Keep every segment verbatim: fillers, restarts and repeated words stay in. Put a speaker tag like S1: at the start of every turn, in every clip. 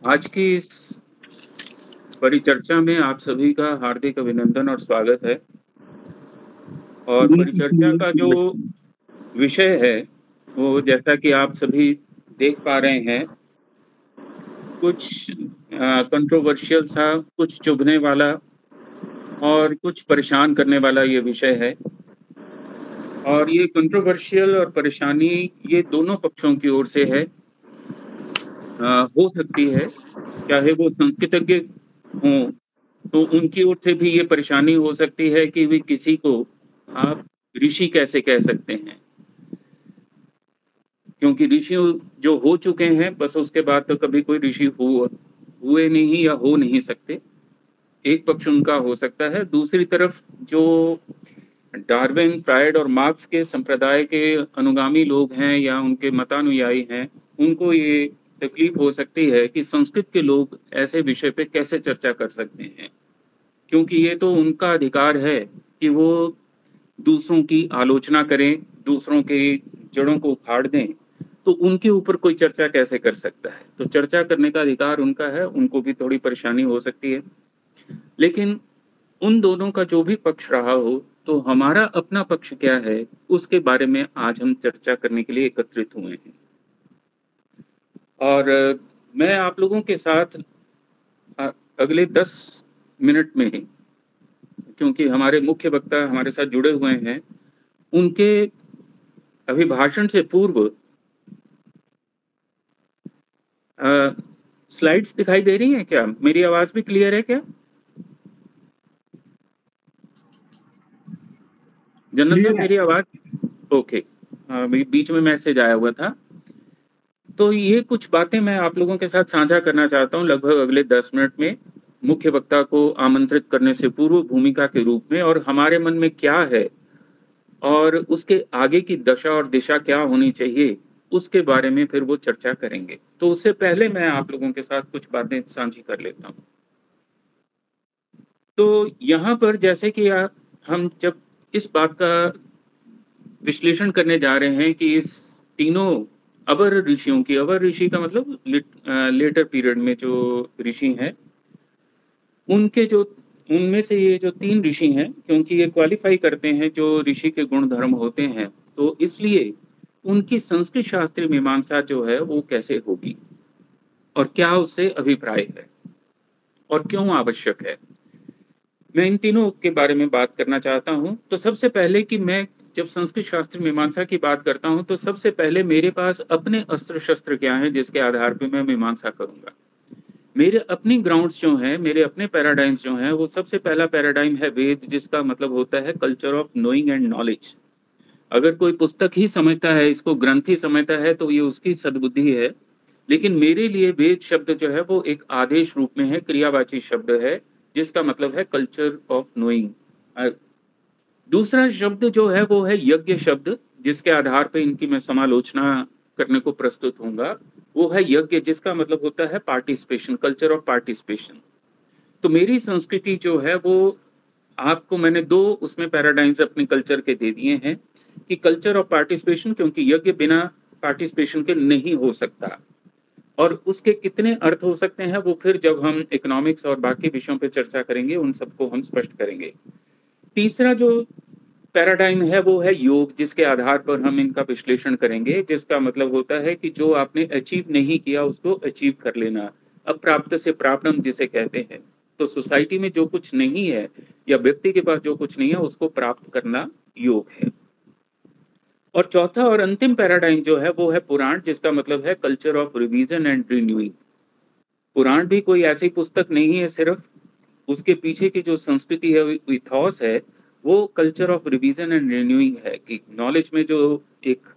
S1: आज की इस परिचर्चा में आप सभी का हार्दिक अभिनंदन और स्वागत है। और परिचर्चा का जो विषय है, वो जैसा कि आप सभी देख पा रहे हैं, कुछ अ, कंट्रोवर्शियल सा, कुछ चुभने वाला और कुछ परेशान करने वाला ये विषय है। और ये कंट्रोवर्शियल और परेशानी ये दोनों पक्षों की ओर से है। अ, हो सकती है, चाहे वो संस्कृतज्ञ हों, तो उनकी ओर से भी ये परेशानी हो सकती है कि वे किसी को आप ऋषि कैसे कह सकते हैं? क्योंकि ऋषि जो हो चुके हैं, बस उसके बाद तो कभी कोई ऋषि हुआ हुए नहीं या हो नहीं सकते। एक पक्ष उनका हो सकता है, दूसरी तरफ जो डार्विन, फ्रायड और मार्क्स के संप्रदाय के अनुगामी लोग हैं या उनके मतानुयायी हैं, उनको ये तकलीफ हो सकती है कि संस्कृत के लोग ऐसे विषय पे कैसे चर्चा कर सकते हैं? क्योंकि ये तो उनका अधिकार है कि वो दूसरों की आलोचना करें, दूसरों की जड़ों को उखाड़ दें, तो उनके ऊपर कोई चर्चा कैसे कर सकता है? तो चर्चा करने का अधिकार उनका है, उनको भी थोड़ी परेशानी हो सकती है। लेकिन उन दोनों का जो भी पक्ष रहा हो, तो हमारा अपना पक्ष क्या है, उसके बारे में आज हम चर्चा करने के लिए एकत्रित हुए हैं। और अ, मैं आप लोगों के साथ अ, अगले दस मिनट में ही, क्योंकि हमारे मुख्य वक्ता हमारे साथ जुड़े हुए हैं, उनके अभिभाषण से पूर्व अ, स्लाइड्स दिखाई दे रही हैं क्या? मेरी आवाज़ भी क्लियर है क्या? जन्नत
S2: क्लियर
S1: साहब
S2: है।
S1: मेरी आवाज़ ओके। अ, बी बीच में मैसेज आया हुआ था। तो ये कुछ बातें मैं आप लोगों के साथ साझा करना चाहता हूँ लगभग अगले दस मिनट में, मुख्य वक्ता को आमंत्रित करने से पूर्व भूमिका के रूप में, और हमारे मन में क्या है और उसके आगे की दशा और दिशा क्या होनी चाहिए, उसके बारे में फिर वो चर्चा करेंगे। तो उससे पहले मैं आप लोगों के साथ कुछ बातें साझी कर लेता हूँ। तो यहाँ पर जैसे कि आ, हम जब इस बात का विश्लेषण करने जा रहे हैं कि इस तीनों अवर ऋषियों की, अवर ऋषि का मतलब लिट, आ, लेटर पीरियड में जो ऋषि हैं, उनके जो उनमें से ये जो तीन ऋषि हैं, क्योंकि ये क्वालिफाई करते हैं जो ऋषि के गुण धर्म होते हैं, तो इसलिए उनकी संस्कृत शास्त्रीय मीमांसा जो है वो कैसे होगी और क्या उससे अभिप्राय है और क्यों आवश्यक है, मैं इन तीनों के बारे में बात करना चाहता हूं। तो सबसे पहले कि मैं जब संस्कृत शास्त्र मीमांसा की बात करता हूं, तो सबसे पहले मेरे पास अपने अस्त्र शस्त्र क्या हैं जिसके आधार पर मैं मीमांसा करूंगा। मेरे अपनी ग्राउंड्स जो हैं, मेरे अपने पैराडाइम्स जो हैं, वो सबसे पहला पैराडाइम है वेद, जिसका मतलब होता है culture of knowing and knowledge. अगर कोई पुस्तक ही समझता है, इसको ग्रंथ ही समझता है, तो ये उसकी सद्बुद्धि है। लेकिन मेरे लिए वेद शब्द जो है वो एक आदेश रूप में है, क्रियावाची शब्द है, जिसका मतलब है कल्चर ऑफ नोइंग। दूसरा शब्द जो है वो है यज्ञ शब्द, जिसके आधार पर इनकी मैं समालोचना करने को प्रस्तुत होऊंगा। वो है यज्ञ, जिसका मतलब होता है पार्टिसिपेशन, कल्चर ऑफ पार्टिसिपेशन। तो मेरी संस्कृति जो है वो, आपको मैंने दो उसमें पैराडाइम्स अपने कल्चर के दे दिए हैं कि कल्चर ऑफ पार्टिसिपेशन, क्योंकि यज्ञ बिना पार्टिसिपेशन के नहीं हो सकता। और उसके कितने अर्थ हो सकते हैं वो फिर जब हम इकोनॉमिक्स और बाकी विषयों पर चर्चा करेंगे, उन सबको हम स्पष्ट करेंगे। तीसरा जो पैराडाइम है वो है योग, जिसके आधार पर हम इनका विश्लेषण करेंगे, जिसका मतलब होता है कि जो आपने अचीव नहीं किया उसको अचीव कर लेना, अप्राप्त से प्राप्तम जिसे कहते हैं। तो सोसाइटी में जो कुछ नहीं है या व्यक्ति के पास जो कुछ नहीं है, उसको प्राप्त करना योग है। और चौथा और अंतिम पैराडाइम जो है वो है पुराण, जिसका मतलब है culture of revision and renewing. Purana भी कोई ऐसी पुस्तक नहीं है, सिर्फ उसके पीछे की जो संस्कृति है, इथॉस है, वो culture of revision and renewing है कि नॉलेज में जो एक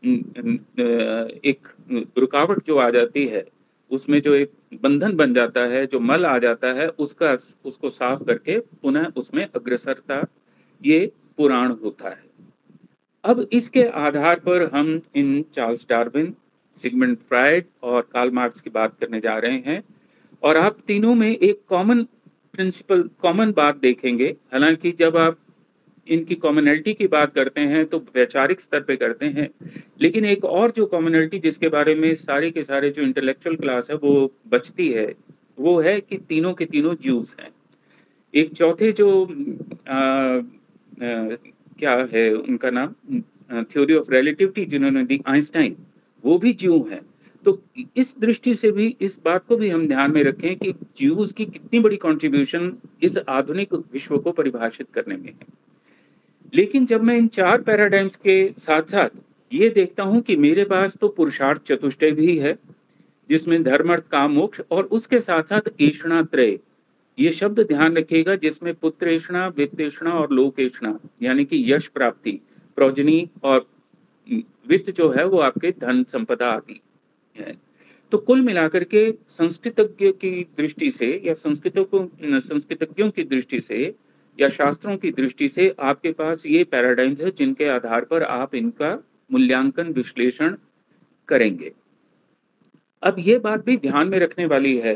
S1: एक रुकावट जो आ जाती है, उसमें जो एक बंधन बन जाता है, जो मल आ जाता है, उसका उसको साफ करके पुनः उसमें अग्रसरता, ये पुराण होता है। अब इसके आधार पर हम इन चार्ल्स डार्विन, सिगमंड फ्रायड और कार्ल मार्क्स की बात करने जा रहे हैं। और आप तीनों में एक कॉमन प्रिंसिपल, कॉमन बात देखेंगे। हालांकि जब आप इनकी कॉमनैलिटी की बात करते हैं तो वैचारिक स्तर पे करते हैं, लेकिन एक और जो कॉमनैलिटी जिसके बारे में सारे के सारे जो इंटेलेक्चुअल क्लास है वो बचती है, वो है कि तीनों के तीनों ज्यूज हैं। एक चौथे जो आ, आ, क्या है उनका नाम, थ्योरी ऑफ रिलेटिविटी जिन्होंने दी, आइंस्टाइन, वो भी ज्यू हैं। तो इस दृष्टि से भी इस बात को भी हम ध्यान में रखें कि ज्यूज की कितनी बड़ी कंट्रीब्यूशन इस आधुनिक विश्व को परिभाषित करने में है। लेकिन जब मैं इन चार पैराडाइम्स के साथ साथ ये देखता हूं कि मेरे पास तो पुरुषार्थ चतुष्टय भी है, जिसमें धर्म अर्थ काम मोक्ष, और उसके साथ साथ ऐषणा त्रय, ये शब्द ध्यान रखिएगा, जिसमें पुत्रेषणा, वित्तेषणा और लोकेषणा, यानी कि यश प्राप्ति, प्रोजनी और वित्त जो है वो आपके धन संपदा आदि है। तो कुल मिलाकर के संस्कृतज्ञ की दृष्टि से या संस्कृतों को संस्कृतज्ञों की दृष्टि से या शास्त्रों की दृष्टि से आपके पास ये पैराडाइम्स है जिनके आधार पर आप इनका मूल्यांकन विश्लेषण करेंगे। अब ये बात भी ध्यान में रखने वाली है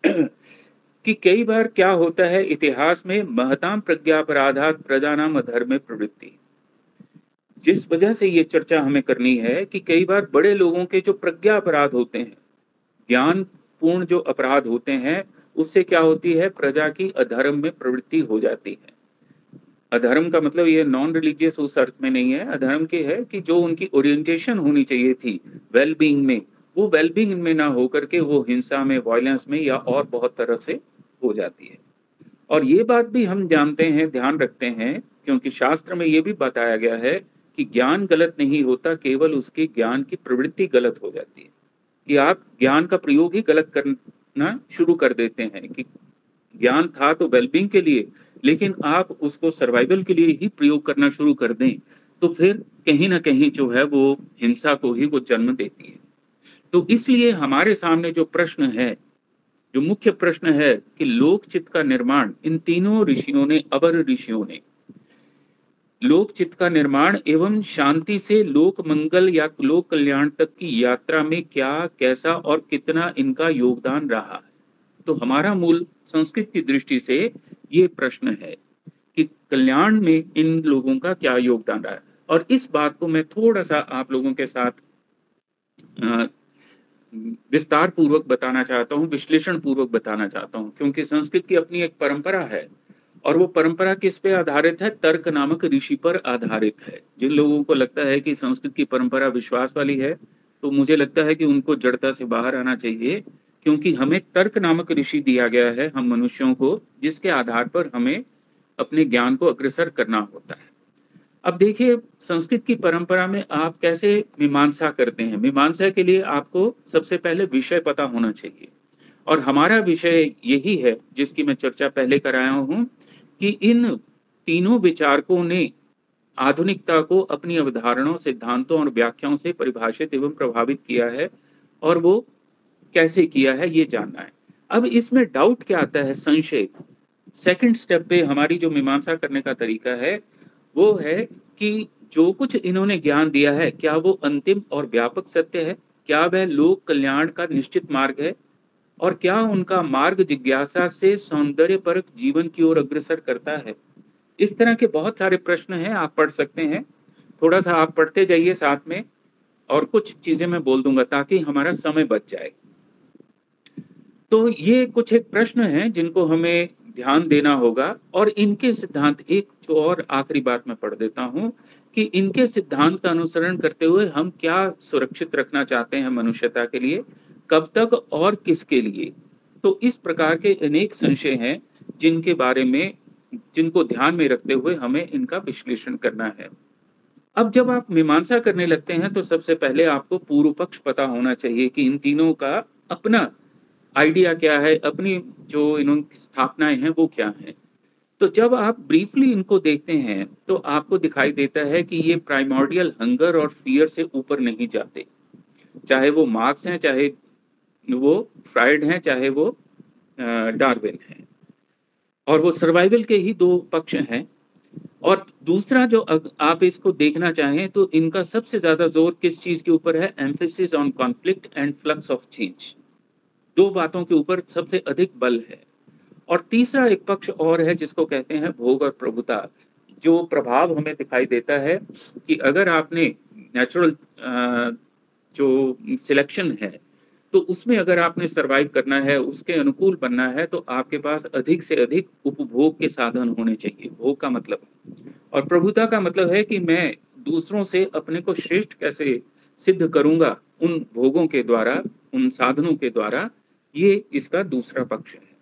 S1: कि कई बार क्या होता है इतिहास में, महताम प्रज्ञापराधात प्रजानाम अधर्मे प्रवृत्ति, जिस वजह से ये चर्चा हमें करनी है कि कई बार बड़े लोगों के जो प्रज्ञा अपराध होते हैं, ज्ञान पूर्ण जो अपराध होते हैं, उससे क्या होती है, प्रजा की अधर्म में प्रवृत्ति हो जाती है। अधर्म का मतलब ये नॉन रिलीजियस उस अर्थ में नहीं है, अधर्म के है कि जो उनकी ओरिएंटेशन होनी चाहिए थी वेलबींग में, वो वेलबींग में ना होकर के वो हिंसा में, वायलेंस में या और बहुत तरह से हो जाती है। और ये बात भी हम जानते हैं, ध्यान रखते हैं, क्योंकि शास्त्र में ये भी बताया गया है कि ज्ञान गलत नहीं होता, केवल उसके ज्ञान की प्रवृत्ति गलत हो जाती है, कि आप ज्ञान का प्रयोग ही गलत करना शुरू कर देते हैं, कि ज्ञान था तो वेलबींग के लिए, लेकिन आप उसको सर्वाइवल के लिए ही प्रयोग करना शुरू कर दें, तो फिर कहीं ना कहीं जो है वो हिंसा को ही वो जन्म देती है। तो इसलिए हमारे सामने जो प्रश्न है, जो मुख्य प्रश्न है कि लोकचित्त का निर्माण इन तीनों ऋषियों ने, अवर ऋषियों ने, लोकचित्त का निर्माण एवं शांति से लोक मंगल या लोक कल्याण तक की यात्रा में क्या, कैसा और कितना इनका योगदान रहा है। तो हमारा मूल संस्कृत की दृष्टि से ये प्रश्न है कि कल्याण में इन लोगों का क्या योगदान रहा है। और इस बात को मैं थोड़ा सा आप लोगों के साथ विस्तार पूर्वक बताना चाहता हूँ, विश्लेषण पूर्वक बताना चाहता हूँ, क्योंकि संस्कृत की अपनी एक परंपरा है, और वो परंपरा किस पे आधारित है, तर्क नामक ऋषि पर आधारित है। जिन लोगों को लगता है कि संस्कृत की परंपरा विश्वास वाली है, तो मुझे लगता है कि उनको जड़ता से बाहर आना चाहिए, क्योंकि हमें तर्क नामक ऋषि दिया गया है हम मनुष्यों को, जिसके आधार पर हमें अपने ज्ञान को अग्रसर करना होता है। अब देखिए, संस्कृत की परंपरा में आप कैसे मीमांसा करते हैं। मीमांसा के लिए आपको सबसे पहले विषय पता होना चाहिए, और हमारा विषय यही है जिसकी मैं चर्चा पहले कराया हूं कि इन तीनों विचारकों ने आधुनिकता को अपनी अवधारणाओं, सिद्धांतों और व्याख्याओं से परिभाषित एवं प्रभावित किया है, और वो कैसे किया है ये जानना है। अब इसमें डाउट क्या आता है, संशय। सेकंड स्टेप पे हमारी जो मीमांसा करने का तरीका है वो है कि जो कुछ इन्होंने ज्ञान दिया है, क्या वो अंतिम और व्यापक सत्य है, क्या वह लोक कल्याण का निश्चित मार्ग है, और क्या उनका मार्ग जिज्ञासा से सौंदर्यपरक जीवन की ओर अग्रसर करता है। इस तरह के बहुत सारे प्रश्न हैं, आप पढ़ सकते हैं, थोड़ा सा आप पढ़ते जाइए साथ में, और कुछ चीजें मैं बोल दूंगा ताकि हमारा समय बच जाए। तो ये कुछ एक प्रश्न हैं जिनको हमें ध्यान देना होगा, और इनके सिद्धांत, एक जो और आखिरी बात मैं पढ़ देता हूं कि इनके सिद्धांत का अनुसरण करते हुए हम क्या सुरक्षित रखना चाहते हैं मनुष्यता के लिए, कब तक और किसके लिए। तो इस प्रकार के अनेक संशय हैं जिनके बारे में, जिनको ध्यान में रखते हुए हमें इनका विश्लेषण करना है। अब जब आप मीमांसा करने लगते हैं तो सबसे पहले आपको पूर्व पक्ष पता होना चाहिए कि इन तीनों का अपना आइडिया क्या है, अपनी जो इन्होंने स्थापनाएं हैं वो क्या हैं। तो जब आप ब्रीफली इनको देखते हैं तो आपको दिखाई देता है कि ये प्राइमोर्डियल हंगर और फियर से ऊपर नहीं जाते, चाहे वो मार्क्स हैं, चाहे वो फ्राइड हैं, चाहे वो डार्विन हैं, और वो सर्वाइवल के ही दो पक्ष हैं। और दूसरा जो आप इसको देखना चाहें तो इनका सबसे ज्यादा जोर किस चीज के ऊपर है, emphasis on conflict and flux of change, दो बातों के ऊपर सबसे अधिक बल है। और तीसरा एक पक्ष और है जिसको कहते हैं भोग और प्रभुता, जो प्रभाव हमें दिखाई देता है कि अगर आपने नेचुरल जो सिलेक्शन है तो उसमें अगर आपने सर्वाइव करना है, उसके अनुकूल बनना है, तो आपके पास अधिक से अधिक उपभोग के साधन होने चाहिए। भोग का मतलब और प्रभुता का मतलब है कि मैं दूसरों से अपने को श्रेष्ठ कैसे सिद्ध करूंगा उन भोगों के द्वारा, उन साधनों के द्वारा। ये इसका दूसरा पक्ष है।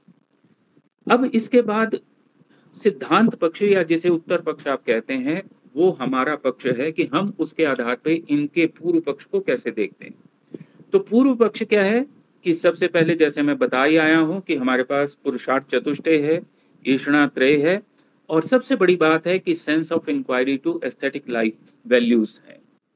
S1: अब इसके बाद सिद्धांत पक्ष या जिसे उत्तर पक्ष आप कहते हैं, वो हमारा पक्ष है कि हम उसके आधार पे इनके पूर्व पक्ष को कैसे देखते हैं। तो पूर्व पक्ष क्या है कि सबसे पहले जैसे मैं बता ही आया हूं कि हमारे पास पुरुषार्थ चतुष्टय है, ईषणा त्रय है, और सबसे बड़ी बात है कि sense of inquiry to aesthetic life values है।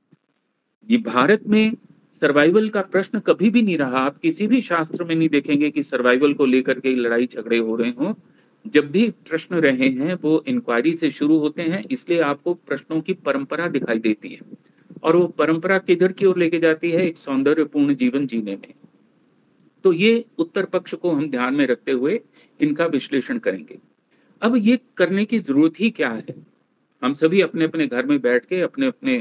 S1: ये भारत में सर्वाइवल का प्रश्न कभी भी नहीं रहा। आप किसी भी शास्त्र में नहीं देखेंगे कि सर्वाइवल को लेकर के लड़ाई झगड़े हो रहे हों। जब भी प्रश्न रहे हैं वो इंक्वायरी से शुरू होते हैं, इसलिए आपको प्रश्नों की परंपरा दिखाई देती है, और वो परंपरा किधर की ओर लेके जाती है, एक सौंदर्यपूर्ण जीवन जीने में। तो ये उत्तर पक्ष को हम ध्यान में रखते हुए इनका विश्लेषण करेंगे। अब ये करने की जरूरत ही क्या है? हम सभी अपने अपने घर में बैठ के अपने अपने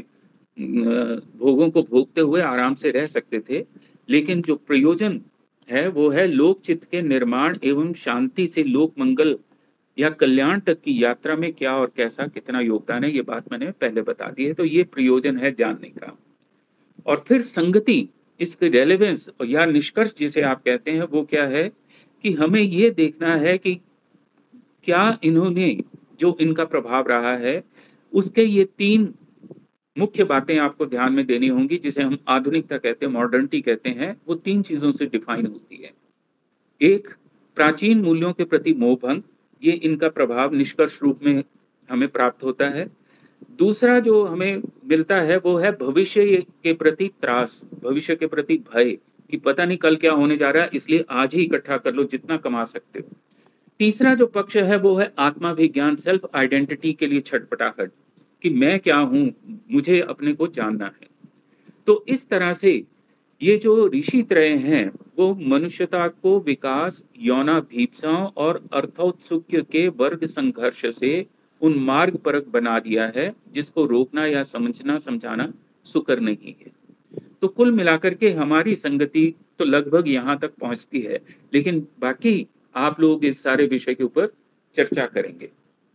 S1: भोगों को भोगते हुए आराम से रह सकते थे, लेकिन जो प्रयोजन है वो है लोक चित्त के निर्माण एवं शांति से लोक मंगल या कल्याण तक की यात्रा में क्या और कैसा कितना योगदान है, ये बात मैंने पहले बता दी है। तो ये प्रयोजन है जानने का। और फिर संगति, इसके रेलेवेंस या निष्कर्ष जिसे आप कहते हैं, वो क्या है कि हमें ये देखना है कि क्या इन्होंने जो इनका प्रभाव रहा है उसके ये तीन मुख्य बातें आपको ध्यान में देनी होंगी, जिसे हम आधुनिकता कहते हैं, मॉडर्निटी कहते हैं। वो तीन चीजों से डिफाइन होती है। एक, प्राचीन मूल्यों के प्रति मोहभंग, ये इनका प्रभाव निष्कर्ष रूप में हमें प्राप्त होता है। दूसरा जो हमें मिलता है वो है भविष्य के प्रति त्रास, भविष्य के प्रति भय कि पता नहीं कल क्या होने जा रहा है, इसलिए आज ही इकट्ठा कर लो जितना कमा सकते हो। तीसरा जो पक्ष है वो है आत्माभिज्ञान, सेल्फ आइडेंटिटी के लिए छटपटाहट कि मैं क्या हूं, मुझे अपने को जानना है। तो इस तरह से ये जो ऋषि त्रय हैं वो मनुष्यता को विकास, यौनाभीप्साओं और अर्थौत्सुक्य के वर्ग संघर्ष से उन मार्ग परक बना दिया है जिसको रोकना या समझना समझाना सुकर नहीं है। तो कुल मिलाकर के हमारी संगति तो लगभग यहाँ तक पहुंचती है, लेकिन बाकी आप लोग इस सारे विषय के ऊपर चर्चा करेंगे।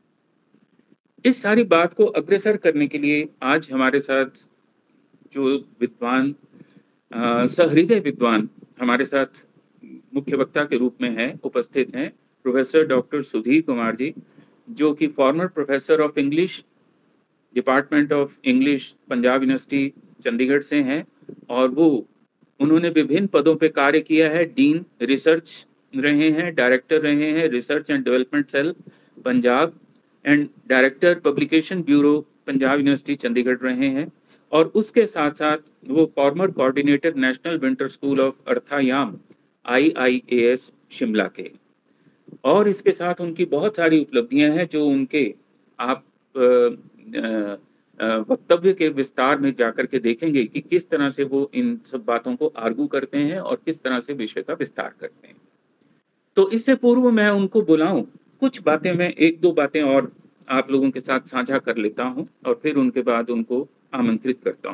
S1: इस सारी बात को अग्रसर करने के लिए आज हमारे साथ जो विद्वान, सहृदय विद्वान हमारे साथ मुख्य वक्ता के रूप में है, उपस्थित हैं, प्रोफेसर डॉक्टर सुधीर कुमार जी, जो कि former professor of English, department of English, Punjab university Chandigarh से हैं, और वो उन्होंने विभिन्न पदों पे कार्य किया है। डीन रिसर्च रहे हैं, डायरेक्टर रहे हैं research and development cell Punjab, and director publication bureau Punjab university Chandigarh रहे हैं, और उसके साथ साथ वो former coordinator national winter school of अर्थायाम I I A S Shimla के। और इसके साथ उनकी बहुत सारी उपलब्धियां हैं जो उनके आप वक्तव्य के विस्तार में जाकर के देखेंगे कि किस तरह से वो इन सब बातों को आर्गू करते हैं और किस तरह से विषय का विस्तार करते हैं। तो इससे पूर्व मैं उनको बुलाऊं, कुछ बातें मैं एक दो बातें और आप लोगों के साथ साझा कर लेता हूं और फिर उनके बाद उनको आमंत्रित करता हूं।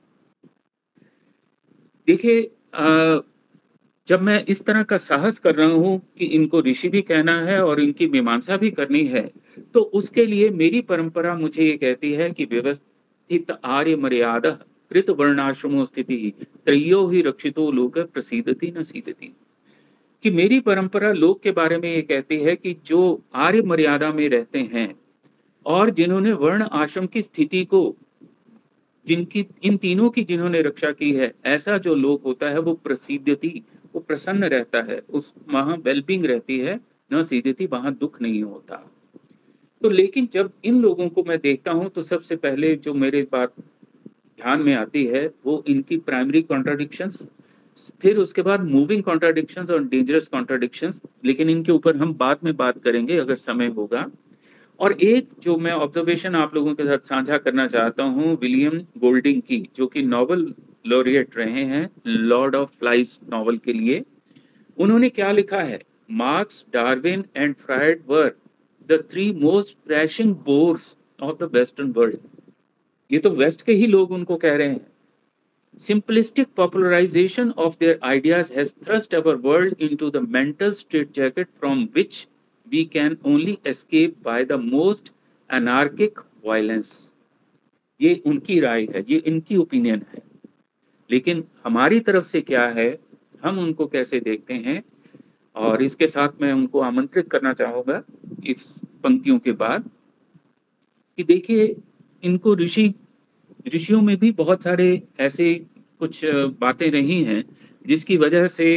S1: देखिए, जब मैं इस तरह का साहस कर रहा हूं कि इनको ऋषि भी कहना है और इनकी मीमांसा भी करनी है, तो उसके लिए मेरी परंपरा मुझे ये कहती है कि व्यवस्थित आर्य मर्यादा कृत वर्णाश्रमो स्थिति त्रयो ही रक्षितो लोक प्रसीदति न सीदति। कि मेरी परंपरा लोक के बारे में ये कहती है कि जो आर्य मर्यादा में रहते हैं और जिन्होंने वर्ण आश्रम की स्थिति को, जिनकी इन तीनों की जिन्होंने रक्षा की है, ऐसा जो लोक होता है वो प्रसिद्धति, वो प्रसन्न रहता है, उस वहां वेलबींग रहती है, न सीधती, वहां दुख नहीं होता। तो लेकिन जब इन लोगों को मैं देखता हूं तो सबसे पहले जो मेरे बात ध्यान में आती है वो इनकी प्राइमरी कॉन्ट्राडिक्शंस, फिर उसके बाद मूविंग कॉन्ट्राडिक्शंस और डेंजरस कॉन्ट्राडिक्शंस, लेकिन इनके ऊपर हम बाद में बात करेंगे अगर समय होगा। और एक जो मैं ऑब्जर्वेशन आप लोगों के साथ साझा करना चाहता हूं विलियम गोल्डिंग की, जो कि नोबेल लॉरिएट रहे हैं लॉर्ड ऑफ फ्लाइज नॉवल के लिए। उन्होंने क्या लिखा है, Marx, Darwin and Freud were the three most crashing bores of the western world. ये तो वेस्ट के ही लोग उनको कह रहे हैं। Simplistic popularization of their ideas has thrust our world into the mental straitjacket from which we can only escape by the most anarchic violence। ये उनकी राय है, ये इनकी ओपिनियन है, लेकिन हमारी तरफ से क्या है, हम उनको कैसे देखते हैं। और इसके साथ मैं उनको आमंत्रित करना चाहूँगा इस पंक्तियों के बाद कि देखिए, इनको ऋषि ऋषियों में भी बहुत सारे ऐसे कुछ बातें रही हैं जिसकी वजह से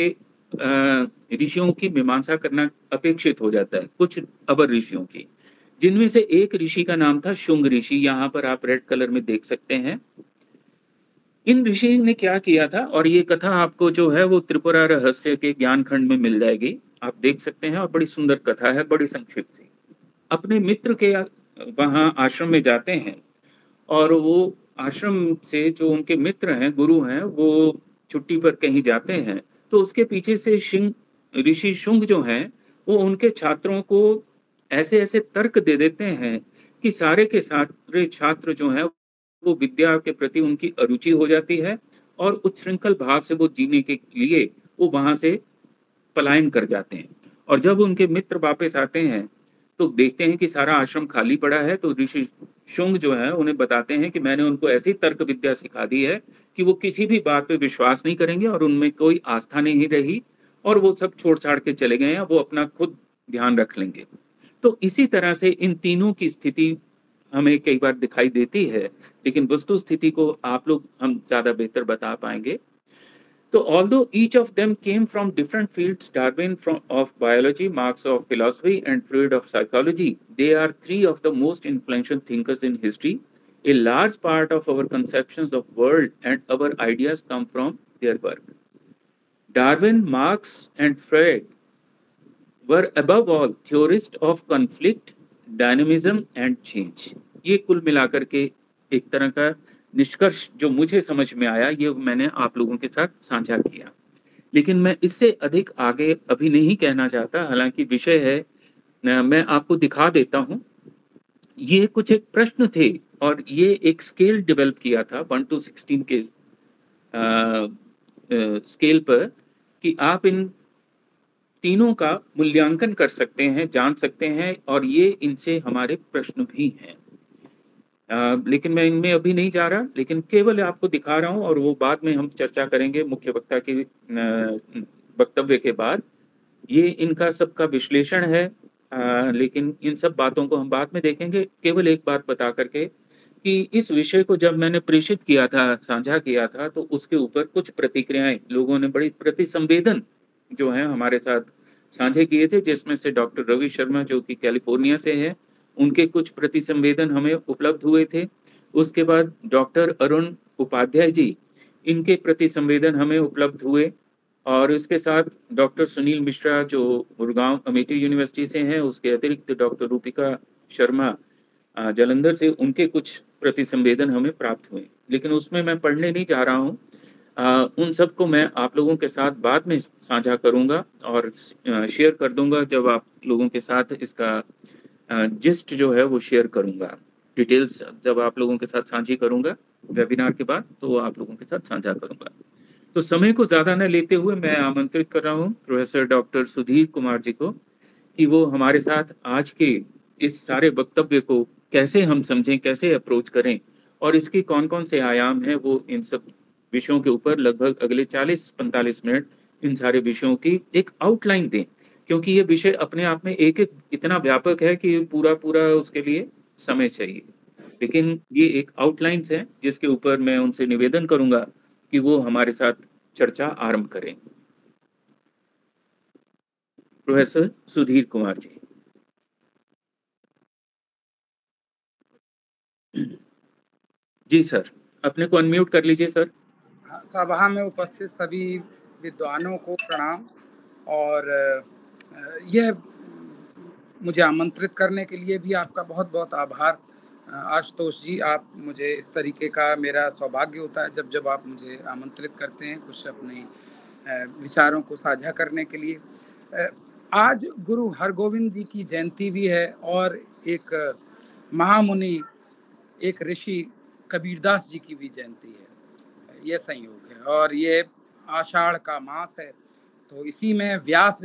S1: ऋषियों की मीमांसा करना अपेक्षित हो जाता है, कुछ अबर ऋषियों की, जिनमें से एक ऋषि का नाम था शुंग ऋषि। यहाँ पर आप रेड कलर में देख सकते हैं। इन ऋषि ने क्या किया था, और ये कथा आपको जो है वो त्रिपुरा रहस्य के ज्ञान खंड में मिल जाएगी, आप देख सकते हैं, और बड़ी सुंदर कथा है, बड़ी संक्षिप्त सी। अपने मित्र के वहां आश्रम में जाते हैं, और वो आश्रम से जो उनके मित्र हैं, गुरु हैं, वो छुट्टी पर कहीं जाते हैं, तो उसके पीछे से शिंग ऋषि शुंग जो हैं, वो उनके छात्रों को ऐसे ऐसे तर्क दे देते हैं कि सारे के सारे छात्र जो हैं वो विद्या के प्रति उनकी अरुचि हो जाती है, और उच्छृंखल भाव से वो जीने के लिए वो वहां से पलायन कर जाते हैं। और जब उनके मित्र वापस आते हैं तो देखते हैं कि सारा आश्रम खाली पड़ा है, तो ऋषि शुंग जो है उन्हें बताते हैं कि मैंने उनको ऐसी तर्क विद्या सिखा दी है कि वो किसी भी बात पे विश्वास नहीं करेंगे, और उनमें कोई आस्था नहीं रही, और वो सब छोड़ छाड़ के चले गए हैं, वो अपना खुद ध्यान रख लेंगे। तो इसी तरह से इन तीनों की स्थिति हमें कई बार दिखाई देती है, लेकिन वस्तु स्थिति को आप लोग हम ज्यादा बेहतर बता पाएंगे। So although each of them came from different fields, Darwin from of biology, Marx of philosophy, and Freud of psychology, they are three of the most influential thinkers in history. A large part of our conceptions of world and our ideas come from their work. Darwin, Marx, and Freud were above all theorists of conflict, dynamism, and change. ये कुल मिलाकर के एक तरह का निष्कर्ष जो मुझे समझ में आया, ये मैंने आप लोगों के साथ साझा किया। लेकिन मैं इससे अधिक आगे अभी नहीं कहना चाहता, हालांकि विषय है, मैं आपको दिखा देता हूं। ये कुछ एक प्रश्न थे, और ये एक स्केल डेवलप किया था वन टू सिक्सटीन के आ, आ, स्केल पर, कि आप इन तीनों का मूल्यांकन कर सकते हैं, जान सकते हैं, और ये इनसे हमारे प्रश्न भी हैं। Uh, लेकिन मैं इनमें अभी नहीं जा रहा, लेकिन केवल आपको दिखा रहा हूं, और वो बाद में हम चर्चा करेंगे मुख्य वक्ता के वक्तव्य के बाद। ये इनका सबका विश्लेषण है, uh, लेकिन इन सब बातों को हम बाद में देखेंगे। केवल एक बात बता करके कि इस विषय को जब मैंने प्रेषित किया था, साझा किया था, तो उसके ऊपर कुछ प्रतिक्रियाएं लोगों ने बड़ी प्रतिसंवेदन जो है हमारे साथ साझे किए थे, जिसमें से डॉक्टर रवि शर्मा जो कि कैलिफोर्निया से है, उनके कुछ प्रतिसंवेदन हमें उपलब्ध हुए थे। उसके बाद डॉक्टर अरुण उपाध्याय जी, इनके प्रतिसंवेदन हमें उपलब्ध हुए, और इसके साथ डॉक्टर सुनील मिश्रा जो गुड़गांव अमेठी यूनिवर्सिटी से हैं, उसके अतिरिक्त डॉक्टर रूपिका शर्मा जालंधर से, उनके कुछ प्रतिसंवेदन हमें प्राप्त हुए। लेकिन उसमें मैं पढ़ने नहीं जा रहा हूँ, उन सब को मैं आप लोगों के साथ बाद में साझा करूंगा और शेयर कर दूंगा, जब आप लोगों के साथ इसका जिस्ट जो है वो शेयर करूंगा। डिटेल्स जब आप लोगों के साथ साझी करूंगा वेबिनार के बाद, तो आप लोगों के साथ साझा करूंगा। तो समय को ज़्यादा न लेते हुए मैं आमंत्रित कर रहा हूं प्रोफेसर डॉक्टर सुधीर कुमार जी को, कि वो हमारे साथ आज के इस सारे वक्तव्य को कैसे हम समझें, कैसे अप्रोच करें, और इसके कौन कौन से आयाम हैं, वो इन सब विषयों के ऊपर लगभग अगले चालीस पैंतालीस मिनट इन सारे विषयों की एक आउटलाइन दें, क्योंकि ये विषय अपने आप में एक एक इतना व्यापक है कि पूरा पूरा उसके लिए समय चाहिए। लेकिन ये एक आउटलाइंस है जिसके ऊपर मैं उनसे निवेदन करूंगा कि वो हमारे साथ चर्चा आरंभ करें। प्रोफेसर सुधीर कुमार जी। जी सर, अपने को अनम्यूट कर लीजिए सर।
S2: सभा में उपस्थित सभी विद्वानों को प्रणाम, और यह मुझे आमंत्रित करने के लिए भी आपका बहुत बहुत आभार आशुतोष जी। आप मुझे इस तरीके का, मेरा सौभाग्य होता है जब जब आप मुझे आमंत्रित करते हैं कुछ अपने विचारों को साझा करने के लिए। आज गुरु हरगोविंद जी की जयंती भी है, और एक महामुनि एक ऋषि कबीरदास जी की भी जयंती है। ये संयोग है और ये आषाढ़ का मास है, तो इसी में व्यास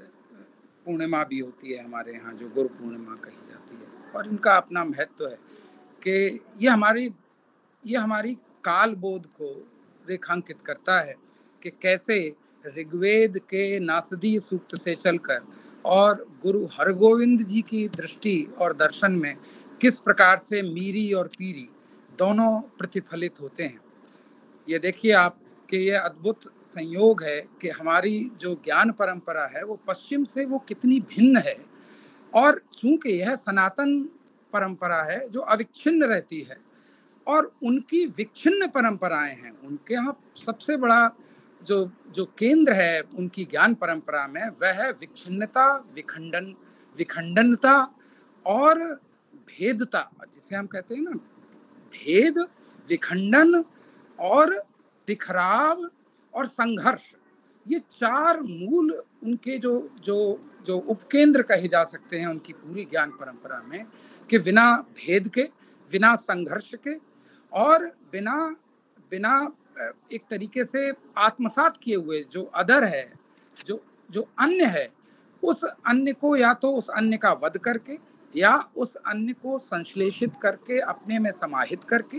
S2: पूर्णिमा भी होती है हमारे यहाँ, जो गुरु पूर्णिमा कही जाती है। और इनका अपना महत्व है कि ये हमारी ये हमारी काल बोध को रेखांकित करता है कि कैसे ऋग्वेद के नासदी सूक्त से चलकर और गुरु हरगोविंद जी की दृष्टि और दर्शन में किस प्रकार से मीरी और पीरी दोनों प्रतिफलित होते हैं। ये देखिए आप कि ये अद्भुत संयोग है कि हमारी जो ज्ञान परंपरा है वो पश्चिम से वो कितनी भिन्न है, और चूंकि यह सनातन परंपरा है जो अविच्छिन्न रहती है, और उनकी विच्छिन्न परंपराएं हैं। उनके यहाँ सबसे बड़ा जो जो केंद्र है उनकी ज्ञान परंपरा में वह है विच्छिन्नता, विखंडन विखंडनता और भेदता, जिसे हम कहते हैं ना भेद, विखंडन और बिखराव और संघर्ष। ये चार मूल उनके जो जो जो उपकेंद्र कहे जा सकते हैं उनकी पूरी ज्ञान परंपरा में, कि बिना भेद के, बिना संघर्ष के और बिना बिना एक तरीके से आत्मसात किए हुए जो अदर है, जो जो अन्य है, उस अन्य को या तो उस अन्य का वध करके या उस अन्य को संश्लेषित करके अपने में समाहित करके।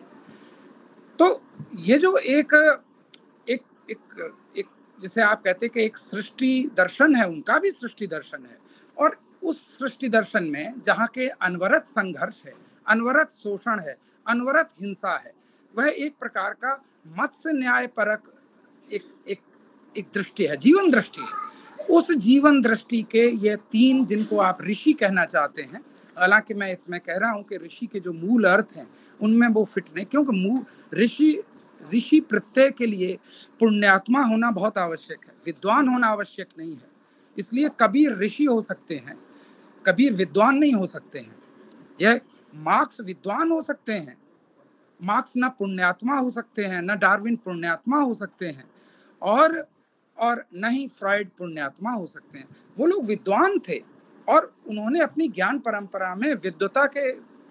S2: तो ये जो एक एक एक एक जिसे आप कहते हैं कि एक सृष्टि दर्शन है, उनका भी सृष्टि दर्शन है, और उस सृष्टि दर्शन में जहाँ के अनवरत संघर्ष है, अनवरत शोषण है, अनवरत हिंसा है, वह एक प्रकार का मत्स्य न्याय परक एक एक एक दृष्टि है, जीवन दृष्टि है। उस जीवन दृष्टि के ये तीन, जिनको आप ऋषि कहना चाहते हैं, हालांकि मैं इसमें कह रहा हूँ कि ऋषि के जो मूल अर्थ हैं उनमें वो फिट नहीं, क्योंकि मूल ऋषि ऋषि प्रत्यय के लिए पुण्यात्मा होना बहुत आवश्यक है, विद्वान होना आवश्यक नहीं है। इसलिए कबीर ऋषि हो सकते हैं, कबीर विद्वान नहीं हो सकते हैं। यह मार्क्स विद्वान हो सकते हैं, मार्क्स न पुण्यात्मा हो सकते हैं, न डार्विन पुण्यात्मा हो सकते हैं, और और न ही फ्रॉइड पुण्यात्मा हो सकते हैं। वो लोग विद्वान थे और उन्होंने अपनी ज्ञान परंपरा में विद्वता के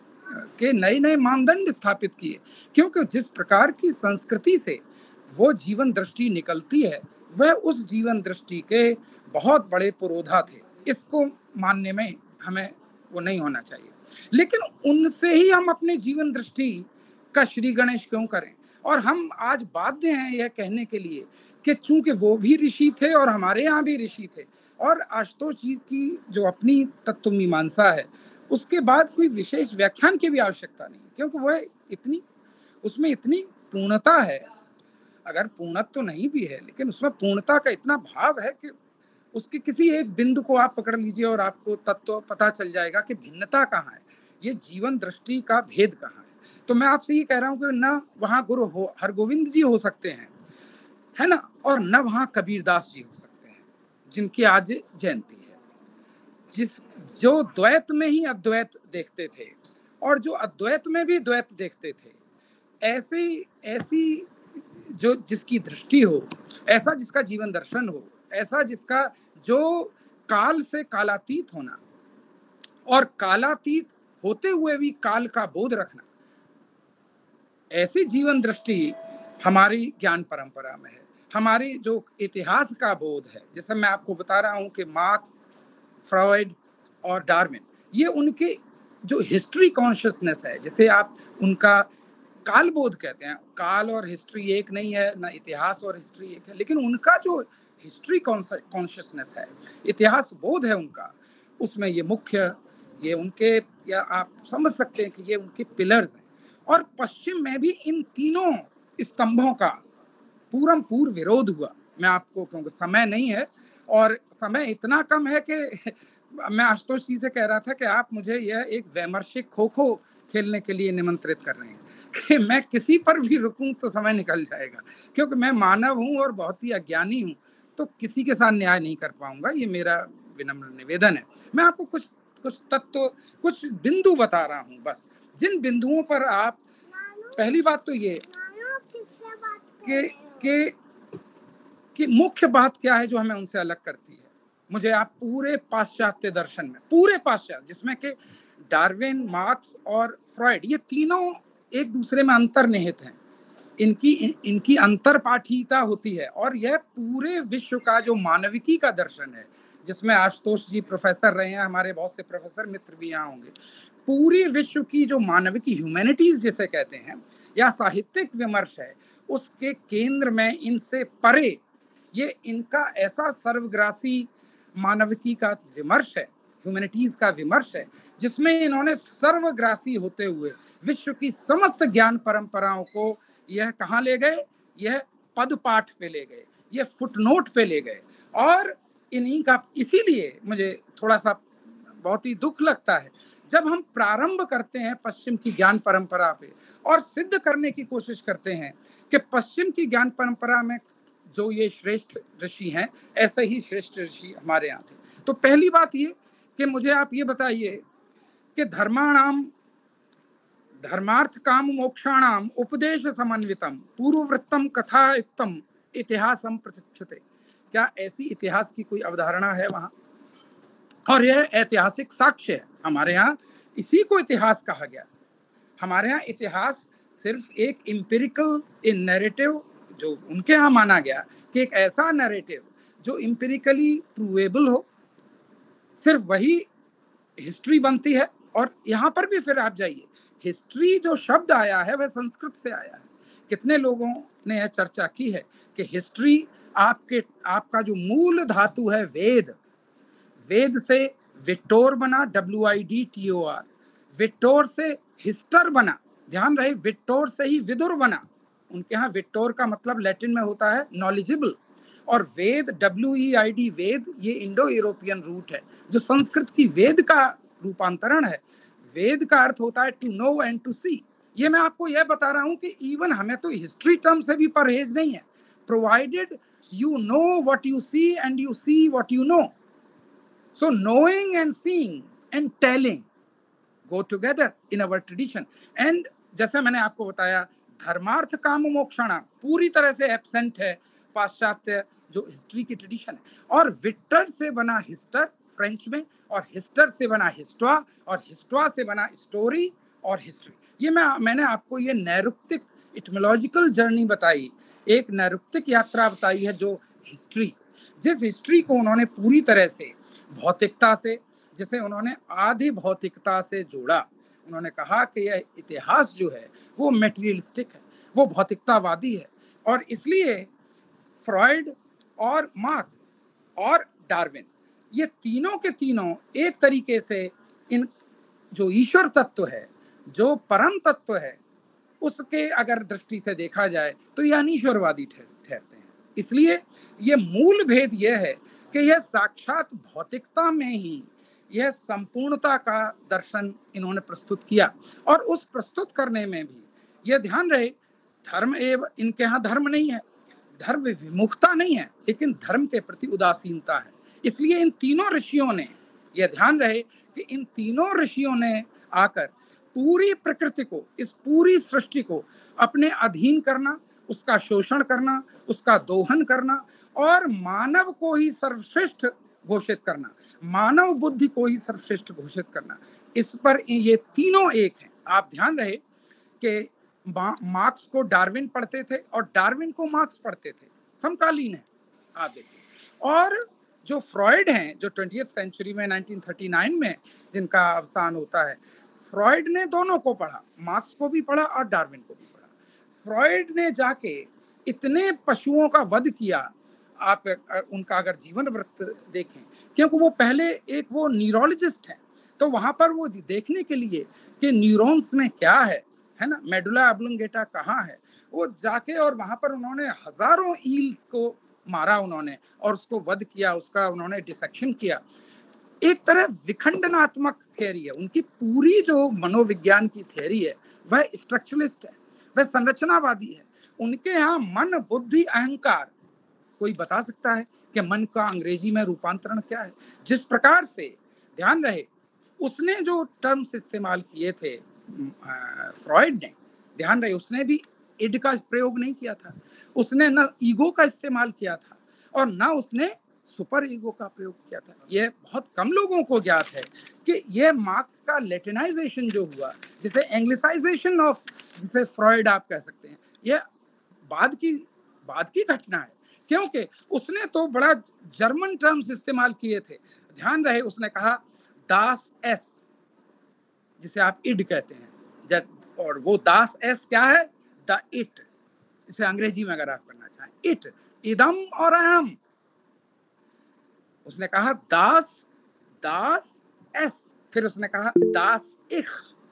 S2: के नए नए मानदंड स्थापित किए, क्योंकि जिस प्रकार की संस्कृति से वो जीवन दृष्टि निकलती है वह उस जीवन दृष्टि के बहुत बड़े पुरोधा थे। इसको मानने में हमें वो नहीं होना चाहिए, लेकिन उनसे ही हम अपने जीवन दृष्टि का श्री गणेश क्यों करें? और हम आज बाध्य हैं यह कहने के लिए कि चूंकि वो भी ऋषि थे और हमारे यहाँ भी ऋषि थे, और आशुतोष जी की जो अपनी तत्व मीमांसा है उसके बाद कोई विशेष व्याख्यान की भी आवश्यकता नहीं, क्योंकि वह इतनी उसमें इतनी पूर्णता है। अगर पूर्णत्व तो नहीं भी है, लेकिन उसमें पूर्णता का इतना भाव है कि उसके किसी एक बिंदु को आप पकड़ लीजिए और आपको तत्व पता चल जाएगा कि भिन्नता कहाँ है, ये जीवन दृष्टि का भेद कहाँ है। तो मैं आपसे ये कह रहा हूँ कि न वहाँ गुरु हो हरगोविंद जी हो सकते हैं, है ना, और न वहाँ कबीरदास जी हो सकते हैं जिनकी आज जयंती है, जिस जो द्वैत में ही अद्वैत देखते थे और जो अद्वैत में भी द्वैत देखते थे। ऐसी ऐसी जो जिसकी दृष्टि हो, ऐसा जिसका जीवन दर्शन हो, ऐसा जिसका जो काल से कालातीत होना और कालातीत होते हुए भी काल का बोध रखना, ऐसी जीवन दृष्टि हमारी ज्ञान परंपरा में है। हमारी जो इतिहास का बोध है, जैसे मैं आपको बता रहा हूँ कि मार्क्स, फ्रॉइड और डार्विन, ये उनके जो हिस्ट्री कॉन्शियसनेस है, जिसे आप उनका काल बोध कहते हैं। काल और हिस्ट्री एक नहीं है, ना इतिहास और हिस्ट्री एक है, लेकिन उनका जो हिस्ट्री कॉन्शियसनेस है, इतिहास बोध है उनका, उसमें ये मुख्य, ये उनके, या आप समझ सकते हैं कि ये उनके पिलर्स हैं। और पश्चिम में भी इन तीनों स्तंभों का पूरम पूर्व विरोध हुआ। मैं आपको, क्योंकि समय नहीं है और समय इतना कम है कि मैं आशुतोष जी से कह रहा था कि आप मुझे यह एक वैमर्शिक खो खो खेलने के लिए निमंत्रित कर रहे हैं कि मैं किसी पर भी रुकूं तो समय निकल जाएगा, क्योंकि मैं मानव हूं और बहुत ही अज्ञानी हूं, तो किसी के साथ न्याय नहीं कर पाऊंगा। ये मेरा विनम्र निवेदन है। मैं आपको कुछ कुछ तत्व, कुछ बिंदु बता रहा हूं, बस जिन बिंदुओं पर आप, पहली बात तो ये कि कि कि मुख्य बात क्या है जो हमें उनसे अलग करती है। मुझे आप पूरे पाश्चात्य दर्शन में, पूरे पाश्चात्य जिसमें कि डार्विन, मार्क्स और फ्रॉइड, ये तीनों एक दूसरे में अंतर्निहित हैं। इनकी इनकी अंतरपाठीयता होती है और यह पूरे विश्व का जो मानविकी का दर्शन है, जिसमें आशुतोष जी प्रोफेसर रहे हैं, हमारे बहुत से प्रोफेसर मित्र भी यहाँ होंगे, पूरी विश्व की जो मानविकी, ह्यूमैनिटीज जिसे कहते हैं, या साहित्यिक विमर्श है, उसके केंद्र में इनसे परे ये इनका ऐसा सर्वग्रासी मानविकी का विमर्श है, ह्यूमैनिटीज का विमर्श है, जिसमें इन्होंने सर्वग्रासी होते हुए विश्व की समस्त ज्ञान परंपराओं को यह कहाँ ले गए, यह पद पाठ पे ले गए, यह फुटनोट पे ले गए। और इन्हीं का, इसीलिए मुझे थोड़ा सा बहुत ही दुख लगता है जब हम प्रारंभ करते हैं पश्चिम की ज्ञान परंपरा पे और सिद्ध करने की कोशिश करते हैं कि पश्चिम की ज्ञान परंपरा में जो ये श्रेष्ठ ऋषि हैं, ऐसे ही श्रेष्ठ ऋषि हमारे यहाँ थे। तो पहली बात ये कि मुझे आप ये बताइए कि धर्माणाम धर्मार्थ काम मोक्षाणाम उपदेश समन्वितम पूर्ववृत्तम कथायुक्तम इतिहासम प्रचक्षते। क्या ऐसी इतिहास की कोई अवधारणा है वहां? और यह ऐतिहासिक साक्ष्य है। हमारे यहाँ इसी को इतिहास कहा गया। हमारे यहाँ इतिहास सिर्फ एक इम्पिरिकल नैरेटिव, जो उनके यहाँ माना गया कि एक ऐसा नैरेटिव जो इम्पिरिकली प्रूवेबल हो, सिर्फ वही हिस्ट्री बनती है। और यहाँ पर भी फिर आप जाइए, हिस्ट्री जो शब्द आया है वह संस्कृत से आया है। कितने लोगों ने यह चर्चा की है कि हिस्ट्री आपके आपका जो मूल धातु है वेद, वेद से विटोर बना, W I D T O R, विटोर से हिस्टर बना, ध्यान रहे, विटोर से ही विदुर बना। उनके यहाँ विटोर का मतलब लैटिन में होता है नॉलेजेबल, और वेद, डब्ल्यू ई आई डी, वेद, ये इंडो यूरोपियन रूट है जो संस्कृत की वेद का रूपांतरण है। वेद का अर्थ होता है to know and to see. ये मैं आपको यह बता रहा हूं कि इवन हमें तो हिस्ट्री टर्म से भी परहेज नहीं है, provided you know what you see and you see what you know. So knowing and seeing and telling go together in our tradition. And जैसे मैंने आपको बताया, धर्मार्थ काम मोक्षाणाम पूरी तरह से एब्सेंट है पाश्चात्य जो हिस्ट्री की ट्रेडिशन है। और विक्टर से बना हिस्टर फ्रेंच में, और हिस्टर से बना हिस्टवा, और हिस्टवा से बना स्टोरी और हिस्ट्री। ये मैं मैंने आपको ये नैरुक्तिक इटमोलॉजिकल जर्नी बताई, एक नैरुक्तिक यात्रा बताई है जो हिस्ट्री, जिस हिस्ट्री को उन्होंने पूरी तरह से भौतिकता से, जिसे उन्होंने आधि भौतिकता से जोड़ा। उन्होंने कहा कि यह इतिहास जो है वो मेटीरियलिस्टिक है, वो भौतिकतावादी है। और इसलिए फ्रॉइड और मार्क्स और डार्विन, ये तीनों के तीनों एक तरीके से इन जो ईश्वर तत्व है, जो परम तत्व है, उसके अगर दृष्टि से देखा जाए तो यह अनीश्वरवादी ठहरते हैं। इसलिए ये मूल भेद यह है कि यह साक्षात भौतिकता में ही यह संपूर्णता का दर्शन इन्होंने प्रस्तुत किया। और उस प्रस्तुत करने में भी यह ध्यान रहे, धर्म एवं इनके यहाँ धर्म नहीं है, धर्म विमुखता नहीं है, लेकिन धर्म के प्रति उदासीनता है। इसलिए इन तीनों ऋषियों ने, यह ध्यान रहे कि इन तीनों ऋषियों ने आकर पूरी प्रकृति को, इस पूरी सृष्टि को अपने अधीन करना, उसका शोषण करना, उसका दोहन करना और मानव को ही सर्वश्रेष्ठ घोषित करना, मानव बुद्धि को ही सर्वश्रेष्ठ घोषित करना, इस पर ये तीनों एक हैं। आप ध्यान रहे कि मार्क्स को डार्विन पढ़ते थे और डार्विन को मार्क्स पढ़ते थे, समकालीन है। आप देखिए, और जो फ्रॉइड हैं, जो ट्वेंटियथ सेंचुरी में नाइनटीन थर्टी नाइन में जिनका अवसान होता है, फ्रॉइड ने दोनों को पढ़ा, मार्क्स को भी पढ़ा और डार्विन को भी पढ़ा। फ्रॉइड ने जाके इतने पशुओं का वध किया, आप उनका अगर जीवन वृत्त देखें, क्योंकि वो पहले एक वो न्यूरोलॉजिस्ट है, तो वहां पर वो देखने के लिए कि न्यूरॉन्स में क्या है है ना, मेडुला ऑब्लोंगेटा कहाँ है, वो जाके और वहां पर उन्होंने हजारों ईल्स को मारा उन्होंने और उसको वध किया, उसका उन्होंने डिसेक्शन किया। एक तरह विखंडनात्मक थ्योरी है उनकी, पूरी जो मनोविज्ञान की थ्योरी है वह स्ट्रक्चरलिस्ट है, वह संरचनावादी है। उनके यहाँ मन, बुद्धि, अहंकार, कोई बता सकता है कि मन का अंग्रेजी में रूपांतरण क्या है? जिस प्रकार से, ध्यान रहे, उसने जो टर्म्स इस्तेमाल किए थे फ्रॉइड ने, ध्यान रहे, उसने भी इड का प्रयोग नहीं किया था, उसने न ईगो का इस्तेमाल किया था और न उसने सुपर ईगो का प्रयोग किया था। यह बहुत कम लोगों को ज्ञात है कि यह मार्क्स का लैटिनाइजेशन जो हुआ, जिसे एंग्लिसाइजेशन ऑफ, जिसे फ्रॉइड आप कह सकते हैं, यह बाद की बाद की घटना है, क्योंकि उसने तो बड़ा जर्मन टर्म्स इस्तेमाल किए थे। ध्यान रहे, उसने कहा दास एस, जिसे आप इड कहते हैं, और वो दास एस क्या है? The it. इसे अंग्रेजी में अगर आप करना चाहें, इट, इदम और अहम। उसने कहा दास, दास एस, फिर उसने कहा दास इख,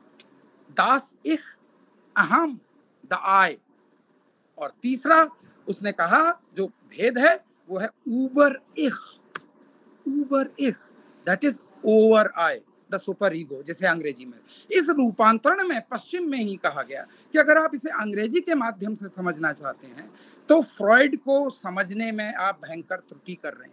S2: दास इख अहम, द आई, और तीसरा उसने कहा जो भेद है वो है ऊबर इख, ऊबर इख, that is over I, the super ego, जिसे अंग्रेजी में। इस रूपांतरण में पश्चिम में ही कहा गया कि अगर आप इसे अंग्रेजी के माध्यम से समझना चाहते हैं तो फ्रॉइड को समझने में आप भयंकर त्रुटि कर रहे हैं।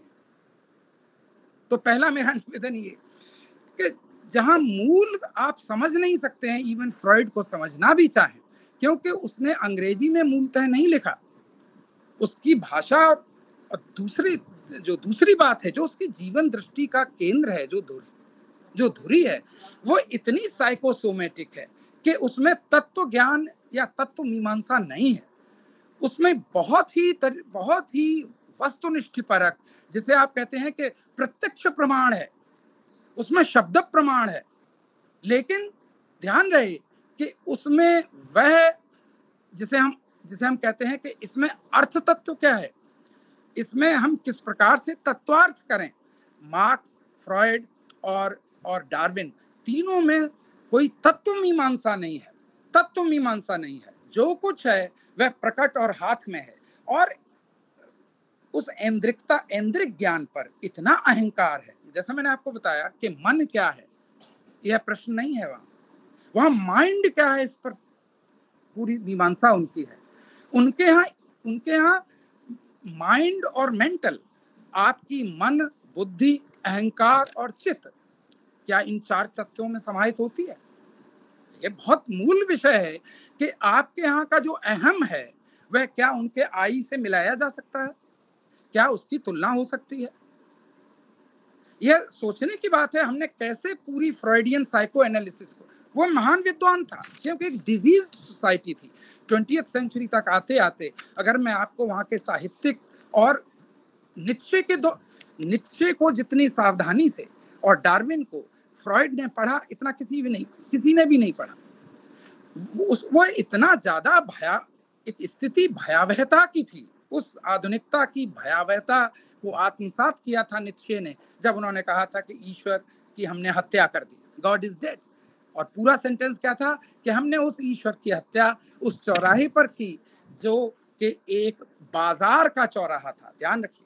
S2: तो पहला मेरा निवेदन ये कि जहां मूल आप समझ नहीं सकते हैं, इवन फ्रॉइड को समझना भी चाहें, क्योंकि उसने अंग्रेजी में मूलतः नहीं लिखा, उसकी भाषा, और दूसरी जो दूसरी बात है, जो उसकी जीवन दृष्टि का केंद्र है, जो धुरी जो धुरी है, वो इतनी साइकोसोमेटिक है कि उसमें तत्व ज्ञान या तत्व मीमांसा नहीं है। उसमें बहुत ही तर, बहुत ही वस्तुनिष्ठ परक, जिसे आप कहते हैं कि प्रत्यक्ष प्रमाण है, उसमें शब्द प्रमाण है। लेकिन ध्यान रहे कि उसमें वह जिसे हम जिसे हम कहते हैं कि इसमें अर्थ तत्व क्या है, इसमें हम किस प्रकार से तत्वार्थ करें। मार्क्स, फ्रॉइड और और डार्विन, तीनों में कोई तत्व मीमांसा नहीं है, तत्व मीमांसा नहीं है। जो कुछ है वह प्रकट और हाथ में है, और उस ऐन्द्रिकता, ऐन्द्रिक ज्ञान पर इतना अहंकार है। जैसा मैंने आपको बताया कि मन क्या है, यह प्रश्न नहीं है, वहां वहां माइंड क्या है, इस पर पूरी मीमांसा उनकी है। उनके यहाँ उनके यहाँ माइंड और मेंटल, आपकी मन, बुद्धि, अहंकार और चित्त, क्या इन चार तत्वों में समाहित होती है? ये बहुत मूल विषय है कि आपके यहाँ का जो अहम है वह क्या उनके आई से मिलाया जा सकता है? क्या उसकी तुलना हो सकती है? यह सोचने की बात है हमने कैसे पूरी फ्रॉइडियन साइको एनालिसिस को, वो महान विद्वान था क्योंकि एक डिजीज सोसाइटी थी। ट्वेंटियथ सेंचुरी तक आते आते अगर मैं आपको वहाँ के साहित्यिक और नीत्शे के दो नीत्शे को जितनी सावधानी से और डार्विन को फ्रॉइड ने पढ़ा, इतना किसी भी नहीं किसी ने भी नहीं पढ़ा। उस वो इतना ज्यादा भया एक स्थिति भयावहता की थी, उस आधुनिकता की भयावहता को आत्मसात किया था नीत्शे ने जब उन्होंने कहा था कि ईश्वर की हमने हत्या कर दी, गॉड इज डेड। और पूरा सेंटेंस क्या था कि हमने उस ईश्वर की हत्या उस चौराहे पर की जो कि एक बाजार का चौराहा था। ध्यान रखिए,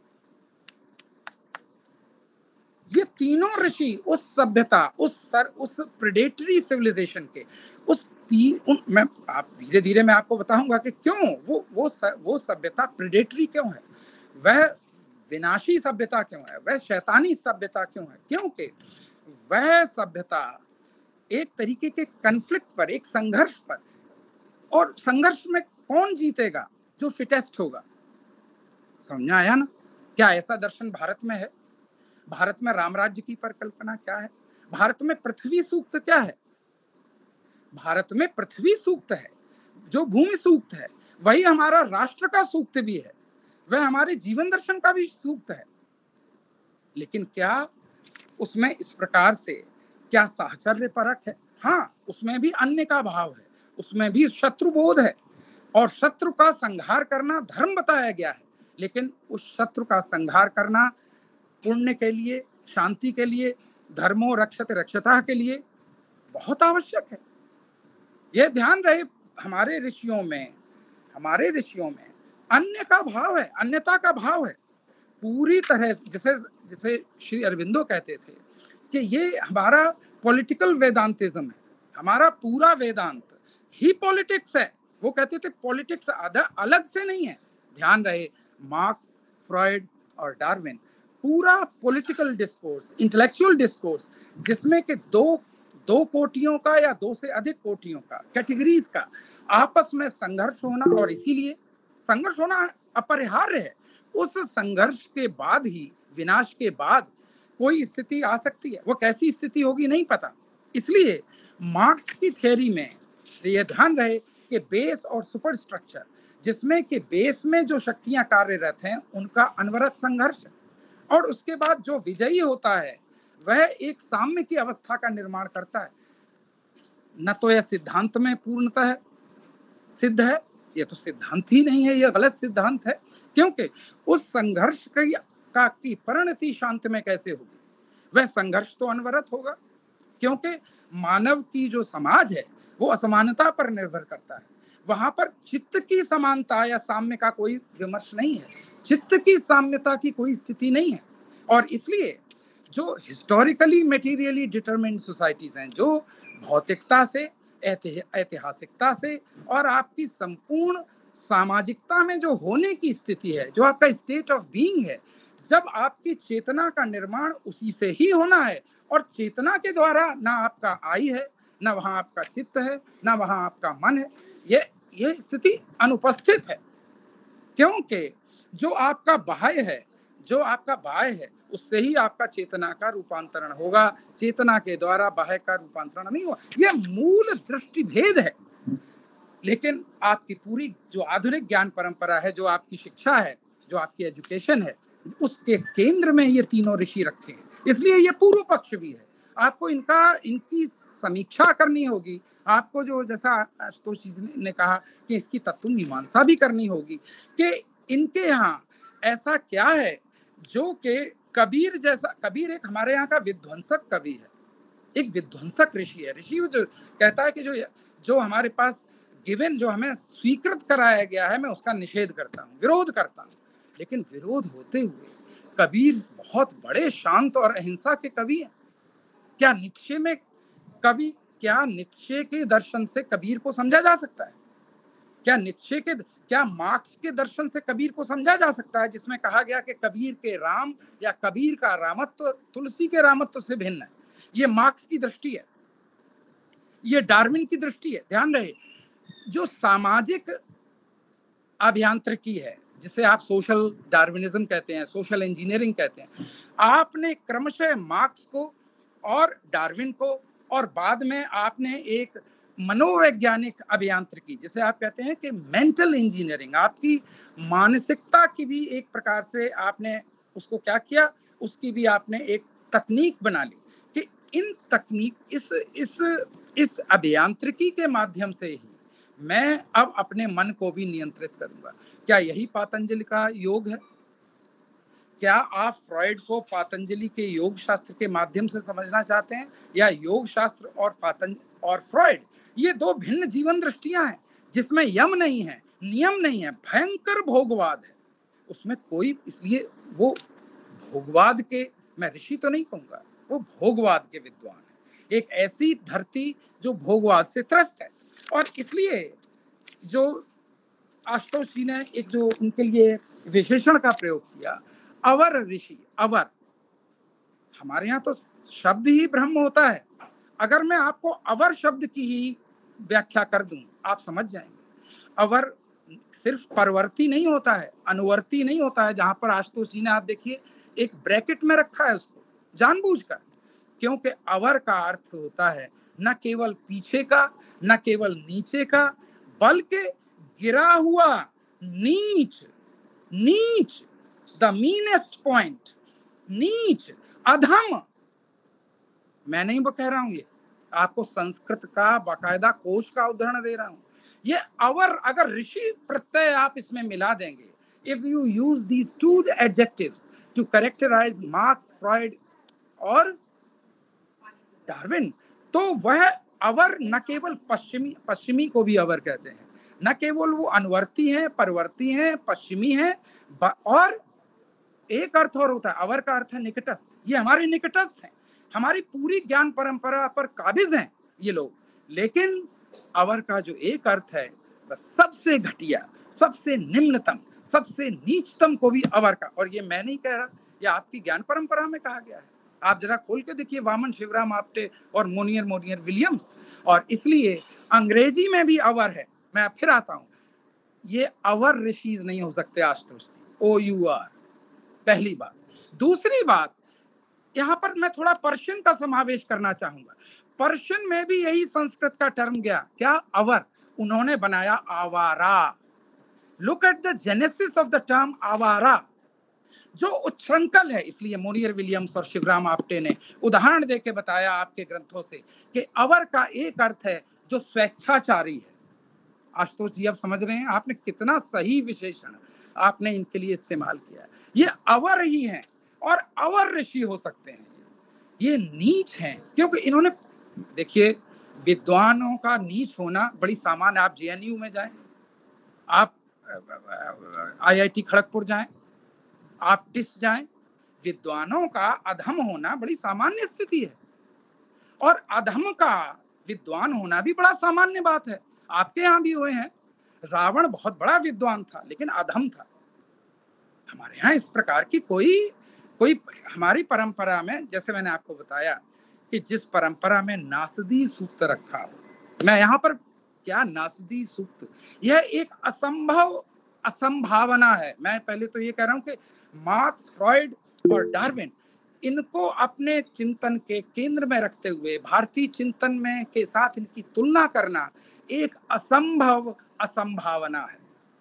S2: ये तीनों ऋषि उस सभ्यता, उस सर उस प्रेडेटरी सिविलाइजेशन के उस तीन उन, मैं आप धीरे धीरे मैं आपको बताऊंगा कि क्यों वो वो सर, वो सभ्यता प्रेडेटरी क्यों है, वह विनाशी सभ्यता क्यों है, वह शैतानी सभ्यता क्यों है। क्योंकि वह सभ्यता एक तरीके के कन्फ्लिक्ट पर, एक संघर्ष पर, और संघर्ष में कौन जीतेगा? जो फिटेस्ट होगा। समझ में आया ना? क्या ऐसा दर्शन भारत में है? भारत में राम राज्य की परिकल्पना क्या है? भारत में पृथ्वी सूक्त क्या है? भारत में पृथ्वी सूक्त है, जो भूमि सूक्त है, वही हमारा राष्ट्र का सूक्त भी है, वह हमारे जीवन दर्शन का भी सूक्त है। लेकिन क्या उसमें इस प्रकार से क्या साहचर्य परक है? हाँ, उसमें भी अन्य का भाव है, उसमें भी शत्रुबोध है, और शत्रु का संहार करना धर्म बताया गया है। लेकिन उस शत्रु का संहार करना पुण्य के लिए, शांति के लिए, धर्मो रक्षते रक्षता के लिए बहुत आवश्यक है। यह ध्यान रहे, हमारे ऋषियों में हमारे ऋषियों में अन्य का भाव है, अन्यता का भाव है पूरी तरह। जिसे जिसे श्री अरविंदो कहते थे कि ये हमारा पॉलिटिकल वेदांतिज्म है, हमारा पूरा वेदांत ही पॉलिटिक्स है। वो कहते थे पॉलिटिक्स अलग से नहीं है। ध्यान रहे, मार्क्स, फ्रॉइड और डार्विन पूरा पॉलिटिकल डिस्कोर्स, इंटेलेक्चुअल डिस्कोर्स, जिसमें कि दो दो कोटियों का या दो से अधिक कोटियों का, कैटेगरीज का आपस में संघर्ष होना, और इसीलिए संघर्ष होना अपरिहार्य है। उस संघर्ष के बाद ही विनाश के बाद कोई स्थिति आ सकती है, वो कैसी स्थिति होगी नहीं पता। इसलिए मार्क्स की थ्योरी में ये ध्यान रहे कि बेस और सुपर स्ट्रक्चर, जिसमें कि बेस में जो शक्तियां कार्यरत हैं उनका अनवरत संघर्ष, और उसके बाद जो विजयी होता है वह एक साम्य की अवस्था का निर्माण करता है। न तो यह सिद्धांत में पूर्णतः सिद्ध है, यह तो सिद्धांत ही नहीं है, यह गलत सिद्धांत है, क्योंकि उस संघर्ष की का की परिणति शांति में कैसे होगी? वह संघर्ष तो अनवरत होगा, क्योंकि मानव की जो समाज है वो असमानता पर निर्भर करता है। वहां पर चित्त की समानता या साम्य का कोई विमर्श नहीं है, चित्त की साम्यता की कोई स्थिति नहीं है। और इसलिए जो हिस्टोरिकली मटेरियली डिटरमिन्ड सोसाइटीज हैं, जो भौतिकता से, ऐतिहासिकता से और आपकी संपूर्ण सामाजिकता में जो होने की स्थिति है, जो आपका स्टेट ऑफ बीइंग है, जब आपकी चेतना का निर्माण उसी से ही होना है, और चेतना के द्वारा ना आपका आई है, ना वहां आपका चित्त है, ना वहां आपका मन है, ये ये स्थिति अनुपस्थित है। क्योंकि जो आपका बाह्य है, जो आपका बाह्य है, उससे ही आपका चेतना का रूपांतरण होगा, चेतना के द्वारा बाह्य का रूपांतरण नहीं होगा। यह मूल दृष्टि भेद है। लेकिन आपकी पूरी जो आधुनिक ज्ञान परंपरा है, जो आपकी शिक्षा है, जो आपकी एजुकेशन है, उसके केंद्र में ये तीनों ऋषि रखे हैं। इसलिए ये पूर्व पक्ष भी है, आपको इनका इनकी समीक्षा करनी होगी। आपको जो जैसा आशुतोष जी ने कहा कि इसकी तत्व मीमांसा भी करनी होगी कि इनके यहाँ ऐसा क्या है जो कि कबीर जैसा, कबीर एक हमारे यहाँ का विध्वंसक कवि है, एक विध्वंसक ऋषि है। ऋषि जो कहता है कि जो जो हमारे पास गिवन, जो हमें स्वीकृत कराया गया है, मैं उसका निषेध करता हूँ, विरोध करता हूँ। लेकिन विरोध होते हुए कबीर बहुत बड़े शांत और अहिंसा के कवि हैं। क्या नीत्शे में कवि, क्या नीत्शे के दर्शन से कबीर को समझा जा सकता है? क्या नीत्शे के, क्या मार्क्स के दर्शन से कबीर को समझा जा सकता है, जिसमें कहा गया कि कबीर के राम या कबीर का रामत्व तुलसी के रामत्व से भिन्न है? ये मार्क्स की दृष्टि है, ये डार्विन की दृष्टि है। ध्यान रहे, जो सामाजिक अभियांत्रिकी है, जिसे आप सोशल डार्विनिज्म कहते हैं, सोशल इंजीनियरिंग कहते हैं, आपने क्रमशः मार्क्स को और डार्विन को, और बाद में आपने एक मनोवैज्ञानिक अभियांत्रिकी, जिसे आप कहते हैं कि मेंटल इंजीनियरिंग, आपकी मानसिकता की भी एक प्रकार से आपने उसको क्या किया, उसकी भी आपने एक तकनीक बना ली कि इन तकनीक इस इस इस अभियांत्रिकी के माध्यम से ही मैं अब अपने मन को भी नियंत्रित करूंगा। क्या यही पतंजलि का योग है? क्या आप फ्रॉइड को पतंजलि के योग शास्त्र के माध्यम से समझना चाहते हैं, या योग शास्त्र और पतंजलि और फ्रॉइड ये दो भिन्न जीवन दृष्टियां हैं, जिसमें यम नहीं है, नियम नहीं है, भयंकर भोगवाद है उसमें कोई। इसलिए वो भोगवाद के, मैं ऋषि तो नहीं कहूंगा, वो भोगवाद के विद्वान है, एक ऐसी धरती जो भोगवाद से त्रस्त है। और इसलिए जो आशुतोष जी ने एक जो उनके लिए विशेषण का प्रयोग किया, अवर ऋषि, अवर, हमारे यहाँ तो शब्द ही ब्रह्म होता है। अगर मैं आपको अवर शब्द की ही व्याख्या कर दूं, आप समझ जाएंगे। अवर सिर्फ परवर्ती नहीं होता है, अनुवर्ती नहीं होता है, जहां पर आशुतोष जी ने, आप देखिए, एक ब्रैकेट में रखा है उसको जानबूझकर, क्योंकि अवर का अर्थ होता है न केवल पीछे का, न केवल नीचे का, बल्कि गिरा हुआ, नीच, नीच, द मीनेस्ट पॉइंट, नीच, अधम। मैं नहीं कह रहा हूं, ये आपको संस्कृत का बाकायदा कोश का उदाहरण दे रहा हूं। ये अवर, अगर ऋषि प्रत्यय आप इसमें मिला देंगे, if you use these two adjectives to characterize Marx, Freud और डार्विन, तो वह अवर न केवल पश्चिमी, पश्चिमी को भी अवर कहते हैं, न केवल वो अनुवर्ती हैं, परवर्ती हैं, पश्चिमी हैं, और एक अर्थ और होता है, अवर का अर्थ है निकटस्थ। ये हमारे निकटस्थ हैं, हमारी पूरी ज्ञान परंपरा पर काबिज हैं ये लोग। लेकिन अवर का जो एक अर्थ है, वह सबसे घटिया, सबसे निम्नतम, सबसे नीचतम को भी अवर का, और ये मैं नहीं कह रहा, ये आपकी ज्ञान परंपरा में कहा गया है। आप जरा खोल के देखिए, वामन शिवराम आप्टे और मोनियर मोनियर विलियम्स। और इसलिए अंग्रेजी में भी अवर है। मैं फिर आता हूं, ये अवर ऋषिज नहीं हो सकते Ashutosh ji, O U R, पहली बात। दूसरी बात, यहाँ पर मैं थोड़ा पर्शियन का समावेश करना चाहूंगा। पर्शियन में भी यही संस्कृत का टर्म गया, क्या? अवर। उन्होंने बनाया आवारा। Look at the genesis of the term awara, जो उच्छृंखल है। इसलिए मोनियर विलियम्स और शिवराम आप्टे ने उदाहरण देके बताया आपके ग्रंथों से कि अवर का एक अर्थ है जो स्वेच्छाचारी है। आशुतोष जी, अब समझ रहे हैं आपने कितना सही विशेषण आपने इनके लिए इस्तेमाल किया है। ये अवर ही हैं और अवर ऋषि हो सकते हैं, ये नीच हैं, क्योंकि इन्होंने, देखिए, विद्वानों का नीच होना बड़ी सामान्य। आप जेएनयू में जाएं, आप आईआईटी खड़गपुर जाएं, आप टिस जाएं, विद्वानों का अधम होना बड़ी सामान्य स्थिति है, और अधम का विद्वान होना भी बड़ा सामान्य बात है। आपके यहाँ भी हुए हैं। रावण बहुत बड़ा विद्वान था लेकिन अधम था। हमारे यहाँ इस प्रकार की कोई कोई हमारी परंपरा में, जैसे मैंने आपको बताया कि जिस परंपरा में नासदी सूक्त रखा हो, मैं यहाँ पर क्या नासदी सूक्त, यह एक असंभव असंभावना है। मैं पहले तो ये कह रहा हूं कि मार्क्स, फ्रॉइड और डार्विन, इनको अपने चिंतन के केंद्र में रखते हुए भारतीय चिंतन में के साथ इनकी तुलना करना एक असंभव असंभावना है।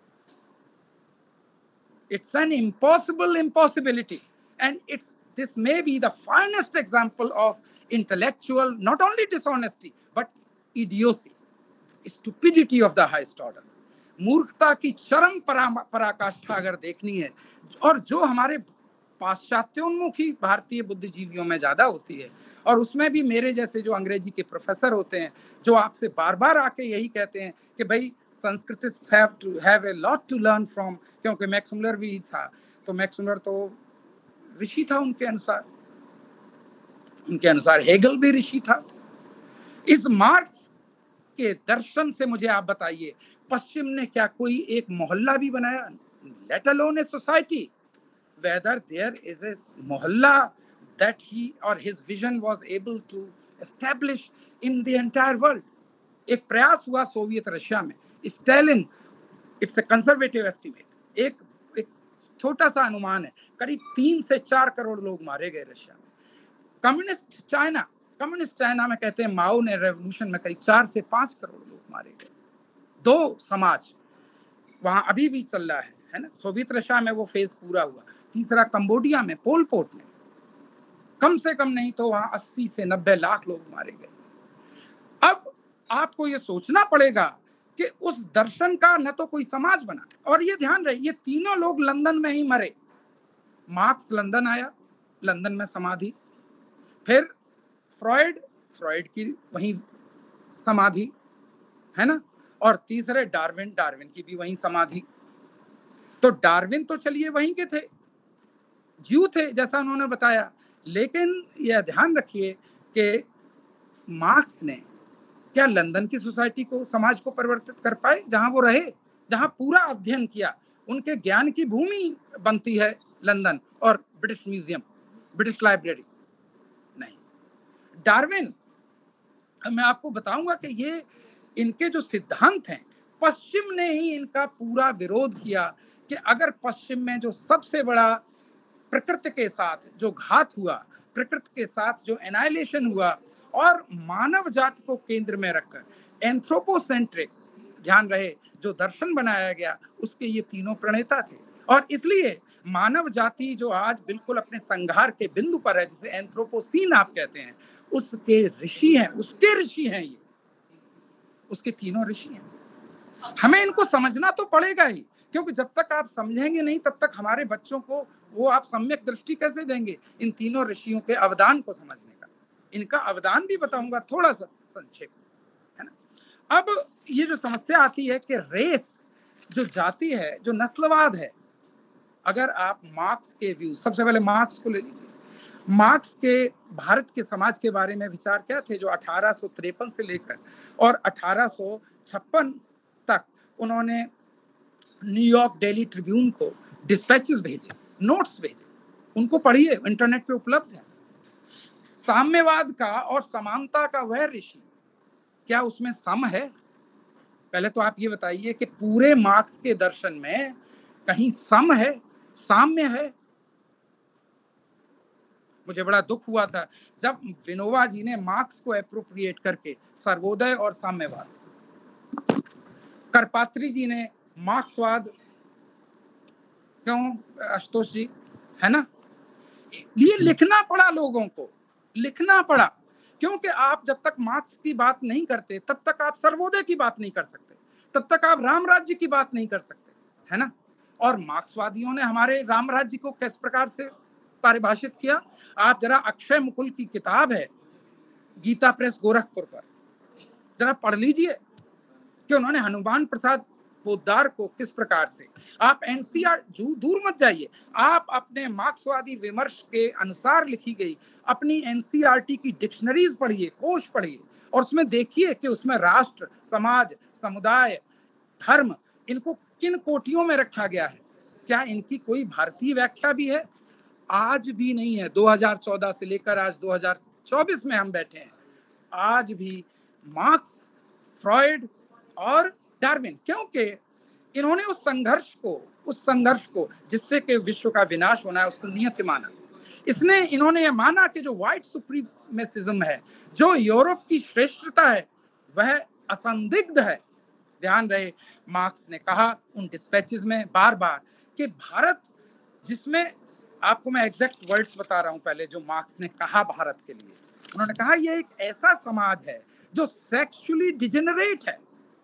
S2: It's an impossible impossibility, and it's this may be the finest example of intellectual not only dishonesty but idiocy, stupidity of the highest order. मूर्खता की चरम पराकाष्ठा अगर देखनी है, और जो हमारे पाश्चात्योन्मुखी भारतीय बुद्धिजीवियों में ज्यादा होती है, और उसमें भी मेरे जैसे जो अंग्रेजी के प्रोफेसर होते हैं जो आपसे बार बार आके यही कहते हैं कि भाई Sanskritist have to have a lot to learn from, क्योंकि मैक्स मुलर भी था, तो मैक्स मुलर तो ऋषि था उनके अनुसार, उनके अनुसार हेगल भी ऋषि था। इस मार्क्स के दर्शन से मुझे आप बताइए, पश्चिम ने क्या कोई एक मोहल्ला भी बनाया? Let alone a society, whether there is a mohalla that he or his vision was able to establish in the entire world. एक प्रयास हुआ सोवियत रशिया में, Stalin, it's a conservative estimate, एक एक छोटा सा अनुमान है, करीब तीन से चार करोड़ लोग मारे गए रशिया में। कम्युनिस्ट चाइना, कम्युनिस्ट चाइना में कहते हैं माओ ने रेवोल्यूशन में करीब चार से पांच करोड़ लोग मारे गए। दो समाज वहां अभी भी चल रहा है, है ना। सोवियत रशिया में वो फेज पूरा हुआ। तीसरा कंबोडिया में पोल पोट ने, कम से कम नहीं तो वहां अस्सी से नब्बे लाख लोग मारे गए। अब आपको ये सोचना पड़ेगा कि उस दर्शन का न तो कोई समाज बना, और ये ध्यान रहे ये तीनों लोग लंदन में ही मरे। मार्क्स लंदन आया, लंदन में समाधि, फिर फ्रॉइड, फ्रॉइड की वहीं समाधि, है ना, और तीसरे डार्विन, डार्विन की भी वहीं समाधि। तो डार्विन तो चलिए वहीं के थे, ज्यू थे जैसा उन्होंने बताया, लेकिन यह ध्यान रखिए कि मार्क्स ने क्या लंदन की सोसाइटी को, समाज को परिवर्तित कर पाए जहां वो रहे, जहां पूरा अध्ययन किया? उनके ज्ञान की भूमि बनती है लंदन और ब्रिटिश म्यूजियम, ब्रिटिश लाइब्रेरी नहीं। डार्विन, मैं आपको बताऊंगा कि ये इनके जो सिद्धांत हैं, पश्चिम ने ही इनका पूरा विरोध किया कि अगर पश्चिम में जो सबसे बड़ा प्रकृति के साथ जो घात हुआ, प्रकृति के साथ जो एनाइलेशन हुआ, और मानव जाति को केंद्र में रखकर एंथ्रोपोसेंट्रिक, ध्यान रहे, जो दर्शन बनाया गया उसके ये तीनों प्रणेता थे। और इसलिए मानव जाति जो आज बिल्कुल अपने संघार के बिंदु पर है, जिसे एंथ्रोपोसीन आप कहते हैं, उसके ऋषि हैं, उसके ऋषि हैं ये, उसके तीनों ऋषि हैं। हमें इनको समझना तो पड़ेगा ही, क्योंकि जब तक आप समझेंगे नहीं तब तक हमारे बच्चों को वो आप सम्यक दृष्टि कैसे देंगे इन तीनों ऋषियों के अवदान को समझने का। इनका अवदान भी बताऊंगा थोड़ा सा संक्षेप, है ना। अब ये जो समस्या आती है कि रेस जो जाति है, जो नस्लवाद है, अगर आप मार्क्स के व्यू, सबसे पहले मार्क्स को ले लीजिए। मार्क्स के भारत के समाज के बारे में विचार क्या थे, जो अठारह सौ तिरपन से लेकर और अठारह सौ छप्पन तक उन्होंने न्यूयॉर्क डेली ट्रिब्यून को डिस्पैचेस भेजे, नोट्स भेजे, उनको पढ़िए, इंटरनेट पे उपलब्ध है। साम्यवाद का और समानता का वह ऋषि, क्या उसमें सम है? पहले तो आप ये बताइए कि पूरे मार्क्स के दर्शन में कहीं सम है, साम्य है? मुझे बड़ा दुख हुआ था जब विनोबा जी ने मार्क्स को एप्रोप्रिएट करके सर्वोदय और साम्यवाद, करपात्री जी ने मार्क्सवाद, क्यों आशुतोष जी, है ना, ये लिखना पड़ा लोगों को, लिखना पड़ा, क्योंकि आप जब तक मार्क्स की बात नहीं करते तब तक आप सर्वोदय की बात नहीं कर सकते, तब तक आप राम राज्य की बात नहीं कर सकते, है ना। और मार्क्सवादियों ने हमारे राम राज्य को किस प्रकार से परिभाषित किया, आप जरा अक्षय मुकुल की किताब है गीता प्रेस गोरखपुर पर, जरा पढ़ लीजिए कि उन्होंने हनुमान प्रसाद पोद्दार को किस प्रकार से, आप एनसीआर दूर मत जाइए, आप अपने मार्क्सवादी विमर्श के अनुसार लिखी गई अपनी एनसीईआरटी की डिक्शनरीज पढ़िए, कोश पढ़िए, और उसमें देखिए कि उसमें राष्ट्र, समाज, समुदाय, धर्म, इनको किन कोटियों में रखा गया है। क्या इनकी कोई भारतीय व्याख्या भी है? आज भी नहीं है। दो हज़ार चौदह से लेकर आज दो हज़ार चौबीस में हम बैठे हैं, आज भी मार्क्स, फ्रॉइड और डार्विन, क्योंकि इन्होंने उस संघर्ष को उस संघर्ष को जिससे कि विश्व का विनाश होना है उसको नियत माना। इसने इन्होंने ये माना कि जो व्हाइट सुप्रीमेसिज्म है, जो यूरोप की श्रेष्ठता है, वह असंदिग्ध है। ध्यान रहे, मार्क्स ने कहा उन डिस्पैचेस में बार बार कि भारत, जिसमें आपको मैं एग्जैक्ट वर्ड्स बता रहा हूं पहले जो मार्क्स ने कहा भारत के लिए, उन्होंने कहा यह एक ऐसा समाज है जो सेक्सुअली डिजेनरेट है,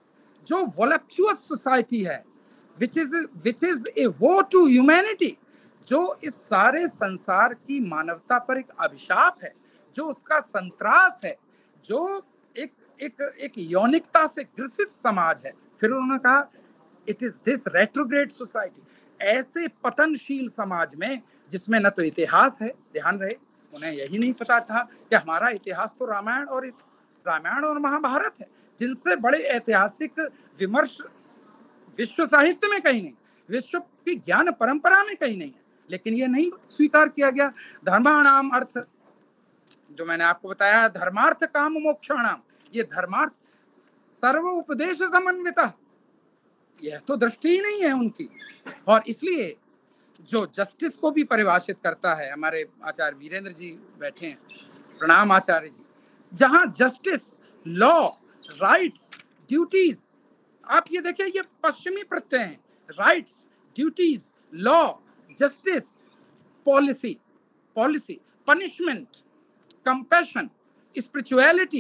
S2: जो वोलप्चुअस सोसाइटी है, which is which is a वो टू ह्यूमैनिटी, जो इस सारे संसार की मानवता पर एक अभिशाप है, जो उसका संत्रास है, जो एक एक एक यौनिकता से ग्रसित समाज है। फिर उन्होंने कहा it is this retrograde society, ऐसे पतनशील समाज में जिसमें न तो इतिहास है, ध्यान रहे उन्हें यही नहीं पता था कि हमारा इतिहास तो रामायण और रामायण और महाभारत है, जिनसे बड़े ऐतिहासिक विमर्श विश्व साहित्य में कहीं नहीं, विश्व की ज्ञान परंपरा में कहीं नहीं है, लेकिन ये नहीं स्वीकार किया गया। धर्माणाम अर्थ, जो मैंने आपको बताया, धर्मार्थ काम मोक्षाणाम, ये धर्मार्थ सर्व उपदेश समन्विता, यह तो दृष्टि ही नहीं है उनकी। और इसलिए जो जस्टिस को भी परिभाषित करता है, हमारे आचार्य वीरेंद्र जी बैठे हैं, प्रणाम आचार्य जी, जहां जस्टिस, लॉ, राइट्स, ड्यूटीज, आप ये देखिए ये पश्चिमी प्रत्यय हैं, rights, duties, law, justice, policy, policy, punishment, compassion, spirituality,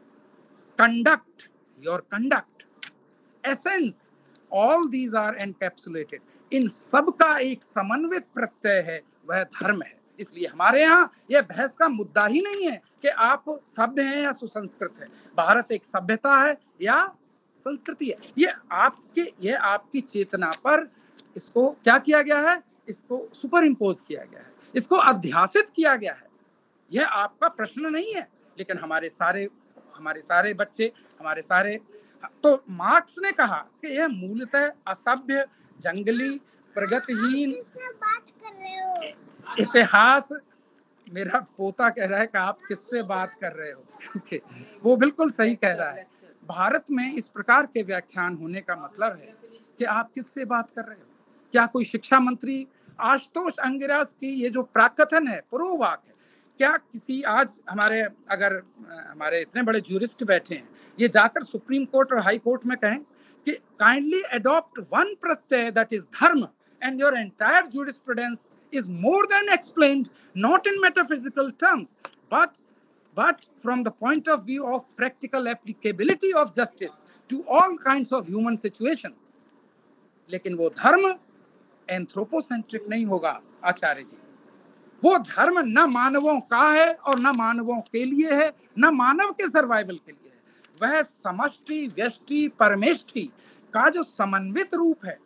S2: conduct, your conduct, essence, all these are encapsulated, in सब का एक समन्वित प्रत्यय है, वह धर्म है। इसलिए हमारे यहाँ यह बहस का मुद्दा ही नहीं है कि आप सभ्य हैं या सुसंस्कृत है, भारत एक सभ्यता है या संस्कृति है। ये आपके ये आपकी चेतना पर इसको क्या किया गया है, इसको सुपर इम्पोज किया गया है, इसको अध्यासित किया गया है। यह आपका प्रश्न नहीं है, लेकिन हमारे सारे हमारे सारे बच्चे, हमारे सारे, तो मार्क्स ने कहा कि यह मूलतः असभ्य, जंगली, प्रगतिहीन बात कर रहे हो। इतिहास, मेरा पोता कह रहा है कि आप किससे बात कर रहे हो, क्योंकि वो बिल्कुल सही कह रहा है। भारत में इस प्रकार के व्याख्यान होने का मतलब है कि आप किससे बात कर रहे हो। क्या कोई शिक्षा मंत्री आशुतोष अंगिरास की ये जो प्राकथन है, पुरोवाक है, क्या किसी आज हमारे अगर हमारे इतने बड़े ज्यूरिस्ट बैठे हैं, ये जाकर सुप्रीम कोर्ट और हाई कोर्ट में कहें कि kindly adopt one pratyaya that is dharma and your entire jurisprudence is more than explained, not in metaphysical terms, but but from the point of view of practical applicability of justice to all kinds of human situations. लेकिन वो धर्म anthropocentric नहीं होगा आचार्य जी। वो धर्म न मानवों का है और न मानवों के लिए है, न मानव के सर्वाइवल के लिए है। वह समष्टि, व्यष्टि, परमेष्टि का जो समन्वित रूप है,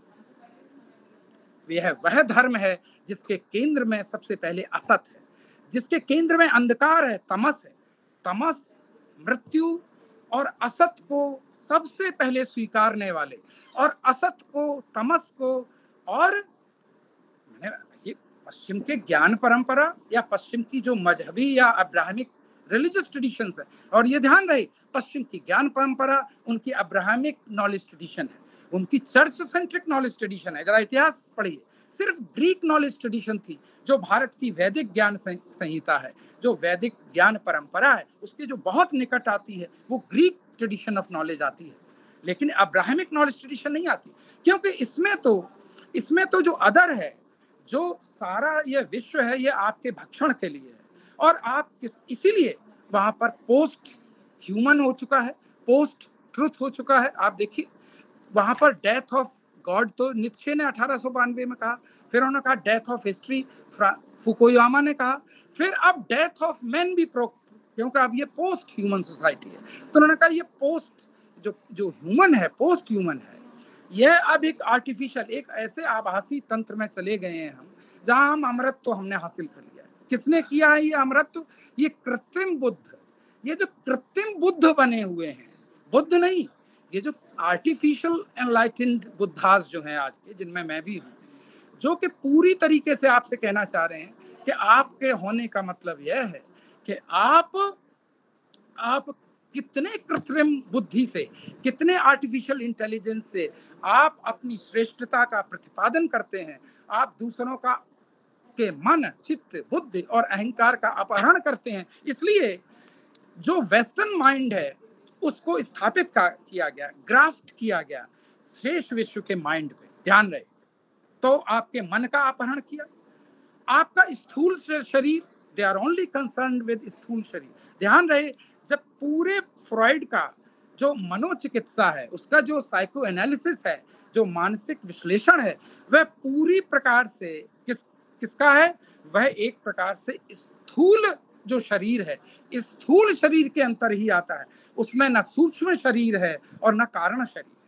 S2: यह वह धर्म है जिसके केंद्र में सबसे पहले असत है, जिसके केंद्र में अंधकार है, तमस है। तमस, मृत्यु और असत को सबसे पहले स्वीकारने वाले, और असत को, तमस को, और मैंने ये पश्चिम के ज्ञान परंपरा या पश्चिम की जो मजहबी या अब्राहमिक रिलीजियस ट्रेडिशंस है। और ये ध्यान रहे, पश्चिम की ज्ञान परंपरा उनकी अब्राहमिक नॉलेज ट्रेडिशन है, उनकी चर्च सेंट्रिक नॉलेज ट्रेडिशन है। जरा इतिहास पढ़िए, सिर्फ ग्रीक नॉलेज ट्रेडिशन थी जो भारत की वैदिक ज्ञान संहिता है, जो वैदिक ज्ञान परंपरा है, उसके जो बहुत निकट आती है वो ग्रीक ट्रेडिशन ऑफ नॉलेज आती है, लेकिन अब्राहमिक नॉलेज ट्रेडिशन नहीं आती। क्योंकि इसमें तो इसमें तो जो अदर है, जो सारा ये विश्व है, ये आपके भक्षण के लिए है। और आप किस इसीलिए वहां पर पोस्ट ह्यूमन हो चुका है, पोस्ट ट्रुथ हो चुका है। आप देखिए वहां पर डेथ ऑफ गॉड तो नीत्शे ने अठारह सौ बानवे में कहा, फिर उन्होंने कहा डेथ ऑफ हिस्ट्री फुकुयामा ने कहा, फिर अब डेथ ऑफ मैन भी प्रो, क्योंकि अब ये पोस्ट ह्यूमन सोसाइटी है, तो उन्होंने कहा ये पोस्ट जो जो ह्यूमन है, पोस्ट ह्यूमन है, यह अब एक आर्टिफिशियल, एक ऐसे आभासी तंत्र में चले गए हैं हम, जहां हम अमृत तो हमने हासिल कर लिया है। किसने किया है ये अमृत? ये कृत्रिम बुद्ध, ये जो कृत्रिम बुद्ध बने हुए हैं, बुद्ध नहीं, ये जो आर्टिफिशियल एनलाइटेंड बुद्धास जो हैं आज के, जिनमें मैं भी हूँ, जो कि पूरी तरीके से आपसे कहना चाह रहे हैं कि आपके होने का मतलब यह है कि आप आप कितने कृत्रिम बुद्धि से, कितने आर्टिफिशियल इंटेलिजेंस से आप अपनी श्रेष्ठता का प्रतिपादन करते हैं, आप दूसरों का के मन, चित्त, बुद्धि और अहंकार का अपहरण करते हैं। इसलिए जो वेस्टर्न माइंड है उसको स्थापित किया गया, ग्राफ्ट किया गया शेष विश्व के माइंड पे, ध्यान रहे। तो आपके मन का अपहरण किया, आपका स्थूल शरीर, they are only concerned with sthul sharir. ध्यान रहे, जब पूरे फ्रॉइड का जो मनोचिकित्सा है, उसका जो साइको एनालिसिस है, जो मानसिक विश्लेषण है, वह पूरी प्रकार से किस किसका है? वह एक प्रकार से स्थूल जो शरीर है, इस स्थूल शरीर के अंतर ही आता है, उसमें न सूक्ष्म शरीर है और न कारण शरीर है।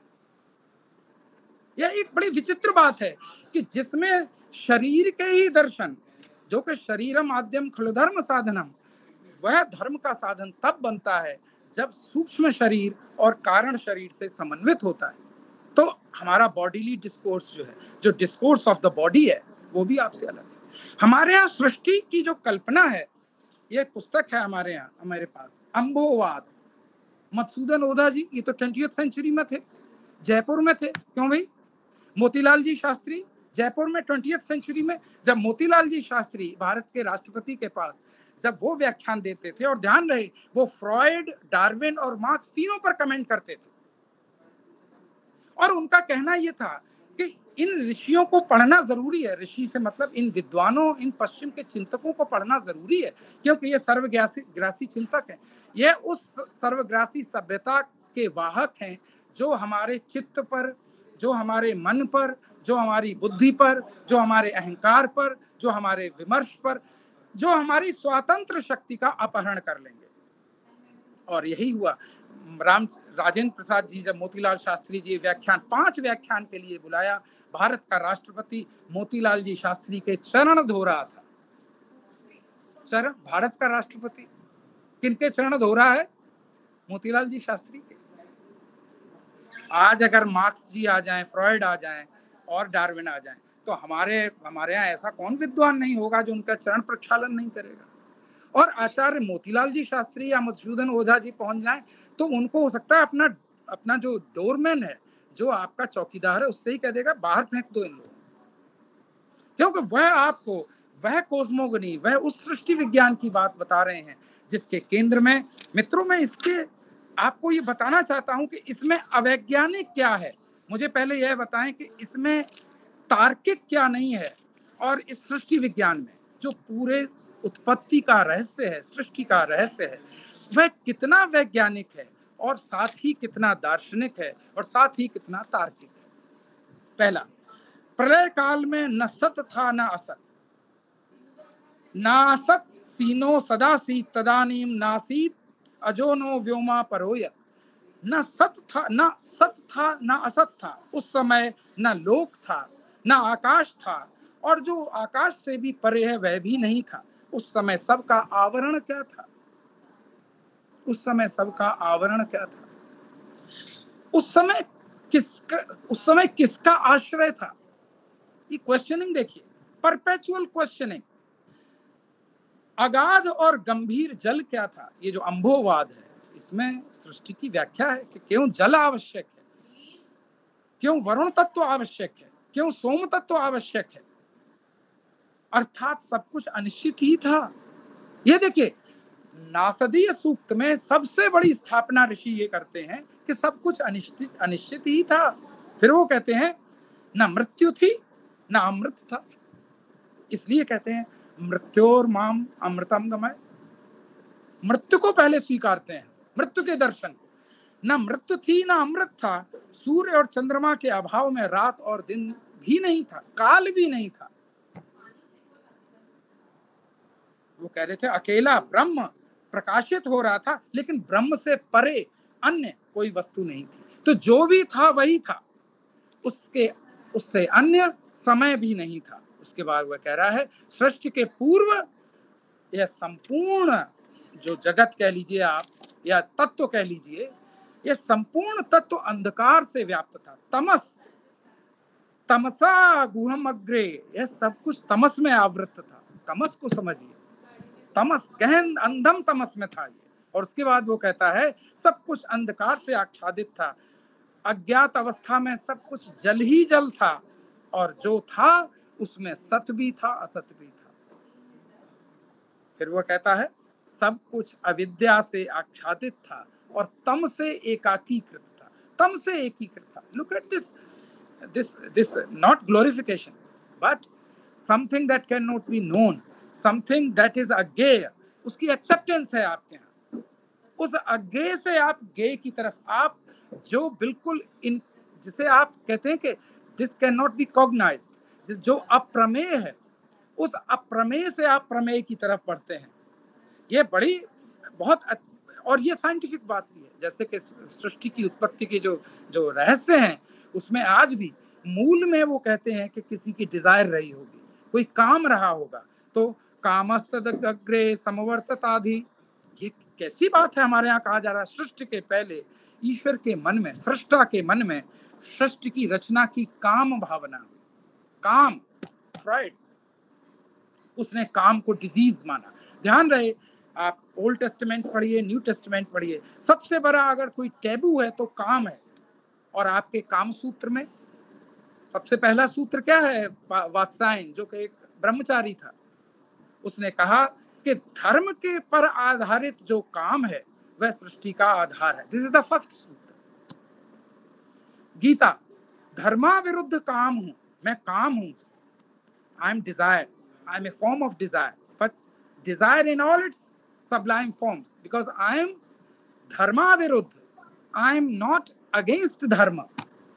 S2: यह एक बड़ी विचित्र बात है कि जिसमें शरीर के ही दर्शन, जो कि शरीरम आद्यम खलु धर्म साधनम, वह धर्म का साधन तब बनता है जब सूक्ष्म शरीर और कारण शरीर से समन्वित होता है। तो हमारा बॉडीली डिस्कोर्स जो है, जो डिस्कोर्स ऑफ द बॉडी है, वो भी आपसे अलग है। हमारे यहाँ सृष्टि की जो कल्पना है, ये पुस्तक है हमारे यहाँ, हमारे पास अम्भोवाद, मधुसूदन ओझा जी, ये तो ट्वेंटियथ सेंचुरी में थे, जयपुर में थे। क्यों भाई? मोतीलाल जी शास्त्री जयपुर में ट्वेंटियथ सेंचुरी में, जब मोतीलाल जी शास्त्री भारत के राष्ट्रपति के पास जब वो व्याख्यान देते थे, और ध्यान रहे वो फ्रॉइड, डार्विन और मार्क्स तीनों पर कमेंट करते थे, और उनका कहना ये था कि इन ऋषियों को पढ़ना जरूरी है। ऋषि से मतलब इन विद्वानों, इन पश्चिम के चिंतकों को पढ़ना जरूरी है, क्योंकि ये सर्वग्रासी ग्रासी चिंतक हैं। ये उस सर्वग्रासी सभ्यता के वाहक हैं जो हमारे चित्त पर, जो हमारे मन पर, जो हमारी बुद्धि पर, जो हमारे अहंकार पर, जो हमारे विमर्श पर, जो हमारी स्वतंत्र शक्ति का अपहरण कर लेंगे। और यही हुआ। राम राजेंद्र प्रसाद जी, जब मोतीलाल शास्त्री जी व्याख्यान, पांच व्याख्यान के लिए बुलाया, भारत का राष्ट्रपति मोतीलाल जी शास्त्री के चरण धो रहा था। चरण, भारत का राष्ट्रपति किनके चरण धो रहा है? मोतीलाल जी शास्त्री के। आज अगर मार्क्स जी आ जाएं, फ्रॉइड आ जाएं और डार्विन आ जाएं, तो हमारे हमारे यहाँ ऐसा कौन विद्वान नहीं होगा जो उनका चरण प्रक्षालन नहीं करेगा। और आचार्य मोतीलाल जी शास्त्री या मधुसूदन ओझा जी पहुंच जाएं, तो उनको हो सकता है अपना अपना जो डोरमैन है, जो आपका चौकीदार है, उससे ही कह देगा बाहर फेंक दो इन लोगों, क्योंकि वह आपको वह कोस्मोगनी, वह उस सृष्टि विज्ञान की बात बता रहे हैं जिसके केंद्र में, मित्रों, मैं इसके आपको ये बताना चाहता हूं कि इसमें अवैज्ञानिक क्या है। मुझे पहले यह बताएं कि इसमें तार्किक क्या नहीं है, और इस सृष्टि विज्ञान में जो पूरे उत्पत्ति का रहस्य है, सृष्टि का रहस्य है, वह कितना वैज्ञानिक है और साथ ही कितना दार्शनिक है और साथ ही कितना तार्किक है। पहला, प्रलय काल में न सत था न असत, नासत सीनो सदा सी तदानीम नासीत अजोनो व्योमा परोयत। न सत था न सत था न असत था, उस समय न लोक था न आकाश था, और जो आकाश से भी परे है वह भी नहीं था। उस समय सबका आवरण क्या था? उस समय सबका आवरण क्या था? उस समय किसका उस समय किसका आश्रय था? ये क्वेश्चनिंग देखिए, परपेचुअल क्वेश्चनिंग। अगाध और गंभीर जल क्या था? ये जो अंभोवाद है, इसमें सृष्टि की व्याख्या है कि क्यों जल आवश्यक है, क्यों वरुण तत्व आवश्यक है, क्यों सोम तत्व आवश्यक है, अर्थात सब कुछ अनिश्चित ही था। ये देखिए, नासदीय सूक्त में सबसे बड़ी स्थापना ऋषि ये करते हैं कि सब कुछ अनिश्चित अनिश्चित ही था। फिर वो कहते हैं ना मृत्यु थी ना अमृत था, इसलिए कहते हैं मृत्योर माम अमृतम गमय। मृत्यु को पहले स्वीकारते हैं, मृत्यु के दर्शन को। ना मृत्यु थी ना अमृत था, सूर्य और चंद्रमा के अभाव में रात और दिन भी नहीं था, काल भी नहीं था। वो कह रहे थे अकेला ब्रह्म प्रकाशित हो रहा था, लेकिन ब्रह्म से परे अन्य कोई वस्तु नहीं थी। तो जो भी था वही था, उसके उससे अन्य समय भी नहीं था। उसके बाद वह कह रहा है सृष्टि के पूर्व यह संपूर्ण जो जगत कह लीजिए आप या तत्व कह लीजिए, यह संपूर्ण तत्व अंधकार से व्याप्त था। तमस तमसा गुहम अग्रे, यह सब कुछ तमस में आवृत था। तमस को समझिए, तमस गहन अंधम तमस में था ये। और उसके बाद वो कहता है सब कुछ अंधकार से आच्छादित था, अज्ञात अवस्था में सब कुछ जल ही जल था, और जो था उसमें सत भी था असत भी था। फिर वो कहता है सब कुछ अविद्या से आच्छादित था और तम से एकाकीकृत था। तम से एकीकृत था। Look at this this this not glorification but something that can not be known, something that is अज्ञेय, उसकी एक्सेप्टेंस है आपके यहाँ। उस अज्ञेय से आप ज्ञेय की तरफ, आप जो बिल्कुल इन जिसे आप कहते हैं कि this can not be cognised, जो अप्रमेय है, उस अप्रमेय से आप प्रमेय की तरफ बढ़ते हैं। ये बड़ी बहुत, और ये साइंटिफिक बात भी है। जैसे कि सृष्टि की उत्पत्ति के जो जो रहस्य हैं, उसमें आज भी मूल में वो कहते हैं कि किसी की डिजायर रही होगी, कोई काम रहा होगा, तो कामस्तदग्रे समवर्तताधि। ये कैसी बात है? हमारे यहाँ कहा जा रहा है सृष्टि के पहले ईश्वर के मन में, सृष्टा के मन में सृष्टि की रचना की काम भावना हुई। काम, फ्राइड, उसने काम को डिजीज माना। ध्यान रहे, आप ओल्ड टेस्टामेंट पढ़िए, न्यू टेस्टामेंट पढ़िए, सबसे बड़ा अगर कोई टैबू है तो काम है। और आपके काम सूत्र में सबसे पहला सूत्र क्या है? वात्सायन, जो कि एक ब्रह्मचारी था, उसने कहा कि धर्म के पर आधारित जो काम है वह सृष्टि का आधार है। दिस इज द फर्स्ट सूत्र। गीता, धर्मा विरुद्ध काम हूं, मैं काम हूं, I am desire, I am a form of desire, but desire in all its sublime forms, because I am dharma viruddh, I am not against dharma.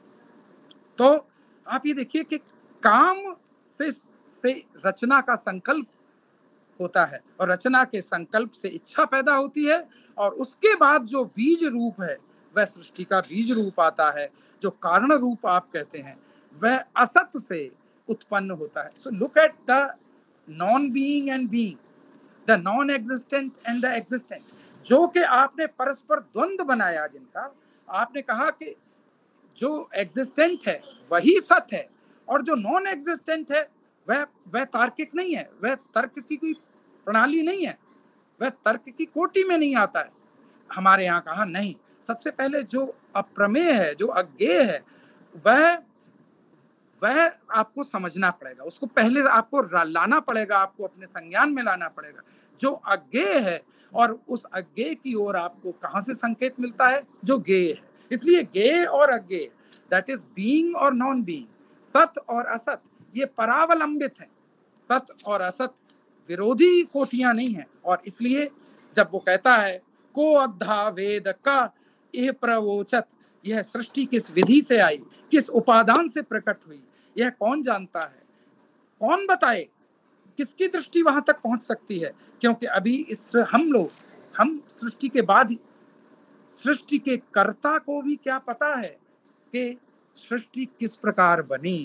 S2: तो आप ये देखिए कि काम से से रचना का संकल्प होता है, और रचना के संकल्प से इच्छा पैदा होती है, और उसके बाद जो बीज रूप है वह सृष्टि का बीज रूप आता है, जो कारण रूप आप कहते हैं, वह असत से उत्पन्न होता है। So look at the non being and being, the non existent and the existent, जो कि आपने परस्पर द्वंद्व बनाया, जिनका आपने कहा कि जो एग्जिस्टेंट है वही सत्य है, और जो नॉन एग्जिस्टेंट है वह वह तार्किक नहीं है, वह तर्क की कोई प्रणाली नहीं है, वह तर्क की कोटि में नहीं आता है। हमारे यहाँ कहा नहीं, सबसे पहले जो अप्रमेय है, जो अज्ञेय है, वह वह आपको समझना पड़ेगा, उसको पहले आपको लाना पड़ेगा, आपको अपने संज्ञान में लाना पड़ेगा। जो अज्ञेय है, और उस अज्ञेय की ओर आपको कहाँ से संकेत मिलता है? जो ज्ञेय है। इसलिए ज्ञेय और अज्ञेय, दैट इज बीइंग और नॉन बीइंग, सत और असत, ये परावलंबित है। सत और असत विरोधी कोटियां नहीं है। और इसलिए जब वो कहता है को अद्धा वेद का यह प्रवोचत, यह सृष्टि किस विधि से आई, किस उपादान से प्रकट हुई, यह कौन जानता है, कौन बताए, किसकी दृष्टि वहां तक पहुंच सकती है? क्योंकि अभी इस हम लोग हम सृष्टि के बाद ही, सृष्टि के कर्ता को भी क्या पता है कि सृष्टि किस प्रकार बनी?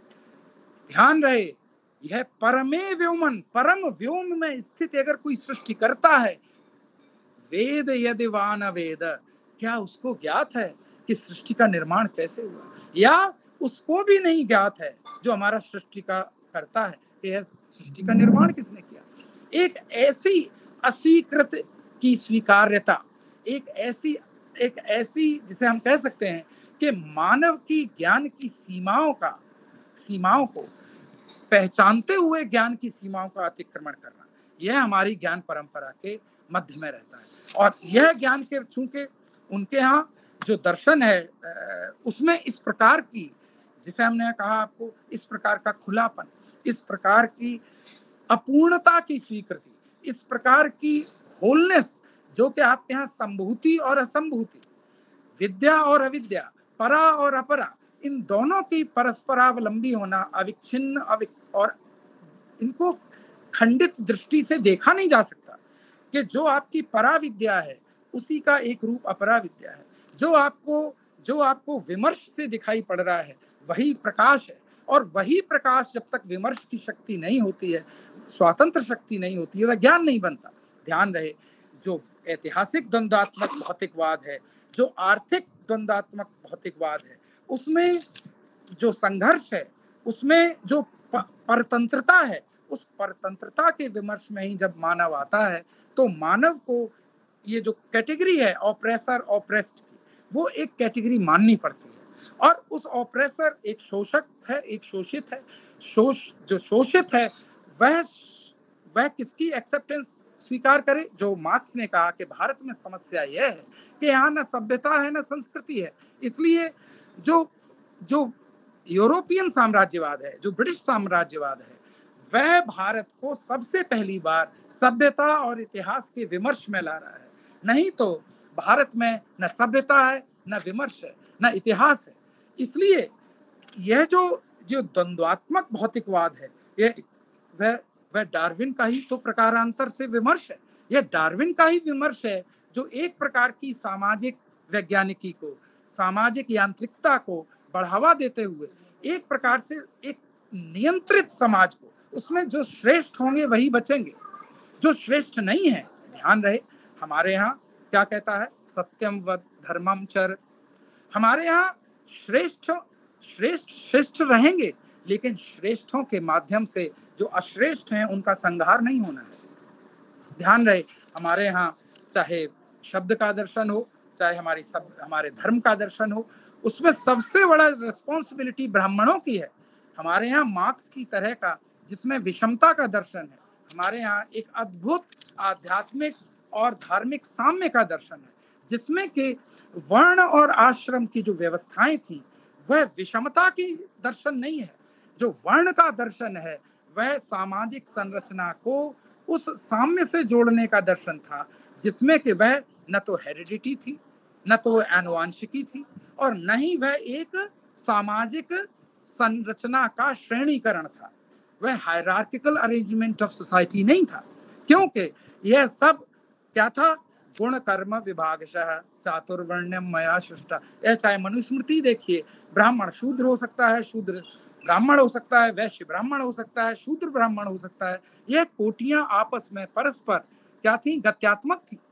S2: ध्यान रहे, यह परमे व्योमन, परम व्योम में स्थित अगर कोई सृष्टि करता है, वेद यदि वान वेद, क्या उसको ज्ञात है कि सृष्टि का निर्माण कैसे हुआ? या उसको भी नहीं ज्ञात है जो हमारा सृष्टि का करता है कि यह सृष्टि का निर्माण किसने किया? एक ऐसी अस्वीकृत की स्वीकार्यता, एक ऐसी एक ऐसी जिसे हम कह सकते हैं कि मानव की ज्ञान की सीमाओं का सीमाओं को पहचानते हुए ज्ञान की सीमाओं का अतिक्रमण करना, यह हमारी ज्ञान परंपरा के मध्य में रहता है। और यह ज्ञान के चूंकि उनके यहाँ जो दर्शन है उसमें इस प्रकार की, जिसे हमने कहा आपको, इस प्रकार का खुलापन, इस प्रकार की अपूर्णता की स्वीकृति, इस प्रकार की होलनेस, जो कि आपके यहाँ संभूति और असंभूति, विद्या और अविद्या, परा और अपरा, इन दोनों की परस्परावलंबी होना, अविच्छिन्न अविक और इनको खंडित दृष्टि से देखा नहीं जा सकता कि जो आपकी परा विद्या है उसी का एक रूप अपरा विद्या है। जो आपको जो आपको विमर्श से दिखाई पड़ रहा है वही प्रकाश है, और वही प्रकाश जब तक विमर्श की शक्ति नहीं होती है, स्वतंत्र शक्ति नहीं होती है, वह ज्ञान नहीं बनता। ध्यान रहे, जो ऐतिहासिक द्वंद्वात्मक भौतिकवाद है, जो आर्थिक द्वंद्वात्मक भौतिकवाद है, उसमें जो संघर्ष है, उसमें जो परतंत्रता है, उस परतंत्रता के विमर्श में ही जब मानव आता है तो मानव को ये जो कैटेगरी है ऑप्रेसर ऑप्रेस्ड की, वो एक कैटेगरी माननी पड़ती है। और उस ऑप्रेसर एक शोषक है, एक शोषित है। शोष जो शोषित है वह वह किसकी एक्सेप्टेंस स्वीकार करे? जो मार्क्स ने कहा कि भारत में समस्या यह है कि यहाँ न सभ्यता है न संस्कृति है, इसलिए जो जो यूरोपियन साम्राज्यवाद है, जो ब्रिटिश साम्राज्यवाद है, वह भारत को सबसे पहली बार सभ्यता और इतिहास के विमर्श में ला रहा है। नहीं तो भारत में न सभ्यता है, न विमर्श है, न इतिहास है। इसलिए यह जो जो द्वंद्वात्मक भौतिकवाद है, यह वह वह डार्विन का ही तो प्रकारांतर से विमर्श है। यह डार्विन का ही विमर्श है जो एक प्रकार की सामाजिक वैज्ञानिकी को, सामाजिक यांत्रिकता को बढ़ावा देते हुए एक प्रकार से एक नियंत्रित समाज को, उसमें जो श्रेष्ठ होंगे वही बचेंगे, जो श्रेष्ठ नहीं है। ध्यान रहे, हमारे यहाँ क्या कहता है? सत्यम वद धर्मम चर। हमारे यहाँ श्रेष्ठ श्रेष्ठ श्रेष्ठ रहेंगे, लेकिन श्रेष्ठों के माध्यम से जो अश्रेष्ठ हैं उनका संहार नहीं होना है। ध्यान रहे, हमारे यहाँ चाहे शब्द का दर्शन हो, चाहे हमारी सब हमारे धर्म का दर्शन हो, उसमें सबसे बड़ा रिस्पॉन्सिबिलिटी ब्राह्मणों की है। हमारे यहाँ मार्क्स की तरह का जिसमें विषमता का दर्शन है, हमारे यहाँ एक अद्भुत आध्यात्मिक और धार्मिक साम्य का दर्शन है, जिसमें कि वर्ण और आश्रम की जो व्यवस्थाएं थी वह विषमता की दर्शन नहीं है। जो वर्ण का दर्शन है वह सामाजिक संरचना को उस साम्य से जोड़ने का दर्शन था, जिसमें कि वह न तो हेरिडिटी थी, न तो आनुवांशिकी थी, और न ही वह एक सामाजिक संरचना का श्रेणीकरण था। वह हायरार्किकल अरेंजमेंट ऑफ सोसाइटी नहीं था, क्योंकि यह सब क्या था? गुण कर्म विभागशः चातुर्वर्ण्यम मया सृष्टा। यह चाहे मनुस्मृति देखिए, ब्राह्मण शूद्र हो सकता है, शूद्र ब्राह्मण हो सकता है, वैश्य ब्राह्मण हो सकता है, शूद्र ब्राह्मण हो सकता है। यह कोटियां आपस में परस्पर क्या थी? गत्यात्मक थी।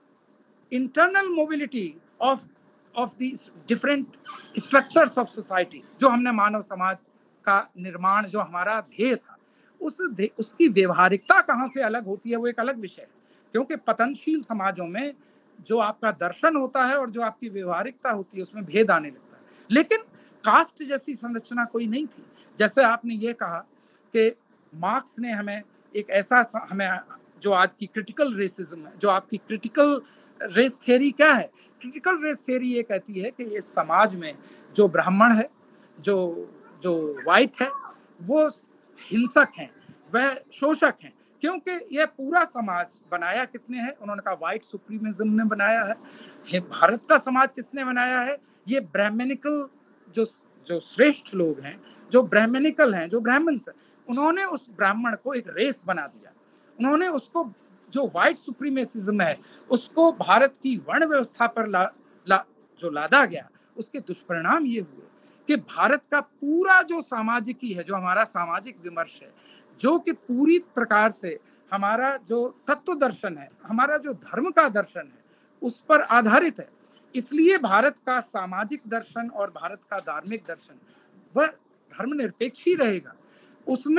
S2: Internal mobility of of the different structures of society, जो हमने मानव समाज का निर्माण, जो हमारा ध्येय था, उस उसकी व्यवहारिकता कहाँ से अलग होती है वो एक अलग विषय है। क्योंकि पतनशील समाजों में जो आपका दर्शन होता है और जो आपकी व्यवहारिकता होती है उसमें भेद आने लगता है। लेकिन कास्ट जैसी संरचना कोई नहीं थी। जैसे आपने ये कहा कि मार्क्स ने हमें एक ऐसा हमें जो आज की क्रिटिकल रेसिज्म है, जो आपकी क्रिटिकल रेस थ्योरी क्या है? क्रिटिकल रेस थ्योरी ये कहती है कि ये समाज में जो ब्राह्मण है, जो जो वाइट है, वो हिंसक हैं, वह शोषक हैं। क्योंकि यह पूरा समाज बनाया किसने है? उन्होंने कहा व्हाइट सुप्रीमिज्म ने बनाया है। भारत का समाज किसने बनाया है? ये ब्राह्मणिकल जो जो श्रेष्ठ लोग हैं, जो ब्राह्मणिकल हैं, जो ब्राह्मण्स हैं, उन्होंने उस ब्राह्मण को एक रेस बना दिया। उन्होंने उसको जो व्हाइट सुप्रीमेसिज्म है उसको भारत की वर्ण व्यवस्था पर ला, ला जो लादा गया, उसके दुष्परिणाम ये हुए कि भारत का पूरा जो सामाजिकी है, जो हमारा सामाजिक विमर्श है, जो कि पूरी प्रकार से हमारा जो तत्व दर्शन है, हमारा जो धर्म का दर्शन है, उस पर आधारित है। इसलिए भारत का सामाजिक दर्शन और भारत का धार्मिक दर्शन वह धर्मनिरपेक्ष ही रहेगा। उसमें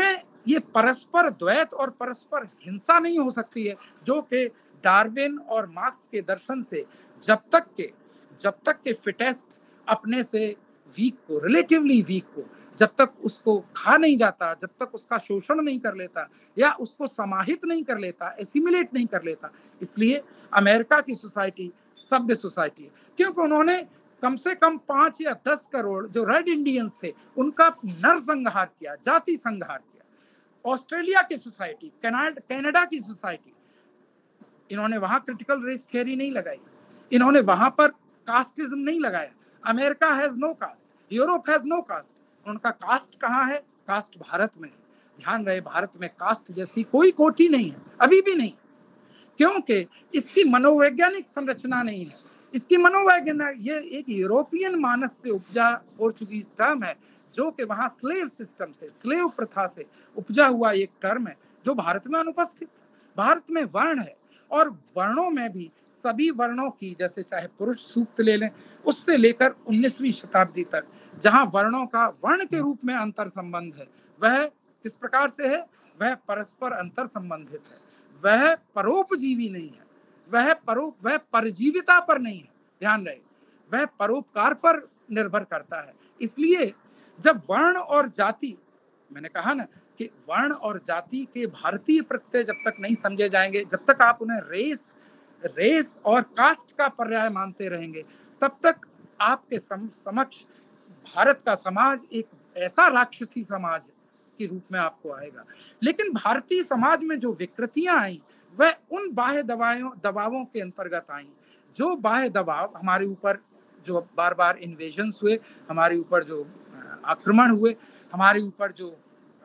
S2: ये परस्पर द्वैत और परस्पर हिंसा नहीं हो सकती है, जो कि डार्विन और मार्क्स के दर्शन से जब तक के जब तक के फिटेस्ट अपने से वीक को, रिलेटिवली वीक को, जब तक उसको खा नहीं जाता, जब तक उसका शोषण नहीं कर लेता या उसको समाहित नहीं कर लेता, एसिमिलेट नहीं कर लेता, इसलिए अमेरिका की सोसाइटी सभ्य सोसाइटी है, क्योंकि उन्होंने कम से कम पांच या दस करोड़ जो रेड इंडियंस थे उनका नरसंहार किया, जाति संहार किया। ऑस्ट्रेलिया की सोसाइटी, कनाडा की सोसाइटी, इन्होंने वहां क्रिटिकल रेस थ्योरी नहीं लगाई, इन्होंने वहां पर कास्टिज्म नहीं लगाया। America has no caste, Europe has no caste. उनका कास्ट कहाँ है? कास्ट भारत में है। ध्यान रहे, भारत में कास्ट जैसी कोई कोटि नहीं है, अभी भी नहीं, क्योंकि इसकी मनोवैज्ञानिक संरचना नहीं है। इसकी मनोवैज्ञानिक, ये एक यूरोपियन मानस से उपजा पोर्चुगीज टर्म है, जो कि वहां स्लेव सिस्टम से, स्लेव प्रथा से उपजा हुआ एक टर्म है, जो भारत में अनुपस्थित है। भारत में वर्ण है, और वर्णों में भी सभी वर्णों की, जैसे चाहे पुरुष सूक्त ले लें, उससे लेकर उन्नीसवीं शताब्दी तक जहां वर्णों का वर्ण के रूप में अंतर संबंध है, वह किस प्रकार से है? वह परस्पर अंतर संबंधित है, वह परोपजीवी नहीं है, वह परो वह परजीविता पर नहीं है। ध्यान रहे, वह परोपकार पर निर्भर करता है। इसलिए जब वर्ण और जाति, मैंने कहा ना कि वर्ण और जाति के भारतीय प्रत्यय जब तक नहीं समझे जाएंगे, जब तक आप उन्हें रेस रेस और कास्ट का पर्याय मानते रहेंगे, तब तक आपके सम, समक्ष भारत का समाज एक ऐसा राक्षसी समाज के रूप में आपको आएगा। लेकिन भारतीय समाज में जो विकृतियां आई, वह उन बाह्य दबावों दबावों के अंतर्गत आई, जो बाह्य दबाव हमारे ऊपर, जो बार बार इन्वेजन्स हुए, हमारे ऊपर जो आक्रमण हुए, हमारे ऊपर जो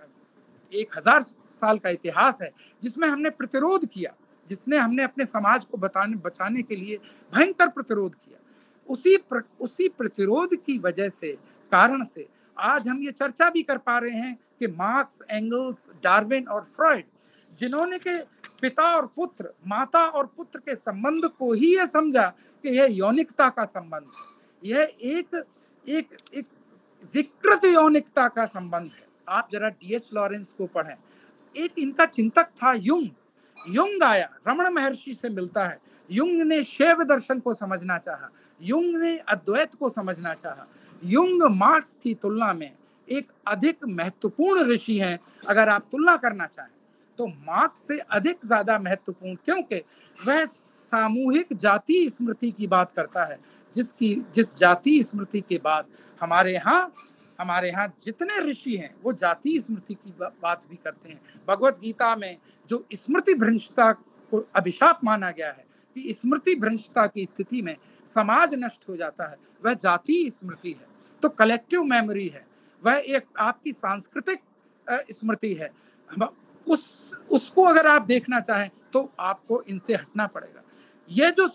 S2: एक हजार साल का इतिहास है जिसमें हमने प्रतिरोध किया, जिसने हमने अपने समाज को बताने बचाने के लिए भयंकर प्रतिरोध किया, उसी प्र, उसी प्रतिरोध की वजह से, कारण से आज हम ये चर्चा भी कर पा रहे हैं कि मार्क्स, एंगल्स, डार्विन और फ्रॉइड, जिन्होंने के पिता और पुत्र, माता और पुत्र के संबंध को ही ये समझा कि यह यौनिकता का संबंध है, यह एक एक एक विकृत यौनिकता का संबंध है। आप जरा डी एच लॉरेंस को पढ़ें। एक इनका चिंतक था युंग। युंग आया, रमण महर्षि से मिलता है। युंग ने शैव दर्शन को समझना चाहा, युंग ने अद्वैत को समझना चाहा। युंग मार्क्स की तुलना में एक अधिक महत्वपूर्ण ऋषि हैं। अगर आप तुलना करना चाहें तो मार्क्स से अधिक ज्यादा महत्वपूर्ण, क्योंकि वह सामूहिक जाति स्मृति की बात करता है, जिसकी जिस जाति स्मृति के बाद हमारे यहाँ हमारे यहाँ जितने ऋषि हैं वो जाति स्मृति की बात भी करते हैं। भगवत गीता में जो स्मृति भ्रंशता को अभिशाप माना गया है कि स्मृति भ्रंशता की स्थिति में समाज नष्ट हो जाता है, वह जाति स्मृति है। तो कलेक्टिव मेमोरी है, वह एक आपकी सांस्कृतिक स्मृति है। उस उसको अगर आप देखना चाहें तो आपको इनसे हटना पड़ेगा। ये जो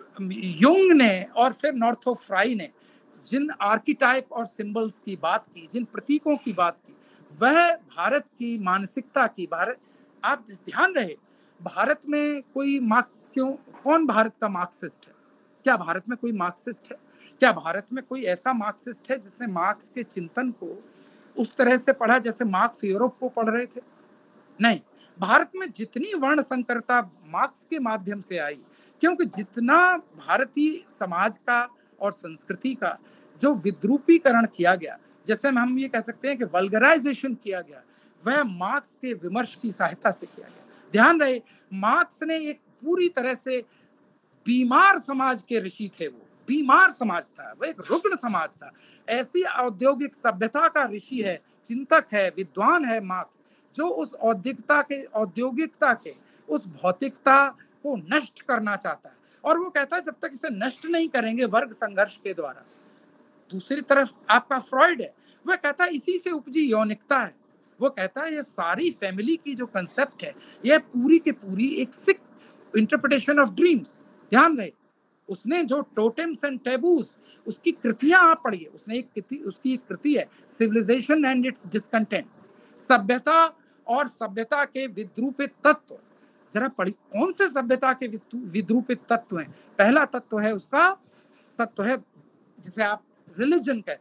S2: युंग ने और फिर नॉर्थो फ्राई ने जिन आर्किटाइप और सिंबल्स की बात की, जिन प्रतीकों की बात की, वह भारत की मानसिकता की, भारत, आप ध्यान रहे, भारत में कोई मार्क क्यों कौन भारत का मार्क्सिस्ट है? क्या भारत में कोई मार्क्सिस्ट है? क्या भारत में कोई ऐसा मार्क्सिस्ट है जिसने मार्क्स के चिंतन को उस तरह से पढ़ा जैसे मार्क्स यूरोप को पढ़ रहे थे? नहीं, भारत में जितनी वर्ण संकरता मार्क्स के माध्यम से आई, क्योंकि जितना भारतीय समाज का और संस्कृति का जो विद्रूपीकरण किया गया, जैसे हम ये कह सकते हैं कि वल्गराइजेशन किया गया, वह मार्क्स के विमर्श की सहायता से किया गया। ध्यान रहे, मार्क्स ने एक पूरी तरह से बीमार समाज के ऋषि थे, वो बीमार समाज था, वो एक रुग्ण समाज था। ऐसी औद्योगिक सभ्यता का ऋषि है, चिंतक है, विद्वान है मार्क्स, जो उस औद्योगिकता के औद्योगिकता के उस भौतिकता को नष्ट करना चाहता है। और वो कहता है जब तक इसे नष्ट नहीं करेंगे वर्ग संघर्ष के द्वारा। दूसरी तरफ आपका फ्रॉइड है, वह कहता है इसी से उपजी यौनिकता है। वो कहता है ये सारी फैमिली की जो कंसेप्ट है, यह पूरी के पूरी एक सिक इंटरप्रिटेशन ऑफ ड्रीम्स। ध्यान रहे, उसने जो टोटेम्स एंड टैबूज, उसकी कृतियां आप पढ़िए, उसने एक कृति, उसकी एक कृति है सिविलाइजेशन एंड इट्स डिसकंटेंट्स, सभ्यता और सभ्यता के विद्रूपित तत्व। जरा पढ़ी, कौन से सभ्यता के विद्रूपित तत्व हैं? पहला तत्व है उसका तत्व है जिसे आप रिलीजन कहते हैं,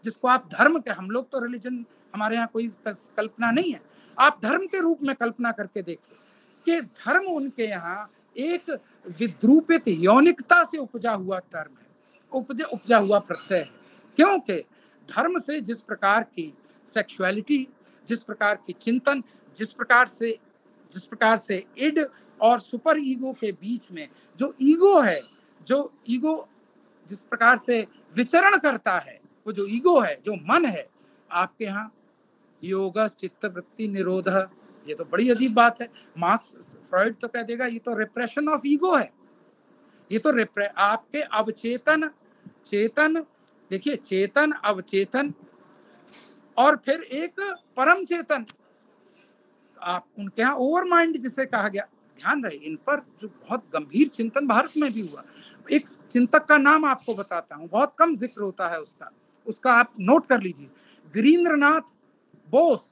S2: जिसको आप धर्म के, हम लोग तो रिलीजन, हमारे यहाँ कोई कल्पना नहीं है, आप धर्म के रूप में कल्पना करके देखिए कि धर्म उनके यहाँ एक विद्रूपित यौनिकता से उपजा हुआ टर्म है, उपजा उपजा हुआ प्रत्यय है। क्योंकि धर्म से जिस प्रकार की सेक्सुअलिटी, जिस प्रकार की चिंतन, जिस प्रकार से जिस प्रकार से इड और सुपर ईगो के बीच में जो ईगो है, जो ईगो जिस प्रकार से विचरण करता है, वो जो ईगो है, जो मन है, आपके यहाँ योग चित्त वृत्ति निरोध, ये तो बड़ी अजीब बात है। मार्क्स, फ्रॉइड तो कह देगा ये तो रिप्रेशन ऑफ ईगो है, ये तो रिप्रे आपके अवचेतन चेतन, देखिए चेतन अवचेतन और फिर एक परम चेतन, आप उनके यहाँ ओवर माइंड जिसे कहा गया। ध्यान रहे, इन पर जो बहुत गंभीर चिंतन भारत में भी हुआ। एक चिंतक का नाम आपको बताता हूँ, बहुत कम जिक्र होता है उसका, उसका आप नोट कर लीजिए, गिरीन्द्रनाथ बोस।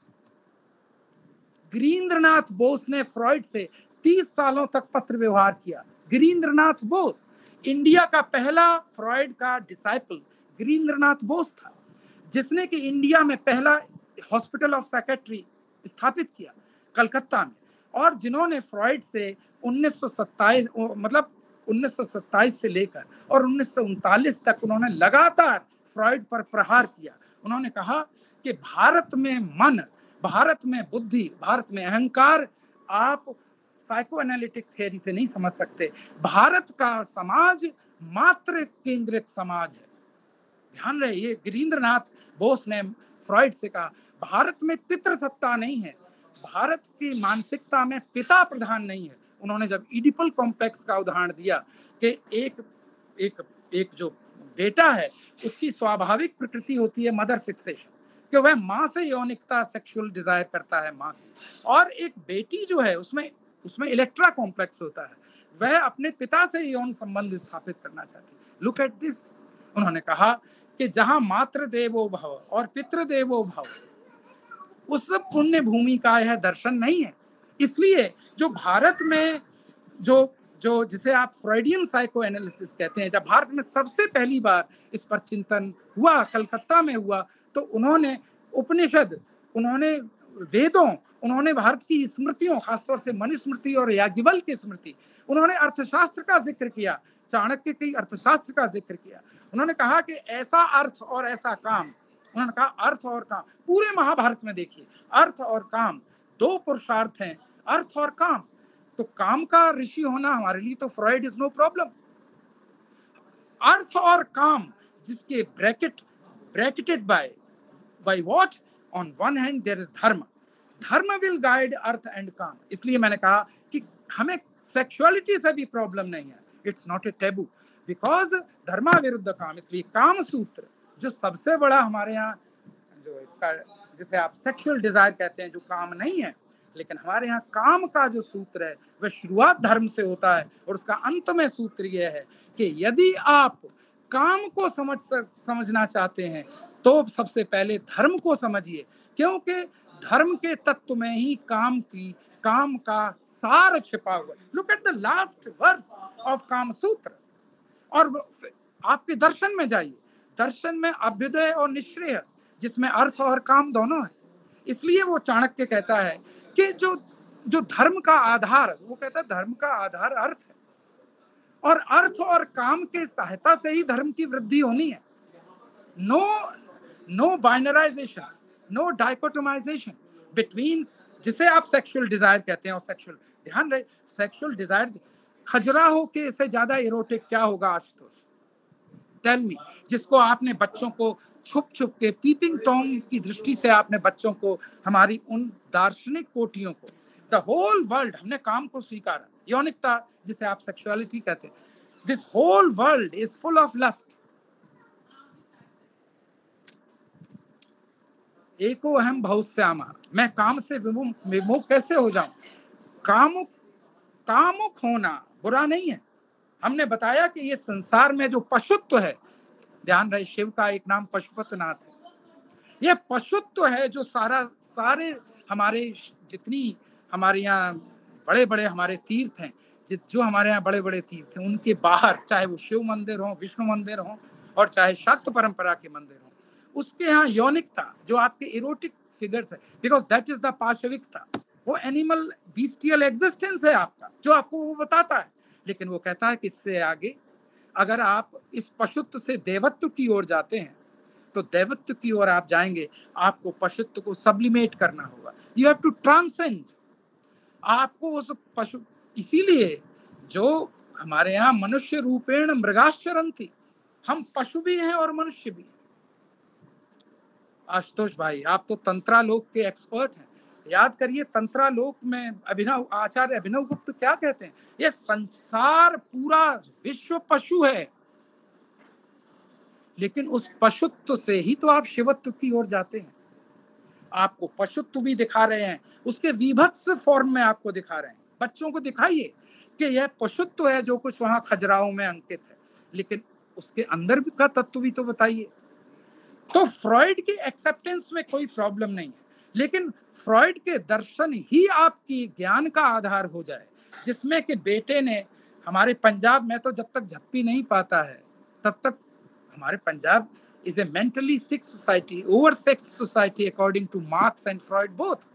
S2: गिरीन्द्रनाथ बोस ने फ्रॉइड से तीस सालों तक पत्र व्यवहार किया। गिरीन्द्रनाथ बोस, इंडिया का पहला फ्रॉइड का डिसाइपल गिरीन्द्रनाथ बोस था, जिसने कि इंडिया में पहला हॉस्पिटल ऑफ साइकेट्री स्थापित किया कलकत्ता में, और जिन्होंने फ्रॉइड से उन्नीस सौ सत्ताईस मतलब उन्नीस सौ सत्ताईस से लेकर और उन्नीस सौ उनतालीस तक उन्होंने लगातार फ्रॉइड पर प्रहार किया। उन्होंने कहा कि भारत में मन, भारत में बुद्धि, भारत में अहंकार आप साइको एनालिटिक थियरी से नहीं समझ सकते। भारत का समाज मात्र केंद्रित समाज है। ध्यान रहे, ये गिरीन्द्रनाथ बोस ने फ्रॉइड से कहा, भारत में पितृसत्ता नहीं है, भारत की मानसिकता में पिता प्रधान नहीं है। उन्होंने जब इडिपल कॉम्प्लेक्स का उदाहरण दिया कि एक एक एक जो बेटा है उसकी स्वाभाविक प्रकृति होती है मदर फिक्सेशन, कि वह माँ से यौनिकता सेक्सुअल डिजायर करता है माँ की, और एक बेटी जो है उसमें उसमें इलेक्ट्रा कॉम्प्लेक्स होता है, वह अपने पिता से यौन संबंध स्थापित करना चाहती है। Look at this. उन्होंने कहा कि जहां मातृ देवो भव और पितृ देवो भव, उस पुण्य भूमि का यह दर्शन नहीं है। इसलिए जो भारत में जो जो जिसे आप फ्रॉइडियन साइको एनालिसिस कहते हैं, जब भारत में सबसे पहली बार इस पर चिंतन हुआ, कलकत्ता में हुआ, तो उन्होंने उपनिषद, उन्होंने वेदों, उन्होंने भारत की स्मृतियों, खासतौर से मनुस्मृति और याज्ञवल्क्य की स्मृति, उन्होंने अर्थशास्त्र का जिक्र किया, चाणक्य की अर्थशास्त्र का जिक्र किया। उन्होंने कहा कि ऐसा अर्थ और ऐसा काम, उन्होंने कहा अर्थ और काम, पूरे महाभारत में देखिए अर्थ और काम दो पुरुषार्थ हैं, अर्थ और काम। तो काम का ऋषि होना हमारे लिए तो फ्रॉइड इज नो प्रॉब्लम। अर्थ और काम जिसके bracket bracketed by by what, on one hand there is dharma, dharma will guide earth and काम। इसलिए मैंने कहा कि हमें सेक्सुअलिटी से भी प्रॉब्लम नहीं है, it's not a taboo, because धर्मा विरुद्ध काम। इसलिए काम सूत्र जो सबसे बड़ा हमारे यहाँ, जो इसका जिसे आप सेक्सुअल डिजायर कहते हैं, जो काम नहीं है, लेकिन हमारे यहाँ काम का जो सूत्र है वह शुरुआत धर्म से होता है, और उसका अंत में सूत्र यह है कि यदि आप काम को समझ समझना चाहते हैं तो सबसे पहले धर्म को समझिए, क्योंकि धर्म के तत्व में ही काम की काम का सार छिपा हुआ। Look at the last verse of Kama Sutra, और आपके दर्शन में जाइए, दर्शन में अभ्युदय और निःश्रेयस, जिसमें अर्थ और काम दोनों है। इसलिए वो चाणक्य कहता है कि जो जो धर्म का आधार, वो कहता है धर्म का आधार अर्थ है, और अर्थ और काम के सहायता से ही धर्म की वृद्धि होनी है। No no binarisation, no dichotomisation between, जिसे आप सेक्सुअल डिजायर कहते हैं और सेक्सुअल, ध्यान रहे सेक्सुअल डिजायर खजुराहो के से ज्यादा इरोटिक क्या होगा आशुतोष, टेल मी, जिसको आपने बच्चों को छुप छुप के पीपिंग टॉम की दृष्टि से आपने बच्चों को, हमारी उन दार्शनिक कोटियों को, द होल वर्ल्ड, हमने काम को स्वीकारा, यौनिकता जिसे आप सेक्सुअलिटी कहते हैं, this whole world is full of lust. एको अहम बहुश्यामा, मैं काम से विमुख कैसे हो जाऊं? कामुक कामुक होना बुरा नहीं है। हमने बताया कि ये संसार में जो पशुत्व है, ध्यान रहे शिव का एक नाम पशुपतिनाथ है, ये पशुत्व है जो सारा सारे हमारे जितनी हमारे यहाँ बड़े बड़े हमारे तीर्थ हैं, जो हमारे यहाँ बड़े बड़े तीर्थ हैं, उनके बाहर चाहे वो शिव मंदिर हो, विष्णु मंदिर हो, और चाहे शाक्त परंपरा के मंदिर हो, उसके यहाँ यौनिकता, जो आपके इरोटिक फिगर्स है, बिकॉज दैट इज द पाशविकता, वो एनिमल बीस्टियल एग्जिस्टेंस है आपका, जो आपको वो बताता है। लेकिन वो कहता है कि इससे आगे अगर आप इस पशुत्व से देवत्व की ओर जाते हैं, तो देवत्व की ओर आप जाएंगे, आपको पशुत्व को सब्लिमेट करना होगा। You have to transcend. आपको उस पशु, इसीलिए जो हमारे यहाँ मनुष्य रूपेण मृगाश्चरन्ति, हम पशु भी हैं और मनुष्य भी हैं। आशुतोष भाई, आप तो तंत्रालोक के एक्सपर्ट हैं, याद करिए तंत्रालोक में अभिनव आचार्य अभिनव गुप्त क्या कहते हैं, ये संसार पूरा विश्व पशु है, लेकिन उस पशुत्व से ही तो आप शिवत्व की ओर जाते हैं। आपको पशुत्व भी दिखा रहे हैं, उसके विभत्स फॉर्म में आपको दिखा रहे हैं। बच्चों को दिखाइए कि यह पशुत्व है जो कुछ वहां खजुराहो में अंकित है, लेकिन उसके अंदर का तत्व भी तो बताइए। तो फ्रॉइड की एक्सेप्टेंस में कोई प्रॉब्लम नहीं है, लेकिन फ्रॉइड के दर्शन ही आपकी ज्ञान का आधार हो जाए, जिसमें कि बेटे ने हमारे पंजाब में तो जब तक झप्पी नहीं पाता है तब तक, हमारे Punjab is a mentally sick society, oversexed society according to Marx and Freud both,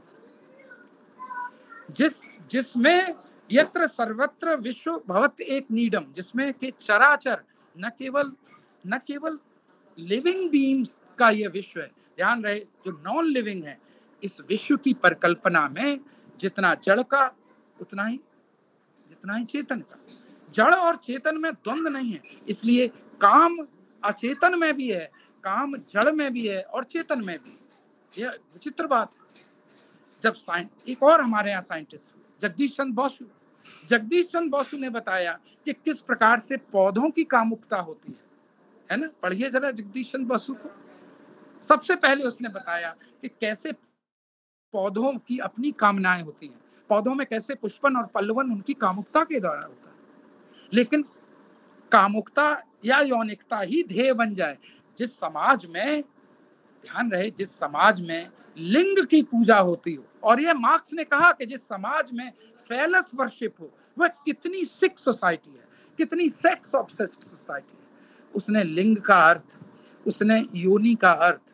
S2: जिस जिसमें यत्र सर्वत्र विश्व भवत एक नीडम, जिसमें कि चराचर न केवल न केवल लिविंग बीइंग्स का यह विश्व है, ध्यान रहे जो नॉन लिविंग है, इस विश्व की परिकल्पना में जितना जड़ का उतना ही जितना ही चेतन का, जड़ और चेतन में द्वंद्व नहीं है। इसलिए काम अचेतन में भी है, काम जड़ में भी है और चेतन में भी। यह विचित्र बात है। जब साइंस, एक और हमारे यहाँ साइंटिस्ट हुए जगदीश चंद्र बसु, जगदीश चंद्र बसु ने बताया कि किस प्रकार से पौधों की कामुकता होती है, है ना, पढ़िए जरा जगदीश चंद्र बसु को। सबसे पहले उसने बताया कि कैसे पौधों की अपनी कामनाएं होती हैं, पौधों में कैसे पुष्पन और पल्लवन उनकी कामुकता के द्वारा होता है। लेकिन कामुकता या यौनिकता ही ध्येय बन जाए, जिस समाज में, ध्यान रहे, जिस समाज में लिंग की पूजा होती हो, और यह मार्क्स ने कहा कि जिस समाज में फेलस वर्शिप हो, वह कितनी सिक सोसाइटी है, कितनी सेक्स ऑब्सेस्ड सोसाइटी है। उसने लिंग का अर्थ, उसने योनि का अर्थ,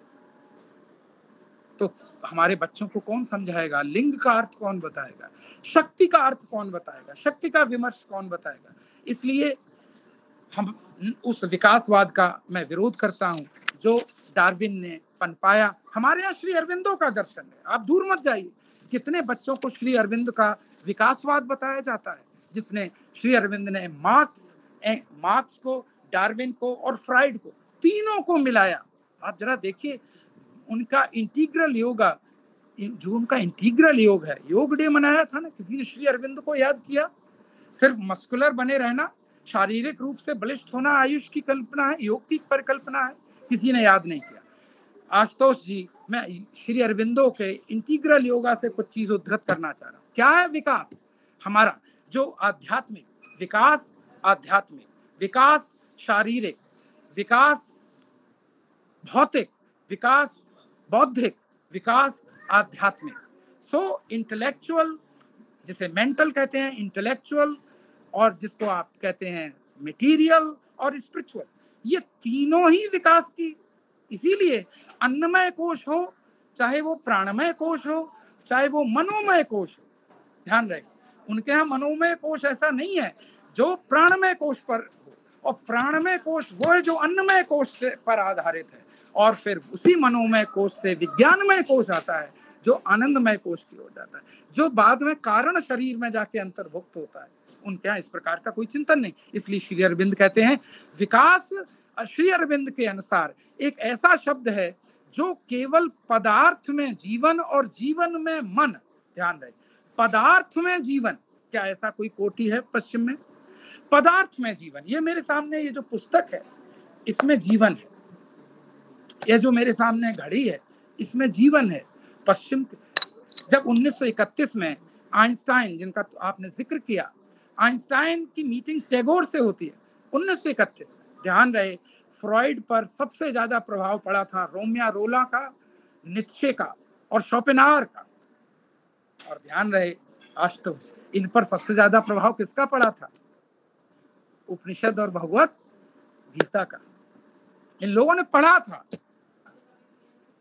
S2: तो हमारे बच्चों को कौन समझाएगा? लिंग का अर्थ कौन बताएगा? शक्ति का अर्थ कौन बताएगा? शक्ति का विमर्श कौन बताएगा? इसलिए हम उस विकासवाद का मैं विरोध करता हूं जो डार्विन ने पनपाया। हमारे यहाँ श्री अरविंदो का दर्शन है, आप दूर मत जाइए, कितने बच्चों को श्री अरविंद का विकासवाद बताया जाता है, जिसने श्री अरविंद ने मार्क्स मार्क्स को, डार्विन को और फ्राइड को, तीनों को मिलाया। आप जरा देखिए उनका इंटीग्रल योगा, जो उनका इंटीग्रल योग है, योग डे मनाया था ना, किसी ने श्री अरविंद को याद किया? सिर्फ मस्कुलर बने रहना, शारीरिक रूप से बलिष्ठ होना आयुष की कल्पना है, योग की परिकल्पना है, किसी ने याद नहीं किया। आशुतोष जी, मैं श्री अरविंदो के इंटीग्रल योगा से कुछ चीज उद्धृत करना चाह रहा हूँ। क्या है विकास? हमारा जो आध्यात्मिक विकास, आध्यात्मिक विकास, शारीरिक विकास, भौतिक विकास, बौद्धिक विकास, आध्यात्मिक। सो इंटेलेक्चुअल, जिसे मेंटल कहते हैं, इंटेलेक्चुअल, और जिसको आप कहते हैं मटेरियल और स्पिरिचुअल, ये तीनों ही विकास की। इसीलिए अन्नमय कोश हो, चाहे वो प्राणमय कोश हो, चाहे वो मनोमय कोश हो, ध्यान रहे, उनके यहाँ मनोमय कोश ऐसा नहीं है जो प्राणमय कोश पर हो, और प्राणमय कोश वो है जो अन्नमय कोश से पर आधारित है, और फिर उसी मनोमय कोश से विज्ञानमय कोश आता है जो आनंदमय कोश की ओर जाता है, जो बाद में कारण शरीर में जाके अंतर्भुक्त होता है। उनके यहाँ इस प्रकार का कोई चिंतन नहीं। इसलिए श्री अरविंद कहते हैं विकास श्री अरविंद के अनुसार एक ऐसा शब्द है जो केवल पदार्थ में जीवन और जीवन में मन, ध्यान रहे, पदार्थ में जीवन, क्या ऐसा कोई कोटि है पश्चिम में? पदार्थ में जीवन, ये मेरे सामने ये जो पुस्तक है इसमें जीवन है, ये जो मेरे सामने घड़ी है इसमें जीवन है। पश्चिम, जब उन्नीस सौ इकतीस में आइंस्टाइन, जिनका तो आपने जिक्र किया, आइंस्टाइन की मीटिंग टैगोर से होती है उन्नीस सौ इकतीस में, ध्यान रहे, फ्रॉइड पर सबसे ज्यादा प्रभाव पड़ा था रोमिया रोला का, नीत्शे का और शोपेनहावर का, और ध्यान रहे आशुतोष, इन पर सबसे ज्यादा प्रभाव किसका पड़ा था? उपनिषद और भगवत गीता का। इन लोगों ने पढ़ा था,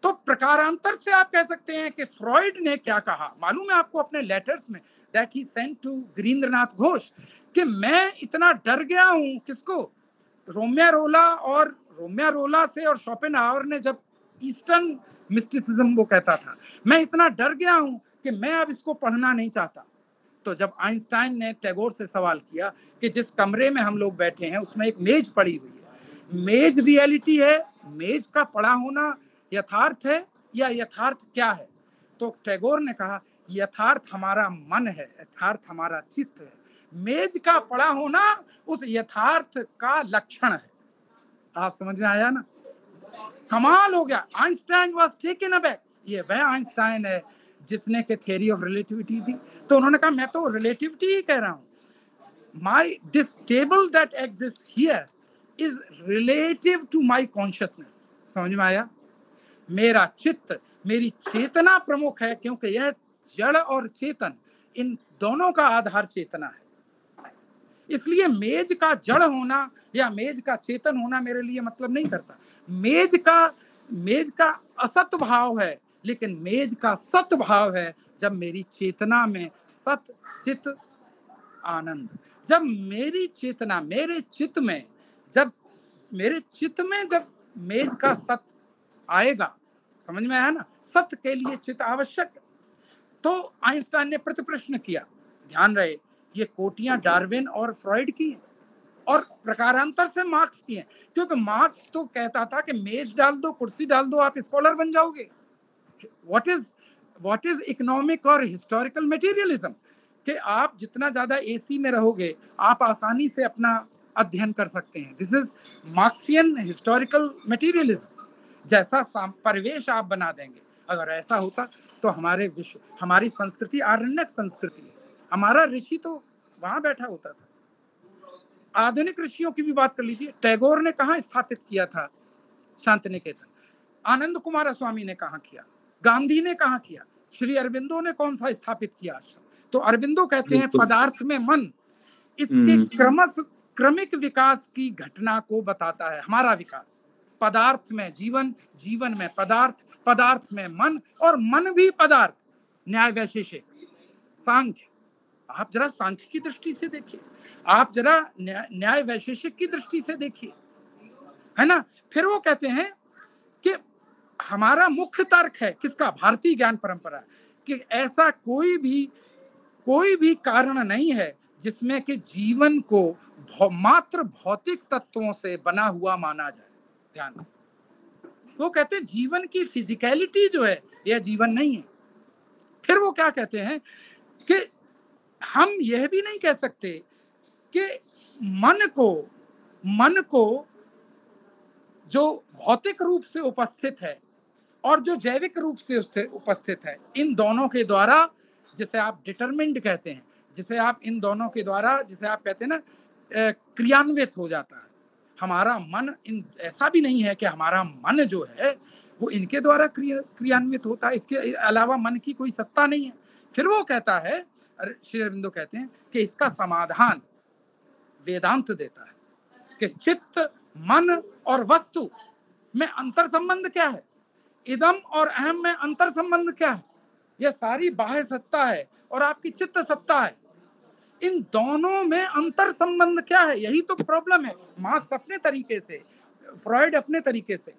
S2: तो प्रकारांतर से आप कह सकते हैं कि फ्रॉइड ने क्या कहा मालूम है आपको अपने लेटर्स में, that he sent to Girindranath Ghosh, कि मैं इतना डर गया हूं, किसको, रोमिया रोला, और रोमिया रोला से और शोपेनहावर ने जब ईस्टर्न मिस्टिसिज्म वो कहता था, मैं इतना डर गया हूं कि मैं अब इसको पढ़ना नहीं चाहता। तो जब आइंस्टाइन ने टैगोर से सवाल किया कि जिस कमरे में हम लोग बैठे हैं उसमें एक मेज पड़ी हुई है, मेज रियलिटी है, मेज का पड़ा होना यथार्थ है या यथार्थ क्या है, तो टैगोर ने कहा यथार्थ हमारा मन है, यथार्थ हमारा चित्त है, मेज का पड़ा होना उस यथार्थ का लक्षण है। आप समझ में आया ना, कमाल हो गया। आइंस्टाइन वाज टेकन अबैक, ये वह आइंस्टाइन है जिसने के थ्योरी ऑफ रिलेटिविटी दी। तो उन्होंने कहा मैं तो रिलेटिविटी ही कह रहा हूं, my this table that exist here is relative to my consciousness. समझ में आया, मेरा चित्त, मेरी चेतना प्रमुख है, क्योंकि यह जड़ और चेतन इन दोनों का आधार चेतना है। इसलिए मेज का जड़ होना या मेज का चेतन होना मेरे लिए मतलब नहीं करता। मेज का मेज का असत भाव है, लेकिन मेज का सत भाव है जब मेरी चेतना में सत चित आनंद, जब मेरी चेतना, मेरे चित्त में, जब मेरे चित्त में जब मेज का सत आएगा, समझ में आया ना, सत्य के लिए चित्त आवश्यक है। तो आइंस्टाइन ने प्रति प्रश्न किया, ध्यान रहे ये कोटियां डार्विन और फ्रॉइड की हैं और प्रकारांतर से मार्क्स की हैं, क्योंकि मार्क्स तो कहता था कि मेज डाल दो, कुर्सी डाल दो, आप स्कॉलर बन जाओगे। What is what is economic और हिस्टोरिकल मटेरियलिज्म, कि आप जितना ज्यादा एसी में रहोगे आप आसानी से अपना अध्ययन कर सकते हैं। This is Marxian historical materialism. जैसा परिवेश आप बना देंगे, अगर ऐसा होता तो हमारे विश्व, हमारी संस्कृति आरण्यक संस्कृति है, हमारा ऋषि तो वहां बैठा होता था। आधुनिक ऋषियों की भी बात कर लीजिए, टैगोर ने कहाँ स्थापित किया था शांति निकेतन, आनंद कुमार स्वामी ने कहाँ किया, गांधी ने कहाँ किया, श्री अरविंदो ने कौन सा स्थापित किया आश्रम। तो अरविंदो कहते हैं पदार्थ में मन इसके क्रमश क्रमिक विकास की घटना को बताता है। हमारा विकास पदार्थ में जीवन, जीवन में पदार्थ, पदार्थ में मन, और मन भी पदार्थ। न्याय वैशेषिक, सांख्य, आप जरा सांख्य की दृष्टि से देखिए, आप जरा न्याय वैशेषिक की दृष्टि से देखिए, है ना। फिर वो कहते हैं कि हमारा मुख्य तर्क है किसका, भारतीय ज्ञान परंपरा, कि ऐसा कोई भी कोई भी कारण नहीं है जिसमें कि जीवन को भौ, मात्र भौतिक तत्वों से बना हुआ माना जाए। ध्यान, वो कहते हैं जीवन की फिजिकलिटी जो है यह जीवन नहीं है। फिर वो क्या कहते हैं कि हम यह भी नहीं कह सकते कि मन को मन को जो भौतिक रूप से उपस्थित है और जो जैविक रूप से उससे उपस्थित है, इन दोनों के द्वारा, जिसे आप डिटरमिन्ड कहते हैं, जिसे आप इन दोनों के द्वारा, जिसे आप कहते हैं ना, क्रियान्वित हो जाता है। हमारा मन इन ऐसा भी नहीं है कि हमारा मन जो है वो इनके द्वारा क्रिया क्रियान्वित होता है, इसके अलावा मन की कोई सत्ता नहीं है। फिर वो कहता है, श्री अरविंदो कहते हैं कि इसका समाधान वेदांत देता है कि चित्त, मन और वस्तु में अंतर संबंध क्या है, इदम और अहम में अंतर संबंध क्या है, यह सारी बाह्य सत्ता है और आपकी चित्त सत्ता है, इन दोनों में अंतर संबंध क्या है, यही तो प्रॉब्लम है। मार्क्स अपने तरीके से, फ्रॉइड अपने तरीके से,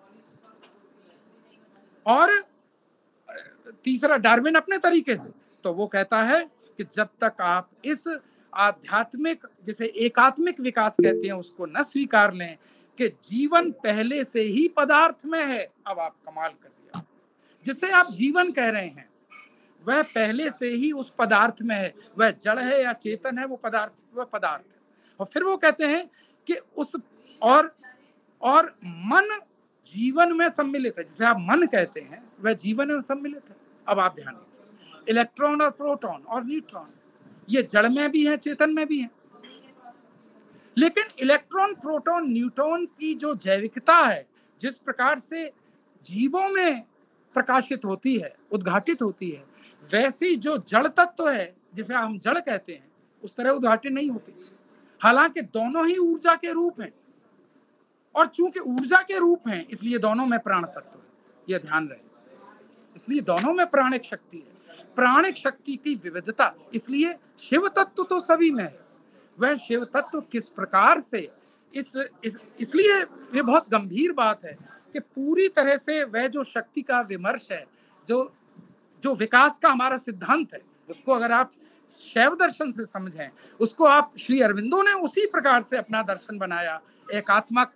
S2: और तीसरा डार्विन अपने तरीके से। तो वो कहता है कि जब तक आप इस आध्यात्मिक, जिसे एकात्मिक विकास कहते हैं, उसको न स्वीकार लें कि जीवन पहले से ही पदार्थ में है, अब आप कमाल कर दिया। जिसे आप जीवन कह रहे हैं वह पहले से ही उस पदार्थ में है, वह जड़ है या चेतन है, वो पदार्थ, वह पदार्थ है। और फिर वो कहते हैं कि उस और और मन जीवन में सम्मिलित है, जिसे आप मन कहते हैं वह जीवन में सम्मिलित है। अब आप ध्यान रखिए, इलेक्ट्रॉन और प्रोटॉन और न्यूट्रॉन ये जड़ में भी है, चेतन में भी है, लेकिन इलेक्ट्रॉन, प्रोटॉन, न्यूट्रॉन की जो जैविकता है, जिस प्रकार से जीवों में प्रकाशित होती है, उद्घाटित होती है, वैसी जो जड़ तत्व है, जिसे हम जड़ कहते हैं, उस तरह उद्घाटित नहीं होती। हालांकि दोनों ही ऊर्जा के रूप हैं, और चूंकि ऊर्जा के रूप हैं इसलिए दोनों में प्राण तत्व है। यह ध्यान रहे। इसलिए दोनों में प्राणिक शक्ति है, प्राणिक शक्ति की विविधता। इसलिए शिव तत्व तो सभी में है, वह शिव तत्व किस प्रकार से इस, इस इसलिए ये बहुत गंभीर बात है कि पूरी तरह से वह जो शक्ति का विमर्श है, जो जो विकास का हमारा सिद्धांत है, उसको अगर आप शैव दर्शन से समझें, उसको आप श्री अरविंदो ने उसी प्रकार से अपना दर्शन बनाया, एकात्मक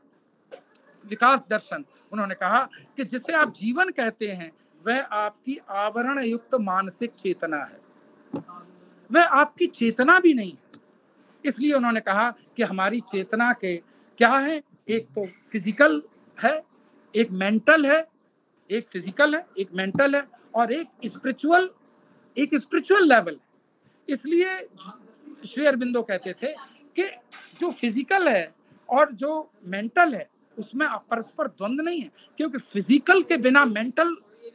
S2: विकास दर्शन। उन्होंने कहा कि जिसे आप जीवन कहते हैं वह आपकी आवरण युक्त मानसिक चेतना है, वह आपकी चेतना भी नहीं है। इसलिए उन्होंने कहा कि हमारी चेतना के क्या है, एक तो फिजिकल है, एक मेंटल है, एक फिजिकल है, एक मेंटल है, और एक स्पिरिचुअल, एक स्पिरिचुअल लेवल है। इसलिए श्री अरविंदो कहते थे कि जो फिजिकल है और जो मेंटल है उसमें परस्पर द्वंद्व नहीं है, क्योंकि फिजिकल के बिना मेंटल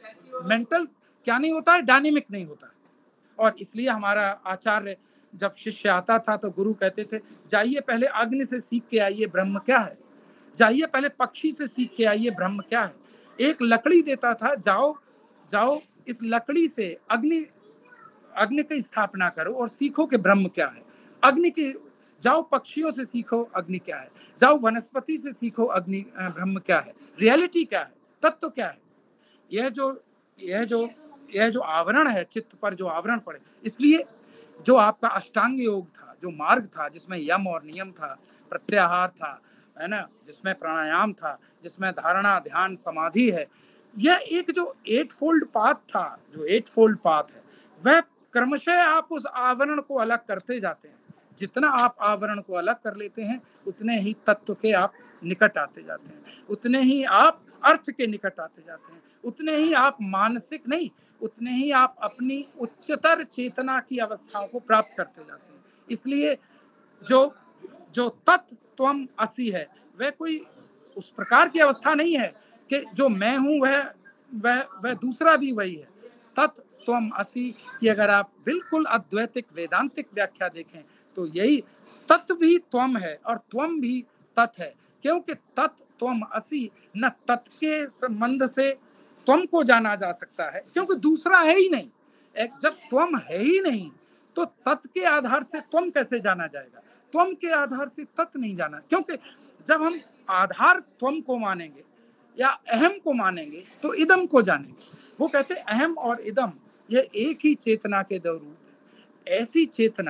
S2: मेंटल क्या नहीं होता है, डायनेमिक नहीं होता। और इसलिए हमारा आचार्य जब शिष्य आता था तो गुरु कहते थे, जाइए पहले अग्नि से सीख के आइए ब्रह्म क्या है, जाइए पहले पक्षी से सीख के आइए ब्रह्म क्या है। एक लकड़ी देता था, जाओ जाओ इस लकड़ी से अग्नि अग्नि की स्थापना करो और सीखो कि ब्रह्म क्या है। अग्नि की जाओ, पक्षियों से सीखो अग्नि क्या है, जाओ वनस्पति से सीखो अग्नि ब्रह्म क्या है, रियलिटी क्या है, तत्व क्या है। यह जो यह जो यह जो आवरण है चित्त पर, जो आवरण पड़े। इसलिए जो आपका अष्टांग योग था, जो मार्ग था जिसमें यम और नियम था, प्रत्याहार था, है ना, जिसमें प्राणायाम था, जिसमें धारणा ध्यान समाधि है, यह एक जो एट फोल्ड पाथ था, जो एट फोल्ड पाथ है, वह क्रमशः आप उस आवरण को अलग करते जाते हैं। जितना आप आवरण को अलग कर लेते हैं उतने ही तत्व के आप निकट आते जाते हैं, उतने ही आप अर्थ के निकट आते जाते हैं, उतने ही आप मानसिक नहीं, उतने ही आप अपनी उच्चतर चेतना की अवस्थाओं को प्राप्त करते जाते हैं। इसलिए जो जो तत्त्वम असि है वह कोई उस प्रकार की अवस्था नहीं है कि जो मैं हूं वह वह वह दूसरा भी वही है। तत्त्वम असि की अगर आप बिल्कुल अद्वैतिक वेदांतिक व्याख्या देखें तो यही तत्व भी त्वम है और त्वम भी तत् है, क्योंकि तत् त्वम असि न तत् के संबंध से त्वम को जाना जा सकता है, क्योंकि दूसरा है ही नहीं। एक जब त्वम है ही नहीं तो तत् के आधार से त्वम कैसे जाना जाएगा, त्वम के आधार से तत् नहीं जाना। क्योंकि जब हम आधार त्वम को मानेंगे या अहम को मानेंगे तो इदम को जानेंगे। वो कहते अहम और इदम ये एक ही चेतना के दो रूप है। ऐसी चेतना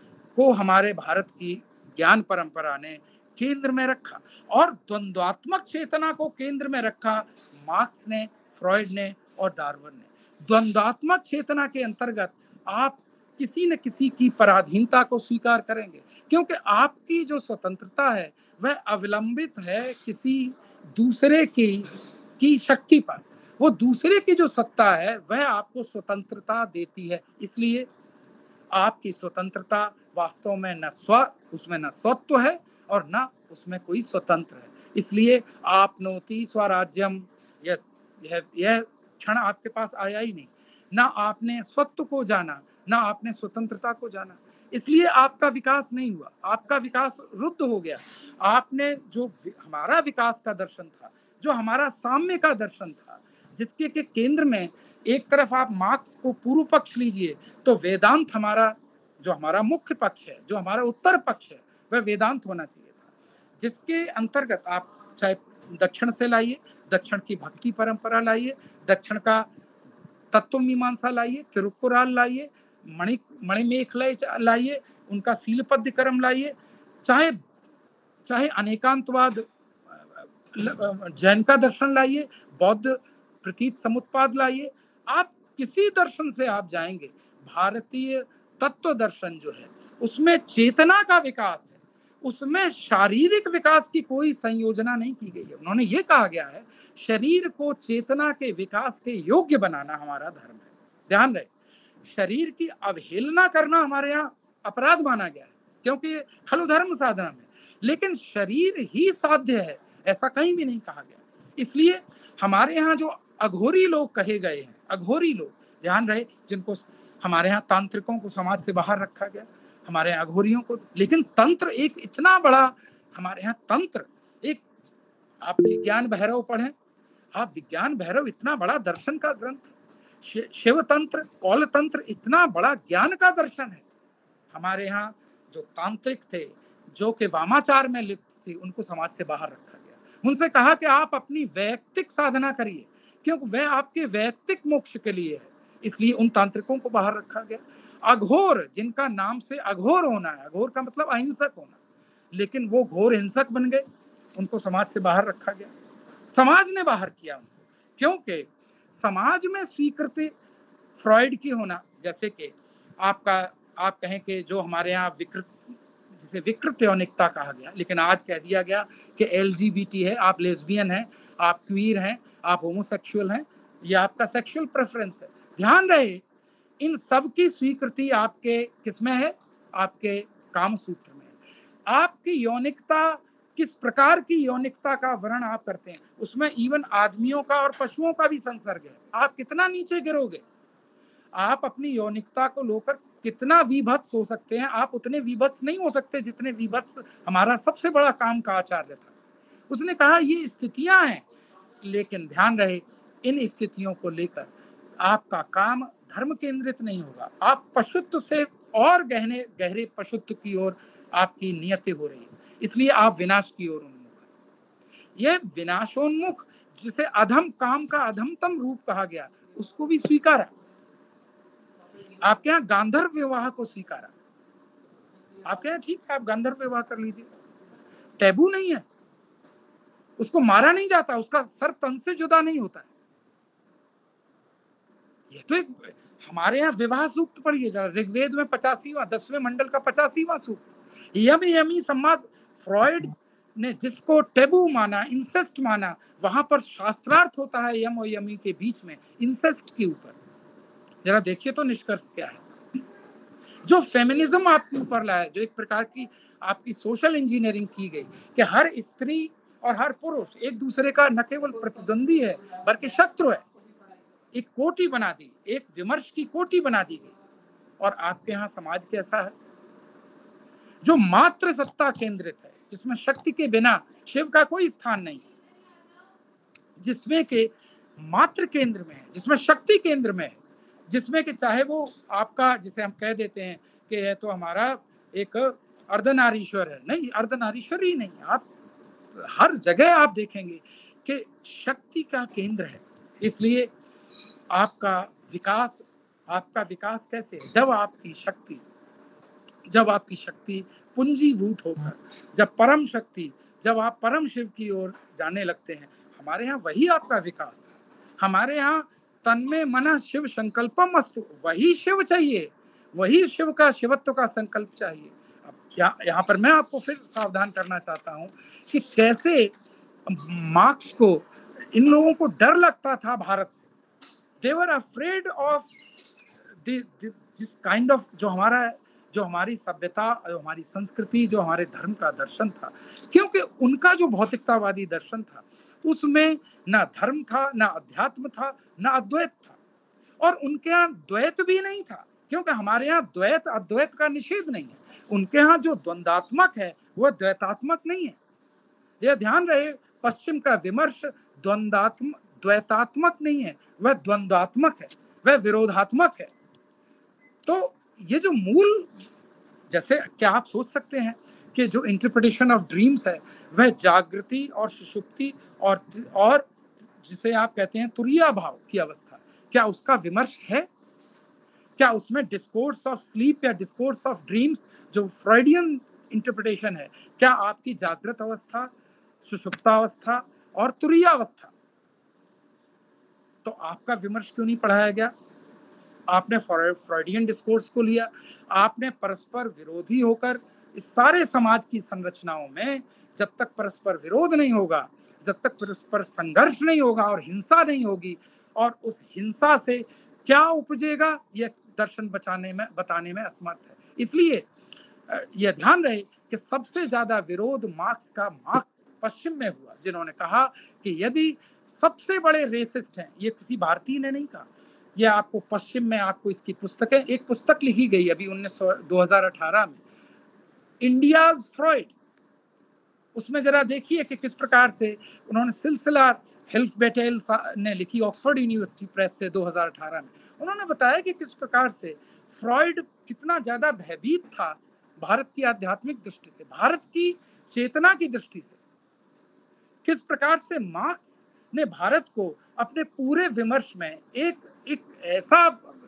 S2: को हमारे भारत की ज्ञान परंपरा ने केंद्र में रखा और द्वंद्वात्मक चेतना को केंद्र में रखा मार्क्स ने, फ्रॉइड ने और डार्विन ने। द्वंद्वात्मक चेतना के अंतर्गत आप किसी न किसी की पराधीनता को स्वीकार करेंगे, क्योंकि आपकी जो स्वतंत्रता है वह अवलंबित है किसी दूसरे की की शक्ति पर। वो दूसरे की जो सत्ता है वह आपको स्वतंत्रता देती है। इसलिए आपकी स्वतंत्रता वास्तव में न स्व उसमें न स्वत्व है और न उसमें कोई स्वतंत्र है। इसलिए आपनोति स्वराज्यम, यह यह यह क्षण आपके पास आया ही नहीं। ना आपने स्वत्व को जाना, ना आपने स्वतंत्रता को जाना। इसलिए आपका विकास नहीं हुआ, आपका विकास रुद्ध हो गया। आपने जो हमारा विकास का दर्शन था, जो हमारा साम्य का दर्शन था, जिसके के केंद्र में एक तरफ आप मार्क्स को पूर्व पक्ष लीजिए तो वेदांत हमारा जो हमारा मुख्य पक्ष है, जो हमारा उत्तर पक्ष है, वह वेदांत होना चाहिए था, जिसके अंतर्गत आप चाहे दक्षिण से लाइए, दक्षिण की भक्ति परंपरा लाइए, दक्षिण का तत्व मीमांसा लाइए, तिरुक्कुराल लाइए, मणि मणिमेखलय लाइए, उनका शीलपद्य क्रम लाइए, चाहे चाहे अनेकांतवाद जैन का दर्शन लाइए, बौद्ध प्रतीत समुत्पाद लाइए। आप किसी दर्शन से आप जाएंगे, भारतीय तत्व दर्शन जो है उसमें चेतना का विकास है, उसमें शारीरिक विकास की कोई संयोजना नहीं की गई है। उन्होंने ये कहा गया है शरीर को चेतना के विकास के योग्य बनाना हमारा धर्म है। ध्यान रहे, शरीर की अवहेलना करना हमारे यहाँ अपराध माना गया है, क्योंकि खलु धर्म साधना में, लेकिन शरीर ही साध्य है ऐसा कहीं भी नहीं कहा गया। इसलिए हमारे यहाँ जो अघोरी लोग कहे गए हैं, अघोरी लोग, ध्यान रहे, जिनको हमारे यहाँ तांत्रिकों को समाज से बाहर रखा गया, हमारे यहाँ अघोरियों को, लेकिन तंत्र एक इतना बड़ा, हमारे यहाँ तंत्र एक, आप विज्ञान भैरव पढ़ें, आप विज्ञान भैरव इतना बड़ा दर्शन का ग्रंथ, शिव तंत्र, कौल तंत्र इतना बड़ा ज्ञान का दर्शन है। हमारे यहाँ जो तांत्रिक थे, जो कि वामाचार में लिप्त थे, उनको समाज से बाहर रखा गया। उनसे कहा कि आप अपनी वैयक्तिक साधना करिए, क्योंकि वह आपके वैयक्तिक मोक्ष के लिए है, इसलिए उन तांत्रिकों को बाहर रखा गया। अघोर, जिनका नाम से अघोर होना है, अघोर का मतलब अहिंसक होना, लेकिन वो घोर हिंसक बन गए, उनको समाज से बाहर रखा गया। समाज ने बाहर किया उनको, क्योंकि समाज में स्वीकृति फ्रॉइड की होना, जैसे कि आपका आप कहें कि जो हमारे यहाँ विकृत, जिसे विकृत यौनिकता कहा गया, लेकिन आज कह दिया गया कि एलजीबीटी है, आप लेस्बियन हैं, आप क्वीर हैं, आप होमोसेक्सुअल हैं, ये आपका सेक्सुअल प्रेफरेंस है। ध्यान रहे, इन सब की स्वीकृति आपके किसमें है? आपके काम सूत्र में। आपकी यौनिकता, किस प्रकार की यौनिकता का वर्णन आप करते हैं, उसमें इवन आदमियों का और पशुओं का भी संसर्ग है। आप कितना नीचे गिरोगे, आप अपनी यौनिकता को लेकर कितना विभत्स हो सकते हैं, आप उतने विभत्स नहीं हो सकते जितने विभत्स हमारा सबसे बड़ा काम का आचार्य था। उसने कहा ये स्थितियां हैं, लेकिन ध्यान रहे, इन स्थितियों को लेकर आपका काम धर्म केंद्रित नहीं होगा, आप पशुत्व से और गहने गहरे पशुत्व की ओर आपकी नियति हो रही है, इसलिए आप विनाश की ओर उन्मुख। यह विनाशोन्मुख, जिसे अधम काम का अधमतम रूप कहा गया, उसको भी स्वीकारा। आपके यहाँ गांधर्व विवाह को स्वीकारा, आपके यहाँ ठीक है, आप गांधर्व विवाह कर लीजिए, टैबू नहीं है, उसको मारा नहीं जाता, उसका सर तन से जुदा नहीं होता है। ये तो एक, हमारे यहाँ विवाह सूक्त पढ़िएगा, ऋग्वेद में पचासीवां, दसवें मंडल का पचासीवां सूक्त, यम यमी संवाद। फ्रॉइड ने जिसको टेबू माना, इंसेस्ट माना, वहां पर शास्त्रार्थ होता है यम और यमी के बीच में, इंसेस्ट के ऊपर। जरा देखिए तो निष्कर्ष क्या है। जो फेमिनिज्म आपके ऊपर लाया, जो एक प्रकार की आपकी सोशल इंजीनियरिंग की गई कि हर स्त्री और हर पुरुष एक दूसरे का न केवल प्रतिद्वंदी है बल्कि शत्रु है, एक कोटि बना दी, एक विमर्श की कोटि बना दी गई। और आपके यहाँ समाज कैसा है, जो मात्र सत्ता केंद्रित है, जिसमें शक्ति के बिना शिव का कोई स्थान नहीं, जिसमें के मात्र केंद्र में है, जिसमें शक्ति केंद्र में है, जिसमें कि चाहे वो आपका, जिसे हम कह देते हैं कि है तो हमारा एक अर्धनारीश्वर है, नहीं, अर्धनारीश्वर ही नहीं, आप हर जगह आप देखेंगे कि शक्ति का केंद्र है। इसलिए आपका विकास, आपका विकास कैसे है? जब आपकी शक्ति, जब आपकी शक्ति पूंजीभूत होकर, जब परम शक्ति, जब आप परम शिव की ओर जाने लगते हैं, हमारे यहाँ वही आपका विकास है। हमारे यहाँ तन्मे मन शिव संकल्पम अस्तु, वही शिव चाहिए, वही शिव का शिवत्व का संकल्प चाहिए। अब यहाँ यहाँ पर मैं आपको फिर सावधान करना चाहता हूँ कि कैसे मार्क्स को, इन लोगों को डर लगता था भारत से, they were afraid of the, the, this kind of, जो हमारा, जो हमारी सभ्यता, जो हमारी संस्कृति, जो हमारे धर्म का दर्शन था, क्योंकि उनका जो भौतिकतावादी दर्शन था उसमें ना धर्म था, ना अध्यात्म था, ना अद्वैत था, और उनके यहाँ द्वैत भी नहीं था, क्योंकि हमारे यहाँ द्वैत अद्वैत का निषेध नहीं है। उनके यहाँ जो द्वंद्वात्मक है वह द्वैतात्मक नहीं है। यह ध्यान रहे, पश्चिम का विमर्श द्वंद्वात्मक द्वैतात्मक नहीं है, वह द्वंद्वात्मक है, वह विरोधात्मक है। तो ये जो मूल, जैसे क्या आप सोच सकते हैं कि जो इंटरप्रिटेशन ऑफ ड्रीम्स है वह जागृति और सुषुप्ति और और जिसे आप कहते हैं तुरीया भाव की अवस्था, क्या उसका विमर्श है? क्या उसमें डिस्कोर्स ऑफ स्लीप या डिस्कोर्स ऑफ ड्रीम्स जो फ्रॉइडियन इंटरप्रिटेशन है, क्या आपकी जागृत अवस्था, सुषुप्तावस्था और तुरीया अवस्था, तो आपका विमर्श क्यों नहीं पढ़ाया गया? आपने फ्रॉइडियन डिस्कोर्स को लिया, आपने परस्पर विरोधी होकर इस सारे समाज की संरचनाओं में, जब तक परस्पर विरोध नहीं होगा, जब तक परस्पर संघर्ष नहीं होगा और हिंसा नहीं होगी, और उस हिंसा से क्या उपजेगा यह दर्शन बचाने में बताने में असमर्थ है। इसलिए यह ध्यान रहे कि सबसे ज्यादा विरोध मार्क्स का मार्क्स पश्चिम में हुआ, जिन्होंने कहा कि यदि सबसे बड़े रेसिस्ट हैं, ये किसी भारतीय ने नहीं कहा, ये आपको पश्चिम में, आपको इसकी पुस्तकें, एक पुस्तक लिखी गई अभी उन्नीस सौ दो हज़ार अठारह में, इंडियाज फ्रॉइड, उसमें जरा देखिए कि किस प्रकार से उन्होंने सिलसिला हेल्फ बेटेल ने लिखी ऑक्सफोर्ड यूनिवर्सिटी प्रेस से दो हज़ार अठारह में। उन्होंने बताया कि किस प्रकार से फ्रॉइड कितना ज्यादा भयभीत था भारत की आध्यात्मिक दृष्टि से, भारत की चेतना की दृष्टि से। किस प्रकार से मार्क्स ने भारत को अपने पूरे विमर्श में एक एक ऐसा,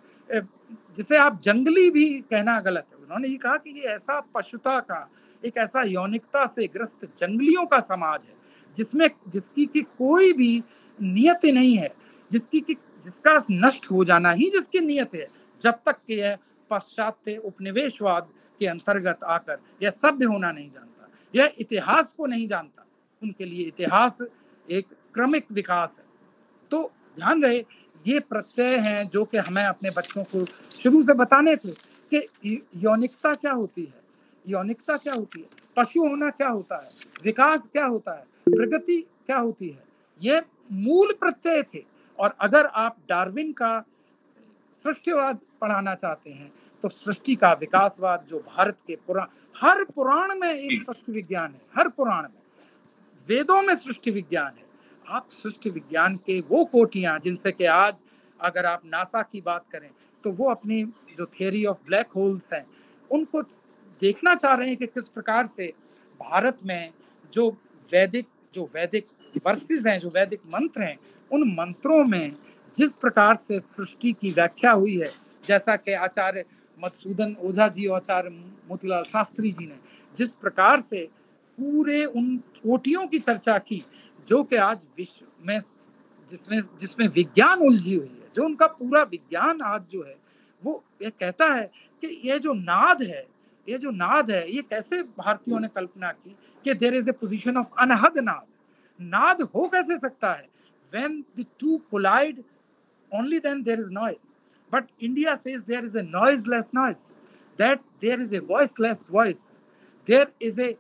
S2: जिसे आप जंगली भी कहना गलत है, उन्होंने ये कहा कि ये ऐसा पशुता का, एक ऐसा यौनिकता से ग्रस्त जंगलियों का समाज है जिसमें जिसकी की कोई भी नियत नहीं है, जिसकी की जिसका नष्ट हो जाना ही जिसकी नियत है, जब तक कि यह पाश्चात्य उपनिवेशवाद के अंतर्गत आकर यह सभ्य होना नहीं जानता, यह इतिहास को नहीं जानता। उनके लिए इतिहास एक क्रमिक विकास है। तो ध्यान रहे, ये प्रत्यय हैं जो कि हमें अपने बच्चों को शुरू से बताने थे कि यौनिकता क्या होती है, यौनिकता क्या होती है, पशु होना क्या होता है, विकास क्या होता है, प्रगति क्या होती है। ये मूल प्रत्यय थे। और अगर आप डार्विन का सृष्टिवाद पढ़ाना चाहते हैं तो सृष्टि का विकासवाद, जो भारत के पुराण, हर पुराण में एक सृष्टि विज्ञान है, हर पुराण में, वेदों में सृष्टि विज्ञान है। आप सृष्टि विज्ञान के वो कोटियां जिनसे कि आज अगर आप नासा की बात करें तो वो अपनी जो थियरी ऑफ ब्लैक होल्स हैं उनको देखना चाह रहे हैं कि किस प्रकार से भारत में जो वैदिक जो वैदिक वर्सेस हैं, जो वैदिक मंत्र हैं, उन मंत्रों में जिस प्रकार से सृष्टि की व्याख्या हुई है, जैसा कि आचार्य मधुसूदन ओझा जी और आचार्य मोतीलाल शास्त्री जी ने जिस प्रकार से पूरे उन कोटियों की चर्चा की जो कि आज विश्व में जिसमें जिसमें विज्ञान उलझी हुई है, जो उनका पूरा विज्ञान आज जो है वो ये कहता है कि ये जो नाद है, ये जो नाद है, ये कैसे भारतीयों ने कल्पना की कि there is a position of anahad naad. नाद हो कैसे सकता है? when the two collide, only then there is noise. But India says there is a noiseless noise, that there is a voiceless voice, there is a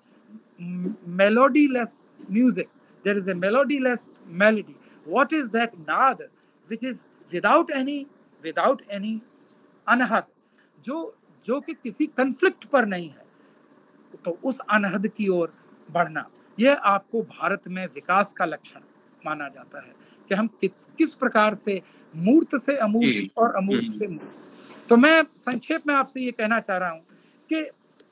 S2: melodyless music, there is a melodyless melody. What is that naad which is without any without any अनहद, जो जो कि किसी conflict पर नहीं है? तो उस अनहद की ओर बढ़ना, यह आपको भारत में विकास का लक्षण माना जाता है कि हम किस किस प्रकार से मूर्त से अमूर्त और अमूर्त से मूर्त। तो मैं संक्षेप में आपसे ये कहना चाह रहा हूं कि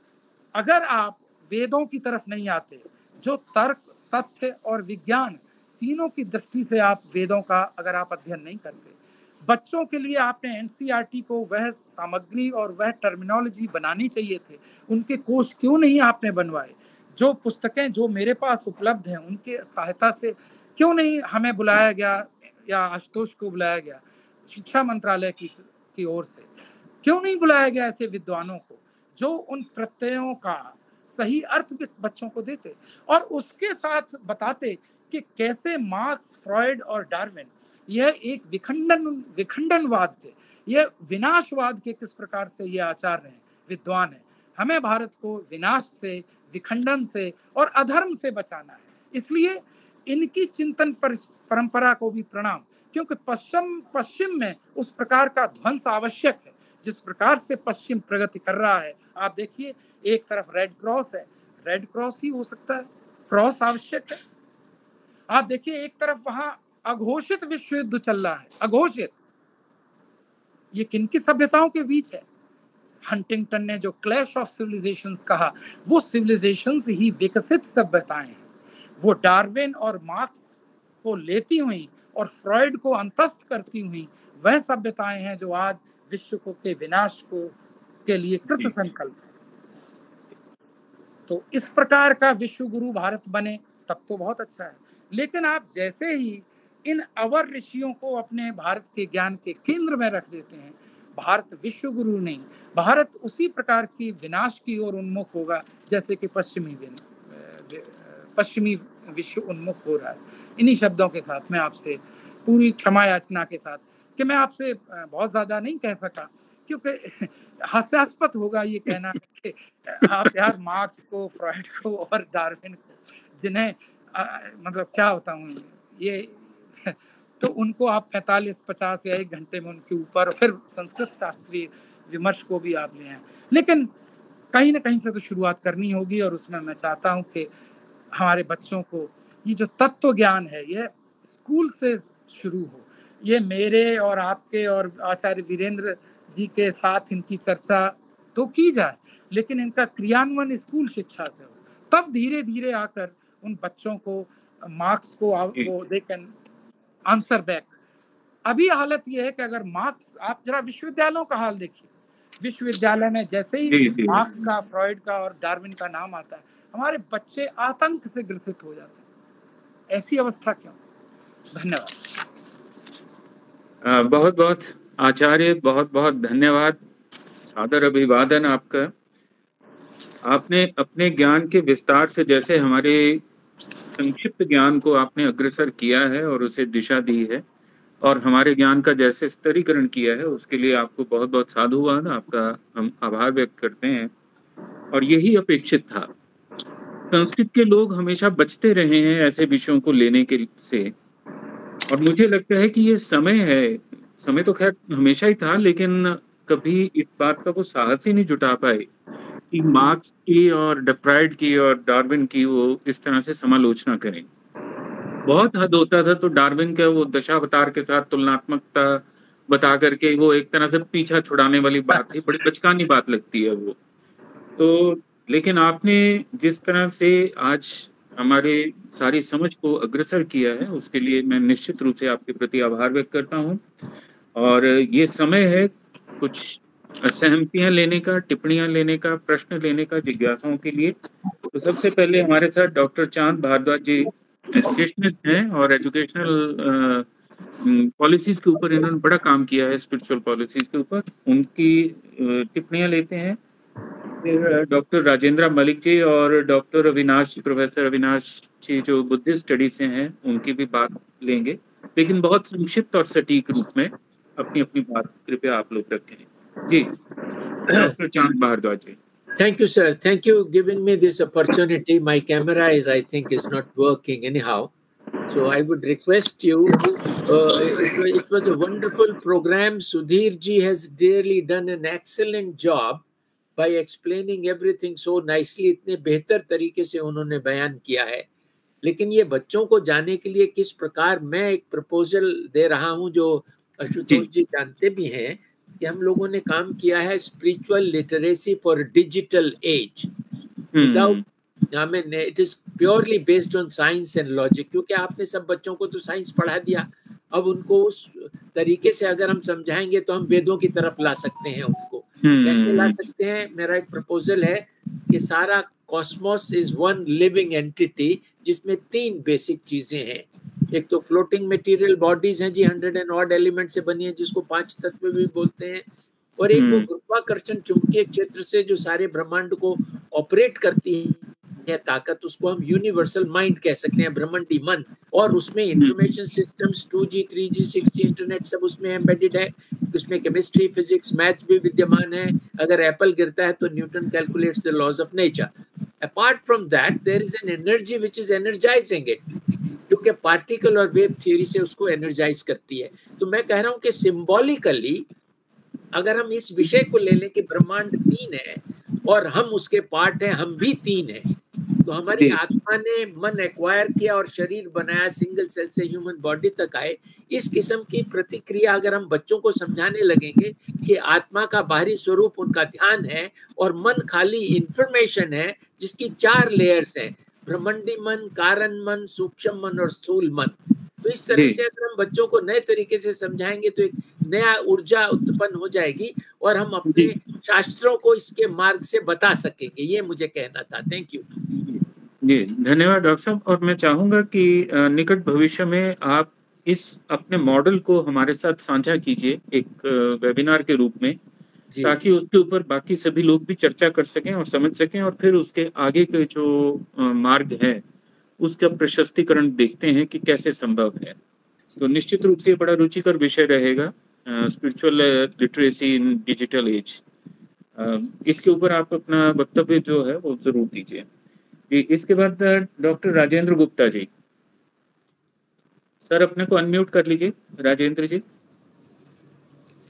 S2: अगर आप वेदों की तरफ नहीं आते, जो तर्क, तथ्य और विज्ञान तीनों की दृष्टि से आप वेदों का अगर आप अध्ययन नहीं करते, बच्चों के लिए आपने एनसीईआरटी को वह सामग्री और वह टर्मिनोलॉजी बनानी चाहिए थे, उनके कोष क्यों नहीं आपने बनवाए? जो पुस्तकें जो मेरे पास उपलब्ध हैं उनके सहायता से क्यों नहीं हमें बुलाया गया या आशुतोष को बुलाया गया, शिक्षा मंत्रालय की की ओर से क्यों नहीं बुलाया गया ऐसे विद्वानों को जो उन प्रत्ययों का सही अर्थ बच्चों को देते और उसके साथ बताते कि कैसे मार्क्स, फ्रॉइड और डार्विन यह एक विखंडन विखंडनवाद के, यह विनाशवाद के किस प्रकार से ये आचार्य हैं, विद्वान हैं। हमें भारत को विनाश से, विखंडन से और अधर्म से बचाना है। इसलिए इनकी चिंतन पर परंपरा को भी प्रणाम, क्योंकि पश्चिम पश्चिम में उस प्रकार का ध्वंस आवश्यक है जिस प्रकार से पश्चिम प्रगति कर रहा है। आप देखिए, एक तरफ रेड क्रॉस है, रेड क्रॉस ही हो सकता है, क्रॉस आवश्यक है। आप देखिए, एक तरफ वहां अघोषित विश्व युद्ध चल रहा है, अघोषित। ये किनकी सभ्यताओं के बीच है? हंटिंगटन ने जो क्लैश ऑफ सिविलाइजेशंस कहा, वो सिविलाइजेशंस ही विकसित सभ्यताएं हैं। वो डार्विन और मार्क्स को लेती हुई और फ्रॉइड को अंतस्थ करती हुई वह सभ्यताएं हैं जो आज विश्व को के विनाश को के लिए कृत संकल्प है। तो इस प्रकार का विश्व गुरु भारत बने तब तो बहुत अच्छा है, लेकिन आप जैसे ही इन अवर ऋषियों को अपने भारत के ज्ञान के केंद्र में रख देते हैं, भारत विश्व गुरु नहीं, भारत उसी प्रकार की विनाश की ओर उन्मुख होगा जैसे कि पश्चिमी पश्चिमी विश्व उन्मुख हो रहा है। इन्हीं शब्दों के साथ मैं आपसे पूरी क्षमा याचना के साथ कि मैं आपसे बहुत ज्यादा नहीं कह सका, क्योंकि हास्यास्पद होगा ये कहना कि आप यार मार्क्स को, फ्रॉइड को और डार्विन को, जिन्हें आ, मतलब क्या बताऊं ये तो उनको आप पैंतालीस पचास या एक घंटे में उनके ऊपर फिर संस्कृत शास्त्रीय विमर्श को भी आप ले आए। लेकिन कहीं ना कहीं से तो शुरुआत करनी होगी और उसमें मैं चाहता हूं कि हमारे बच्चों को ये जो तत्व ज्ञान है ये स्कूल से शुरू हो। ये मेरे और आपके और आचार्य वीरेंद्र जी के साथ इनकी चर्चा तो की जाए, लेकिन इनका क्रियान्वयन स्कूल शिक्षा से हो, तब धीरे धीरे आकर उन बच्चों को मार्क्स को वो दे कैन आंसर बैक। अभी हालत ये है कि अगर मार्क्स, आप जरा विश्वविद्यालयों का हाल देखिए, विश्वविद्यालय में जैसे ही मार्क्स का, फ्रॉइड का और डार्विन का नाम आता है, हमारे बच्चे आतंक से ग्रसित हो जाते हैं। ऐसी अवस्था क्यों? धन्यवाद।
S1: बहुत बहुत आचार्य, बहुत बहुत धन्यवाद, सादर अभिवादन आपका। आपने अपने ज्ञान के विस्तार से जैसे हमारे संक्षिप्त ज्ञान को आपने अग्रसर किया है और उसे दिशा दी है, और हमारे ज्ञान का जैसे स्तरीकरण किया है, उसके लिए आपको बहुत बहुत साधुवाद, आपका हम आभार व्यक्त करते हैं। और यही अपेक्षित था। संस्कृत के लोग हमेशा बचते रहे हैं ऐसे विषयों को लेने के से, और मुझे लगता है कि ये समय है, समय तो खैर हमेशा ही था, लेकिन कभी इस बात का वो साहस ही नहीं जुटा पाए कि मार्क्स की और डेफ्राइड की और डार्विन की वो इस तरह से समालोचना करें। बहुत हद होता था तो डार्विन का वो दशावतार के साथ तुलनात्मकता बता करके वो एक तरह से पीछा छुड़ाने वाली बात थी, बड़ी बचकानी बात लगती है वो तो। लेकिन आपने जिस तरह से आज हमारे सारी समझ को अग्रसर किया है, उसके लिए मैं निश्चित रूप से आपके प्रति आभार व्यक्त करता हूँ। और ये समय है कुछ सहमतियां लेने का, टिप्पणियां लेने का, प्रश्न लेने का जिज्ञासाओं के लिए। तो सबसे पहले हमारे साथ डॉक्टर चांद भारद्वाज जी एजुकेशनिस्ट हैं और एजुकेशनल पॉलिसीज के ऊपर इन्होंने बड़ा काम किया है, स्पिरिचुअल पॉलिसीज के ऊपर, उनकी टिप्पणियां लेते हैं। फिर डॉक्टर राजेंद्र मलिक जी और डॉक्टर अविनाश, प्रोफेसर अविनाश जी जो बुद्धिस्ट स्टडीज से हैं, उनकी भी बात लेंगे, लेकिन बहुत संक्षिप्त और सटीक रूप में अपनी अपनी बात कृपया आप लोग रखें। जी डॉक्टर चांद भारद्वाज जी।
S3: Thank you, sir. Thank you giving me this opportunity. My camera is, I think, is not working anyhow. So I would request you. Uh, it, it was a wonderful program. Sudhir ji has really done an excellent job by explaining everything so nicely. इतने बेहतर तरीके से उन्होंने बयान किया है। लेकिन ये बच्चों को जाने के लिए किस प्रकार, मैं एक प्रपोजल दे रहा हूँ जो आशुतोष जी जानते भी हैं कि हम लोगों ने काम किया है spiritual literacy for digital age without, I mean it is purely based on science and logic, क्योंकि आपने सब बच्चों को तो साइंस पढ़ा दिया, अब उनको उस तरीके से अगर हम समझाएंगे तो हम वेदों की तरफ ला सकते हैं उनको। कैसे ला सकते हैं? मेरा एक प्रपोजल है कि सारा cosmos is one living entity जिसमें तीन बेसिक चीजें हैं। एक तो फ्लोटिंग मटेरियल बॉडीज हैं जी, हंड्रेड एंड ऑड एलिमेंट से बनी है, जिसको पांच तत्व भी बोलते हैं, और एक वो गुरुत्वाकर्षण चुंबकीय क्षेत्र से जो सारे ब्रह्मांड को ऑपरेट करती है ताकत, उसको हम यूनिवर्सल माइंड कह सकते हैं, ब्रह्मांडी मन, और उसमें information systems two G, three G, six G, internet सब उसमें एम्बेडेड है। उसमें केमिस्ट्री, फिजिक्स, मैथ्स भी विद्यमान है। अगर एप्पल गिरता है तो Newton calculates the laws of nature. Apart from that there is an energy which is energising it, जो कि पार्टिकल और वेव थ्योरी से उसको एनर्जाइज करती है। तो मैं कह रहा हूं कि सिंबॉलिकली अगर हम इस विषय को ले लें कि ब्रह्मांड तीन है और हम उसके पार्ट हैं, हम भी तीन हैं, तो हमारी आत्मा ने मन एक्वायर किया और शरीर बनाया, सिंगल सेल से ह्यूमन बॉडी तक आए। इस किस्म की प्रतिक्रिया अगर हम बच्चों को समझाने लगेंगे कि आत्मा का बाहरी स्वरूप उनका ध्यान है और मन खाली इंफॉर्मेशन है जिसकी चार लेयर्स हैं, ब्रह्मांडी मन, कारण मन, सूक्ष्म मन और स्थूल मन। तो इस तरह से अगर हम बच्चों को नए तरीके से समझाएंगे तो एक नया ऊर्जा उत्पन्न हो जाएगी और हम अपने शास्त्रों को इसके मार्ग से बता सकेंगे। ये मुझे कहना था। थैंक यू
S1: जी, धन्यवाद डॉक्टर साहब। और मैं चाहूंगा कि निकट भविष्य में आप इस अपने मॉडल को हमारे साथ साझा कीजिए एक वेबिनार के रूप में, ताकि उसके ऊपर बाकी सभी लोग भी चर्चा कर सकें और समझ सकें, और फिर उसके आगे के जो मार्ग है उसका प्रशस्तीकरण देखते हैं कि कैसे संभव है। तो निश्चित रूप से बड़ा रुचिकर विषय रहेगा, spiritual literacy in digital age. इसके ऊपर आप अपना वक्तव्य जो है वो जरूर दीजिए। इसके बाद डॉक्टर राजेंद्र गुप्ता जी, सर अपने को अनम्यूट कर लीजिए। राजेंद्र जी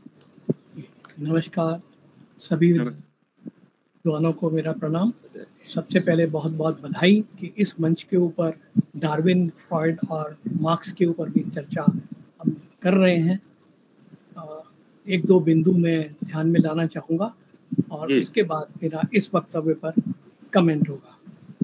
S4: नमस्कार, सभी विद्वानों को मेरा प्रणाम। सबसे पहले बहुत बहुत बधाई कि इस मंच के ऊपर डार्विन, फ्रॉइड और मार्क्स के ऊपर भी चर्चा हम कर रहे हैं। एक दो बिंदु मैं ध्यान में लाना चाहूँगा और उसके बाद मेरा इस वक्तव्य पर कमेंट होगा।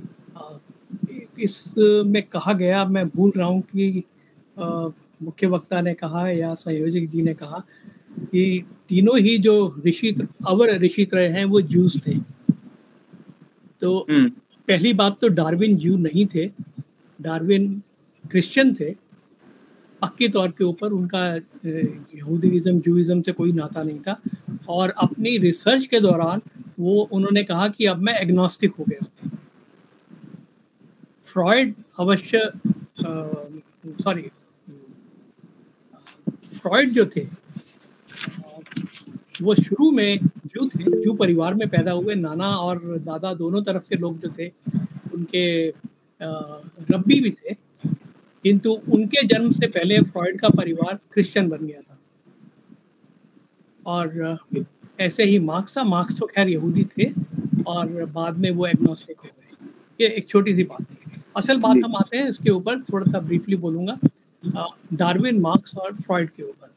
S4: इस में कहा गया, मैं भूल रहा हूँ कि मुख्य वक्ता ने कहा या संयोजक जी ने कहा कि तीनों ही जो ऋषि अवर ऋषि त्रय हैं वो जूस थे। तो पहली बात तो डार्विन जू नहीं थे, डार्विन क्रिश्चियन थे। पक्के तौर के ऊपर उनका यहूदीज़म जूइज़म से कोई नाता नहीं था और अपनी रिसर्च के दौरान वो उन्होंने कहा कि अब मैं एग्नोस्टिक हो गया। फ्रॉइड अवश्य सॉरी फ्रॉइड जो थे वो शुरू में जू थे, जू परिवार में पैदा हुए। नाना और दादा दोनों तरफ के लोग जो थे उनके रब्बी भी थे, किंतु उनके जन्म से पहले फ्रॉइड का परिवार क्रिश्चियन बन गया था। और ऐसे ही मार्क्स मार्क्स तो खैर यहूदी थे और बाद में वो एग्नोस्टिक हो गए। ये एक छोटी सी बात थी। असल बात हम आते हैं इसके ऊपर, थोड़ा सा ब्रीफली बोलूँगा डार्विन, मार्क्स और फ्रॉइड के ऊपर।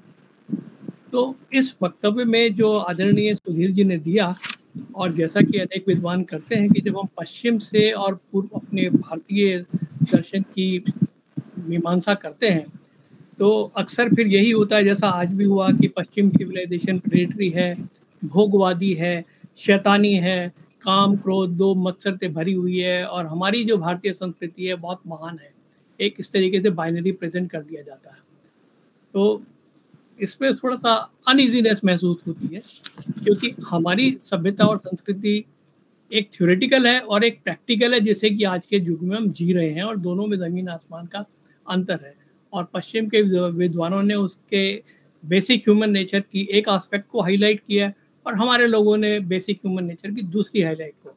S4: तो इस वक्तव्य में जो आदरणीय सुधीर जी ने दिया, और जैसा कि अनेक विद्वान करते हैं कि जब हम पश्चिम से और पूर्व अपने भारतीय दर्शन की मीमांसा करते हैं तो अक्सर फिर यही होता है जैसा आज भी हुआ कि पश्चिम सिविलाइजेशन प्रेडेटरी है, भोगवादी है, शैतानी है, काम क्रोध दो मत्सर से भरी हुई है, और हमारी जो भारतीय संस्कृति है बहुत महान है। एक इस तरीके से बाइनरी प्रेजेंट कर दिया जाता है। तो इसमें थोड़ा सा अनइजीनेस महसूस होती है क्योंकि हमारी सभ्यता और संस्कृति एक थ्योरेटिकल है और एक प्रैक्टिकल है, जैसे कि आज के युग में हम जी रहे हैं, और दोनों में ज़मीन आसमान का अंतर है। और पश्चिम के विद्वानों ने उसके बेसिक ह्यूमन नेचर की एक एस्पेक्ट को हाईलाइट किया और हमारे लोगों ने बेसिक ह्यूमन नेचर की दूसरी हाईलाइट को,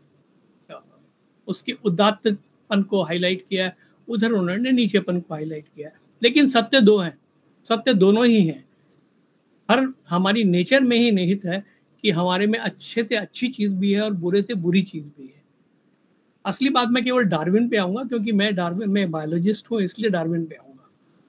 S4: उसके उदात्तपन को हाईलाइट किया, उधर उन्होंने नीचेपन को हाईलाइट किया। लेकिन सत्य दो हैं, सत्य दोनों ही हैं। हर हमारी नेचर में ही निहित है कि हमारे में अच्छे से अच्छी चीज़ भी है और बुरे से बुरी चीज़ भी है। असली बात मैं केवल डार्विन पे आऊँगा क्योंकि मैं डार्विन मैं बायोलॉजिस्ट हूँ, इसलिए डार्विन पे आऊँगा।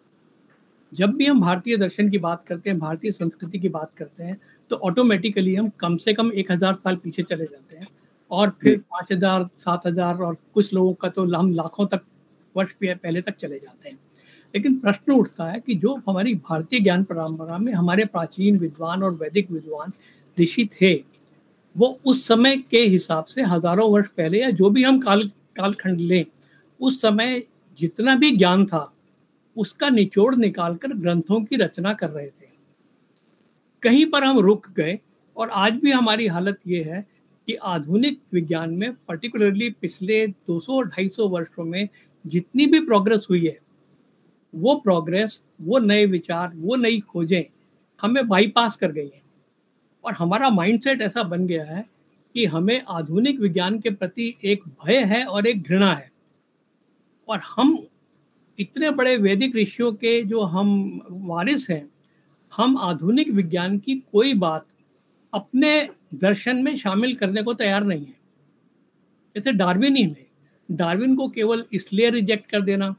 S4: जब भी हम भारतीय दर्शन की बात करते हैं, भारतीय संस्कृति की बात करते हैं, तो ऑटोमेटिकली हम कम से कम एक हज़ार साल पीछे चले जाते हैं और फिर पाँच हज़ार सात हज़ार और कुछ लोगों का तो हम लाखों तक वर्ष पहले तक चले जाते हैं। लेकिन प्रश्न उठता है कि जो हमारी भारतीय ज्ञान परंपरा में हमारे प्राचीन विद्वान और वैदिक विद्वान ऋषि थे, वो उस समय के हिसाब से हजारों वर्ष पहले या जो भी हम काल कालखंड लें, उस समय जितना भी ज्ञान था उसका निचोड़ निकालकर ग्रंथों की रचना कर रहे थे। कहीं पर हम रुक गए और आज भी हमारी हालत ये है कि आधुनिक विज्ञान में पर्टिकुलरली पिछले दो सौ ढाई सौ वर्षों में जितनी भी प्रोग्रेस हुई है, वो प्रोग्रेस, वो नए विचार, वो नई खोजें हमें बाईपास कर गई हैं। और हमारा माइंडसेट ऐसा बन गया है कि हमें आधुनिक विज्ञान के प्रति एक भय है और एक घृणा है। और हम इतने बड़े वैदिक ऋषियों के जो हम वारिस हैं, हम आधुनिक विज्ञान की कोई बात अपने दर्शन में शामिल करने को तैयार नहीं है। जैसे डार्विन ही में, डार्विन को केवल इसलिए रिजेक्ट कर देना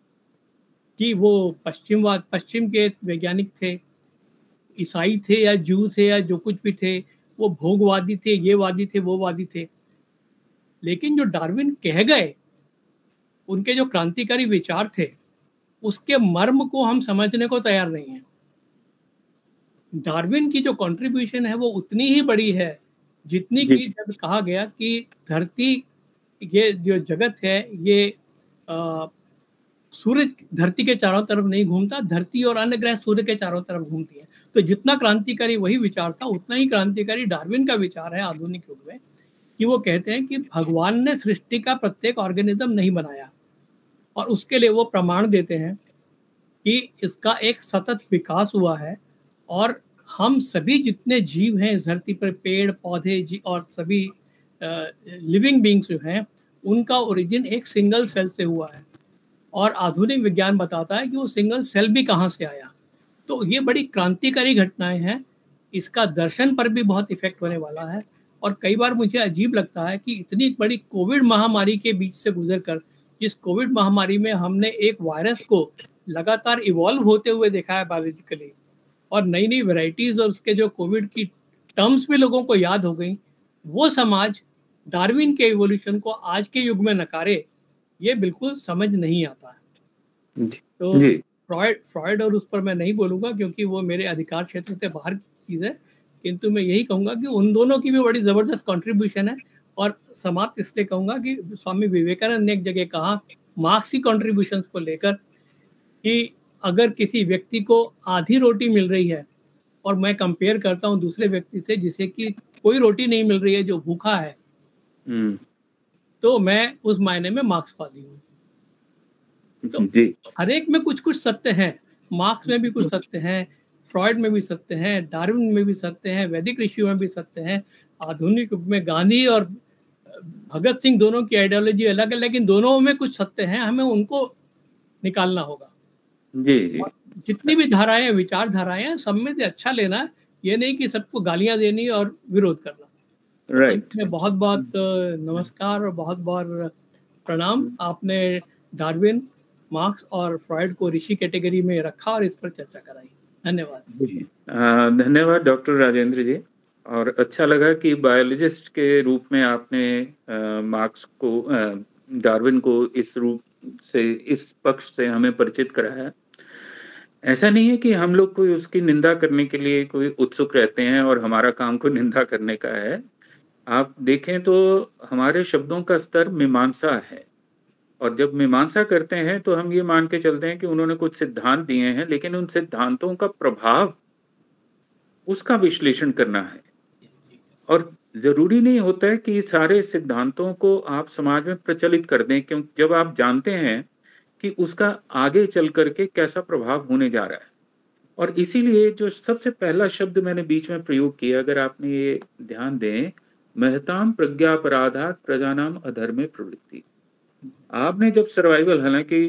S4: कि वो पश्चिमवाद पश्चिम के वैज्ञानिक थे, ईसाई थे या जू थे या जो कुछ भी थे, वो भोगवादी थे, ये वादी थे, वो वादी थे। लेकिन जो डार्विन कह गए, उनके जो क्रांतिकारी विचार थे, उसके मर्म को हम समझने को तैयार नहीं हैं। डार्विन की जो कंट्रीब्यूशन है वो उतनी ही बड़ी है जितनी कि जब कहा गया कि धरती, ये जो जगत है ये आ, सूर्य धरती के चारों तरफ नहीं घूमता, धरती और अन्य ग्रह सूर्य के चारों तरफ घूमती है। तो जितना क्रांतिकारी वही विचार था, उतना ही क्रांतिकारी डार्विन का विचार है आधुनिक युग में, कि वो कहते हैं कि भगवान ने सृष्टि का प्रत्येक ऑर्गेनिज्म नहीं बनाया, और उसके लिए वो प्रमाण देते हैं कि इसका एक सतत विकास हुआ है। और हम सभी जितने जीव हैं इस धरती पर, पेड़ पौधे जी और सभी लिविंग बींग्स जो हैं, उनका ओरिजिन एक सिंगल सेल से हुआ है। और आधुनिक विज्ञान बताता है कि वो सिंगल सेल भी कहाँ से आया। तो ये बड़ी क्रांतिकारी घटनाएं हैं। इसका दर्शन पर भी बहुत इफेक्ट होने वाला है। और कई बार मुझे अजीब लगता है कि इतनी बड़ी कोविड महामारी के बीच से गुजर कर, इस कोविड महामारी में हमने एक वायरस को लगातार इवॉल्व होते हुए देखा है बायोलॉजिकली, और नई नई वेराइटीज़ और उसके जो कोविड की टर्म्स भी लोगों को याद हो गई। वो समाज डार्विन के इवोल्यूशन को आज के युग में नकारे, ये बिल्कुल समझ नहीं आता है। तो फ्रॉयड फ्रॉयड और उस पर मैं नहीं बोलूँगा क्योंकि वो मेरे अधिकार क्षेत्र से बाहर की चीज़ है, किंतु मैं यही कहूँगा कि उन दोनों की भी बड़ी ज़बरदस्त कंट्रीब्यूशन है। और समाप्त इसलिए कहूँगा कि स्वामी विवेकानंद ने एक जगह कहा मार्क्सी कंट्रीब्यूशंस को लेकर कि अगर किसी व्यक्ति को आधी रोटी मिल रही है और मैं कंपेयर करता हूँ दूसरे व्यक्ति से जिसे कि कोई रोटी नहीं मिल रही है, जो भूखा है, तो मैं उस मायने में मार्क्सवादी हूँ। तो हर एक में कुछ कुछ सत्य हैं, मार्क्स में भी कुछ सत्य हैं, फ्रॉयड में भी सत्य हैं, डार्विन में भी सत्य हैं, वैदिक ऋषियों में भी सत्य हैं, आधुनिक युग में गांधी और भगत सिंह दोनों की आइडियोलॉजी अलग है, लेकिन दोनों में कुछ सत्य हैं, हमें उनको निकालना होगा।
S1: जी जी।
S4: जितनी भी धाराएं विचारधाराएं हैं, सब में से अच्छा लेना, ये नहीं कि सबको गालियां देनी और विरोध करना।
S1: Right right.
S4: मैं बहुत बहुत नमस्कार और बहुत बहुत प्रणाम। आपने डार्विन, मार्क्स और फ्रॉयड को ऋषि कैटेगरी में रखा और इस पर चर्चा कराई। धन्यवाद।
S1: धन्यवाद डॉक्टर राजेंद्र जी। और अच्छा लगा कि बायोलॉजिस्ट के रूप में आपने मार्क्स को, डार्विन को इस रूप से, इस पक्ष से हमें परिचित कराया। ऐसा नहीं है कि हम लोग कोई उसकी निंदा करने के लिए कोई उत्सुक रहते हैं और हमारा काम को निंदा करने का है। आप देखें तो हमारे शब्दों का स्तर मीमांसा है, और जब मीमांसा करते हैं तो हम ये मान के चलते हैं कि उन्होंने कुछ सिद्धांत दिए हैं, लेकिन उन सिद्धांतों का प्रभाव, उसका विश्लेषण करना है। और जरूरी नहीं होता है कि सारे सिद्धांतों को आप समाज में प्रचलित कर दें, क्योंकि जब आप जानते हैं कि उसका आगे चल करके कैसा प्रभाव होने जा रहा है। और इसीलिए जो सबसे पहला शब्द मैंने बीच में प्रयोग किया, अगर आपने ये ध्यान दें, महताम प्रज्ञापराधात प्रजानाम अधर्मे प्रवृत्ति। आपने जब सर्वाइवल, हालांकि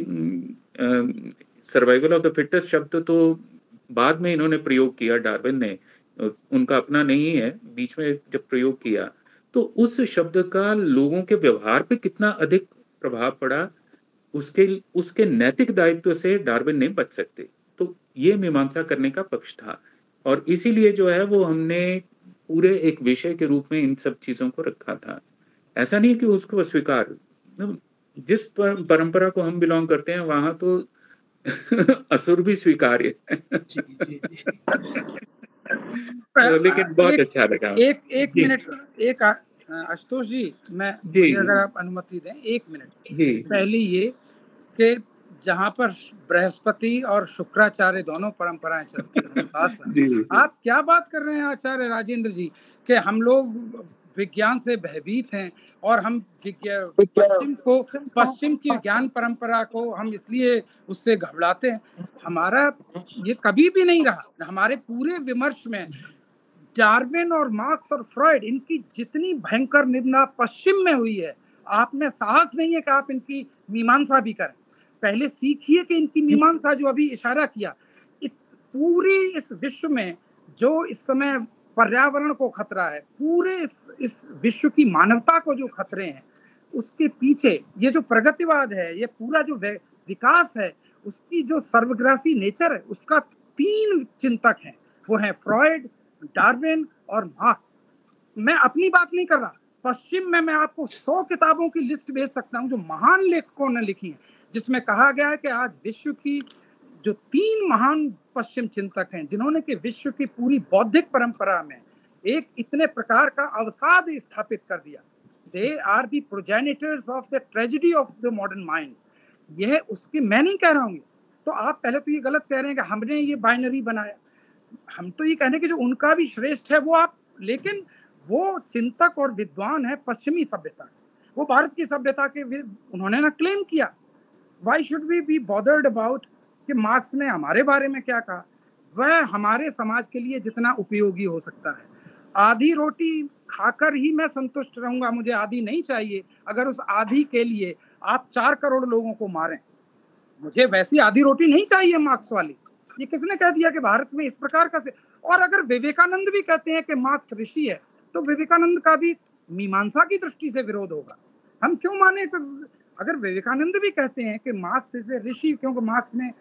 S1: सर्वाइवल ऑफ द फिटेस्ट शब्द तो बाद में इन्होंने प्रयोग किया, डार्विन ने, उनका अपना नहीं है, बीच में जब प्रयोग किया तो उस शब्द का लोगों के व्यवहार पे कितना अधिक प्रभाव पड़ा, उसके उसके नैतिक दायित्व से डार्विन नहीं बच सकते। तो ये मीमांसा करने का पक्ष था, और इसीलिए जो है वो हमने पूरे एक विषय के रूप में इन सब चीजों को रखा था। ऐसा नहीं कि उसको स्वीकार, जिस पर, परंपरा को हम बिलोंग करते हैं वहां तो असुर भी स्वीकार्य है। तो लेकिन बहुत
S2: एक,
S1: अच्छा लगा।
S2: एक एक मिनट, एक आशुतोष जी, मैं जी, अगर आप अनुमति दें एक मिनट। पहले ये कि जहाँ पर बृहस्पति और शुक्राचार्य दोनों परंपराएं चलती हैं साथ साथ, आप क्या बात कर रहे हैं आचार्य राजेंद्र जी कि हम लोग विज्ञान से भयभीत हैं और हम पश्चिम को, पश्चिम की ज्ञान परंपरा को हम इसलिए उससे घबराते हैं। हमारा ये कभी भी नहीं रहा। हमारे पूरे विमर्श में डार्विन और मार्क्स और फ्रॉयड, इनकी जितनी भयंकर निंदा पश्चिम में हुई है, आप में साहस नहीं है कि आप इनकी मीमांसा भी करें। पहले सीखिए कि इनकी मीमांसा, जो अभी इशारा किया, पूरी इस विश्व में जो इस समय पर्यावरण को खतरा है, पूरे इस इस विश्व की मानवता को जो खतरे हैं, उसके पीछे ये जो प्रगतिवाद है, ये पूरा जो विकास है, उसकी जो सर्वग्रासी नेचर है, उसका तीन चिंतक हैं, वो हैं फ्रॉयड, डार्विन और मार्क्स। मैं अपनी बात नहीं कर रहा, पश्चिम में मैं आपको सौ किताबों की लिस्ट भेज सकता हूँ जो महान लेखकों ने लिखी है, जिसमें कहा गया है कि आज विश्व की जो तीन महान पश्चिम चिंतक हैं, जिन्होंने कि विश्व की पूरी बौद्धिक परंपरा में एक इतने प्रकार का अवसाद स्थापित कर दिया, they are the progenitors of the tragedy of the modern mind. यह उसकी, मैं नहीं कह रहा हूँ, तो आप पहले तो ये गलत कह रहे हैं कि हमने ये बाइनरी बनाया। हम तो ये कहने कि जो उनका भी श्रेष्ठ है वो आप, लेकिन वो चिंतक और विद्वान है पश्चिमी सभ्यता, वो भारत की सभ्यता के उन्होंने ना क्लेम किया। Why should we be bothered about कि मार्क्स ने हमारे बारे में क्या कहा? वह हमारे समाज के लिए जितना उपयोगी हो सकता है। आधी रोटी खाकर ही मैं संतुष्ट रहूंगा, मुझे आधी नहीं चाहिए। अगर उस आधी के लिए आप चार करोड़ लोगों को मारें, मुझे वैसी आधी रोटी नहीं चाहिए मार्क्स वाली। ये किसने कह दिया कि भारत में इस प्रकार का से? और अगर विवेकानंद भी कहते हैं कि मार्क्स ऋषि है, तो विवेकानंद का भी मीमांसा की दृष्टि से विरोध होगा। हम क्यों माने? तो अगर विवेकानंद भी कहते हैं कि मार्क्स इज ए ऋषि, क्योंकि मार्क्स ने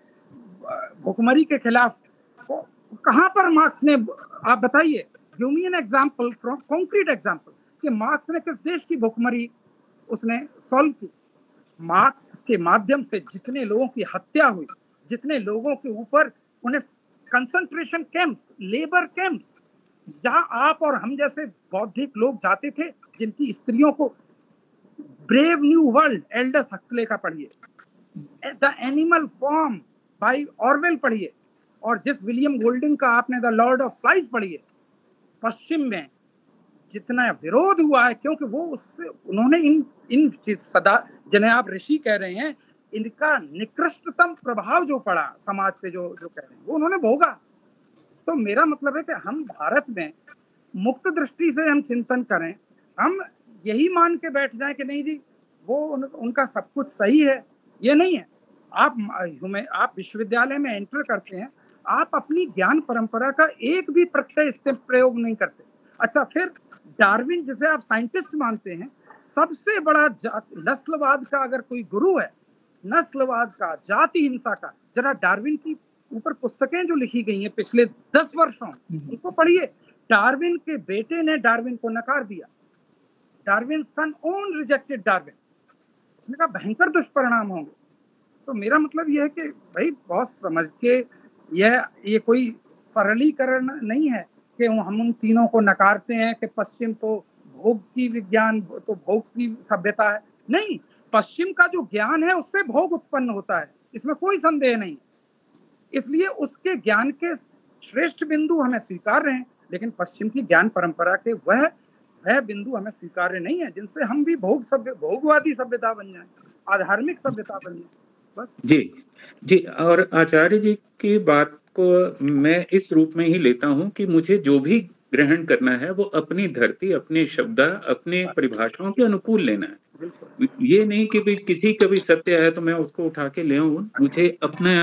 S2: भुखमरी के खिलाफ, कहाँ पर मार्क्स ने, आप बताइए, give me an example from concrete example कि मार्क्स ने किस देश की भुखमरी उसने सॉल्व की। मार्क्स के माध्यम से जितने लोगों की हत्या हुई, जितने लोगों के ऊपर उन्हें कंसंट्रेशन कैंप्स, लेबर कैंप्स, जहां आप और हम जैसे बौद्धिक लोग जाते थे, जिनकी स्त्रियों को, brave new world Aldous Huxley का पढ़िए, the animal farm by Orwell पढ़िए, और जिस विलियम गोल्डिंग का आपने द लॉर्ड ऑफ फ्लाइज पढ़िए। पश्चिम में जितना विरोध हुआ है, क्योंकि वो उससे उन्होंने इन इन सदा, जिन्हें आप ऋषि कह रहे हैं, इनका निकृष्टतम प्रभाव जो पड़ा समाज पे, जो जो कह रहे हैं, वो उन्होंने भोगा। तो मेरा मतलब है कि हम भारत में मुक्त दृष्टि से हम चिंतन करें, हम यही मान के बैठ जाएं कि नहीं जी वो उन, उनका सब कुछ सही है, ये नहीं है। आप हमें आप विश्वविद्यालय में एंटर करते हैं, आप अपनी ज्ञान परंपरा का एक भी प्रत्यय इससे प्रयोग नहीं करते। अच्छा, फिर डार्विन जिसे आप साइंटिस्ट मानते हैं, सबसे बड़ा नस्लवाद का अगर कोई गुरु है, नस्लवाद का, जाति हिंसा का, जरा डार्विन की ऊपर पुस्तकें जो लिखी गई हैं पिछले दस वर्षों, उनको पढ़िए। डार्विन के बेटे ने डार्विन को नकार दिया। Darwin son own rejected Darwin. उसने कहा भयंकर दुष्परिणाम होंगे। तो मेरा मतलब यह है कि भाई बहुत समझ के, यह ये कोई सरलीकरण नहीं है कि हम उन तीनों को नकारते हैं कि पश्चिम तो भोग की विज्ञान, तो भोग की सभ्यता है। नहीं, पश्चिम का जो ज्ञान है उससे भोग उत्पन्न होता है, इसमें कोई संदेह नहीं। इसलिए उसके ज्ञान के श्रेष्ठ बिंदु हमें स्वीकार्य हैं, लेकिन पश्चिम की ज्ञान परंपरा के वह वह बिंदु हमें स्वीकार्य नहीं है जिनसे हम भी भोग सभ्य भोगवादी सभ्यता बन जाए, आधार्मिक सभ्यता बन जाए। बस
S1: जी जी। और आचार्य जी की बात को मैं इस रूप में ही लेता हूं कि मुझे जो भी ग्रहण करना है वो अपनी धरती, अपने शब्द, अपने परिभाषाओं के अनुकूल लेना है। ये नहीं कि भाई किसी का भी सत्य है तो मैं उसको उठा के ले आऊं। मुझे अपना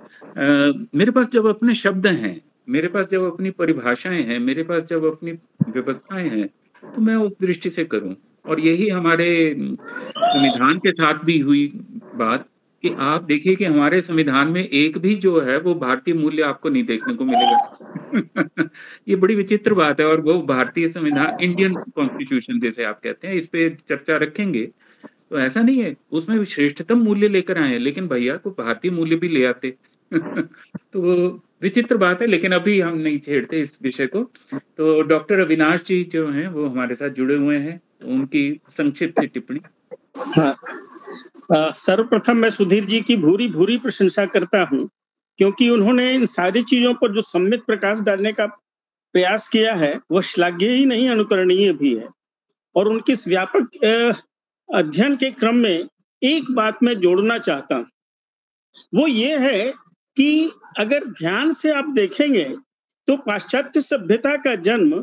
S1: आ, मेरे पास जब अपने शब्द हैं, मेरे पास जब अपनी परिभाषाएं हैं, मेरे पास जब अपनी व्यवस्थाएं हैं, तो मैं उस दृष्टि से करूं। और यही हमारे संविधान के साथ भी हुई बात कि आप देखिए कि हमारे संविधान में एक भी जो है वो भारतीय मूल्य आपको नहीं देखने को मिलेगा। ये बड़ी विचित्र बात है। और वो भारतीय संविधान, इंडियन कॉन्स्टिट्यूशन जैसे आप कहते हैं, इस पे चर्चा रखेंगे तो ऐसा नहीं है उसमें श्रेष्ठतम मूल्य लेकर आए, लेकिन भैया को भारतीय मूल्य भी ले आते। तो वो विचित्र बात है, लेकिन अभी हम नहीं छेड़ते इस विषय को। तो डॉक्टर अविनाश जी जो हैं वो हमारे साथ जुड़े हुए हैं, उनकी संक्षिप्त टिप्पणी।
S5: हाँ, सर्वप्रथम मैं सुधीर जी की भूरी भूरी प्रशंसा करता हूं, क्योंकि उन्होंने इन सारी चीजों पर जो सम्यक प्रकाश डालने का प्रयास किया है वो श्लाघनीय ही नहीं, अनुकरणीय भी है। और उनके इस व्यापक अध्ययन के क्रम में एक बात मैं जोड़ना चाहता हूं, वो ये है कि अगर ध्यान से आप देखेंगे तो पाश्चात्य सभ्यता का जन्म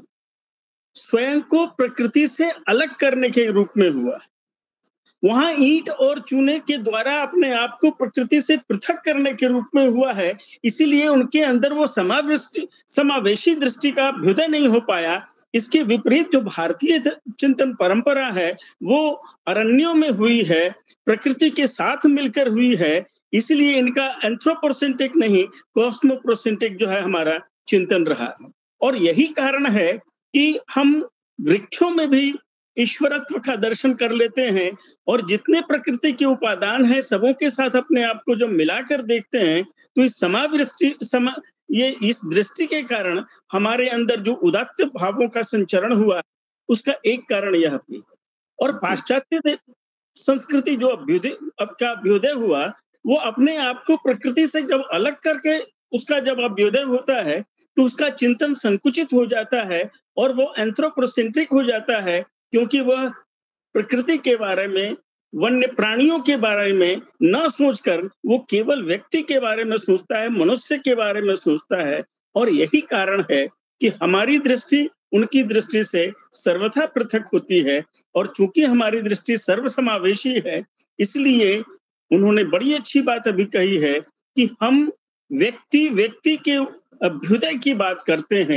S5: स्वयं को प्रकृति से अलग करने के रूप में हुआ। वहां ईंट और चूने के द्वारा अपने आप को प्रकृति से पृथक करने के रूप में हुआ है। इसीलिए उनके अंदर वो समावेशी समावेशी दृष्टि का अभ्युदय नहीं हो पाया। इसके विपरीत जो भारतीय चिंतन परंपरा है वो अरण्यों में हुई है, प्रकृति के साथ मिलकर हुई है। इसलिए इनका एंथ्रोपोसेंट्रिक नहीं, कॉस्मोप्रोसेंट्रिक जो है हमारा चिंतन रहा। और यही कारण है कि हम वृक्षों में भी ईश्वरत्व का दर्शन कर लेते हैं, और जितने प्रकृति के उपादान हैं सबों के साथ अपने आप को जो मिलाकर देखते हैं, तो इस समावृष्टि समा ये इस दृष्टि के कारण हमारे अंदर जो उदात्त भावों का संचरण हुआ, उसका एक कारण यह भी। और पाश्चात्य संस्कृति जो अभ्युदय अब का अभ्युदय हुआ, वो अपने आप को प्रकृति से जब अलग करके उसका जब अभ्युदय होता है तो उसका चिंतन संकुचित हो जाता है और वो एंथ्रोपोसेंट्रिक हो जाता है, क्योंकि वह प्रकृति के बारे में, वन्य प्राणियों के बारे में न सोचकर वो केवल व्यक्ति के बारे में सोचता है, मनुष्य के बारे में सोचता है। और यही कारण है कि हमारी दृष्टि उनकी दृष्टि से सर्वथा पृथक होती है। और चूंकि हमारी दृष्टि सर्वसमावेशी है, इसलिए उन्होंने बड़ी अच्छी बात अभी कही है कि हम व्यक्ति व्यक्ति के अभ्युदय की बात करते हैं,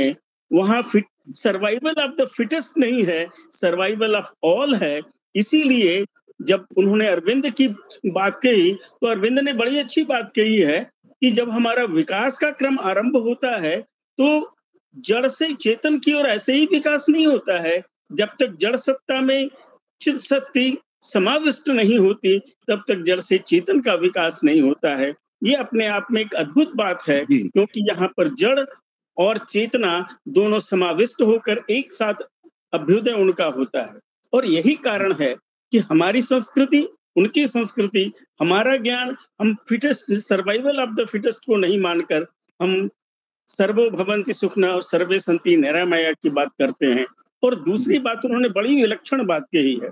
S5: वहाँ fit survival of the fittest नहीं है, सर्वाइवल ऑफ ऑल है। इसीलिए जब उन्होंने अरविंद की बात कही तो अरविंद ने बड़ी अच्छी बात कही है कि जब हमारा विकास का क्रम आरंभ होता है तो जड़ से चेतन की ओर ऐसे ही विकास नहीं होता है। जब तक जड़ सत्ता में चित शक्ति समाविष्ट नहीं होती तब तक जड़ से चेतन का विकास नहीं होता है। ये अपने आप में एक अद्भुत बात है, क्योंकि यहाँ पर जड़ और चेतना दोनों समाविष्ट होकर एक साथ अभ्युदय उनका होता है। और यही कारण है कि हमारी संस्कृति, उनकी संस्कृति, हमारा ज्ञान, हम fittest survival of the fittest को नहीं मानकर हम सर्वो भवन्ति सुखिनः और सर्वे सन्ति निरामया की बात करते हैं। और दूसरी बात उन्होंने बड़ी विलक्षण बात कही है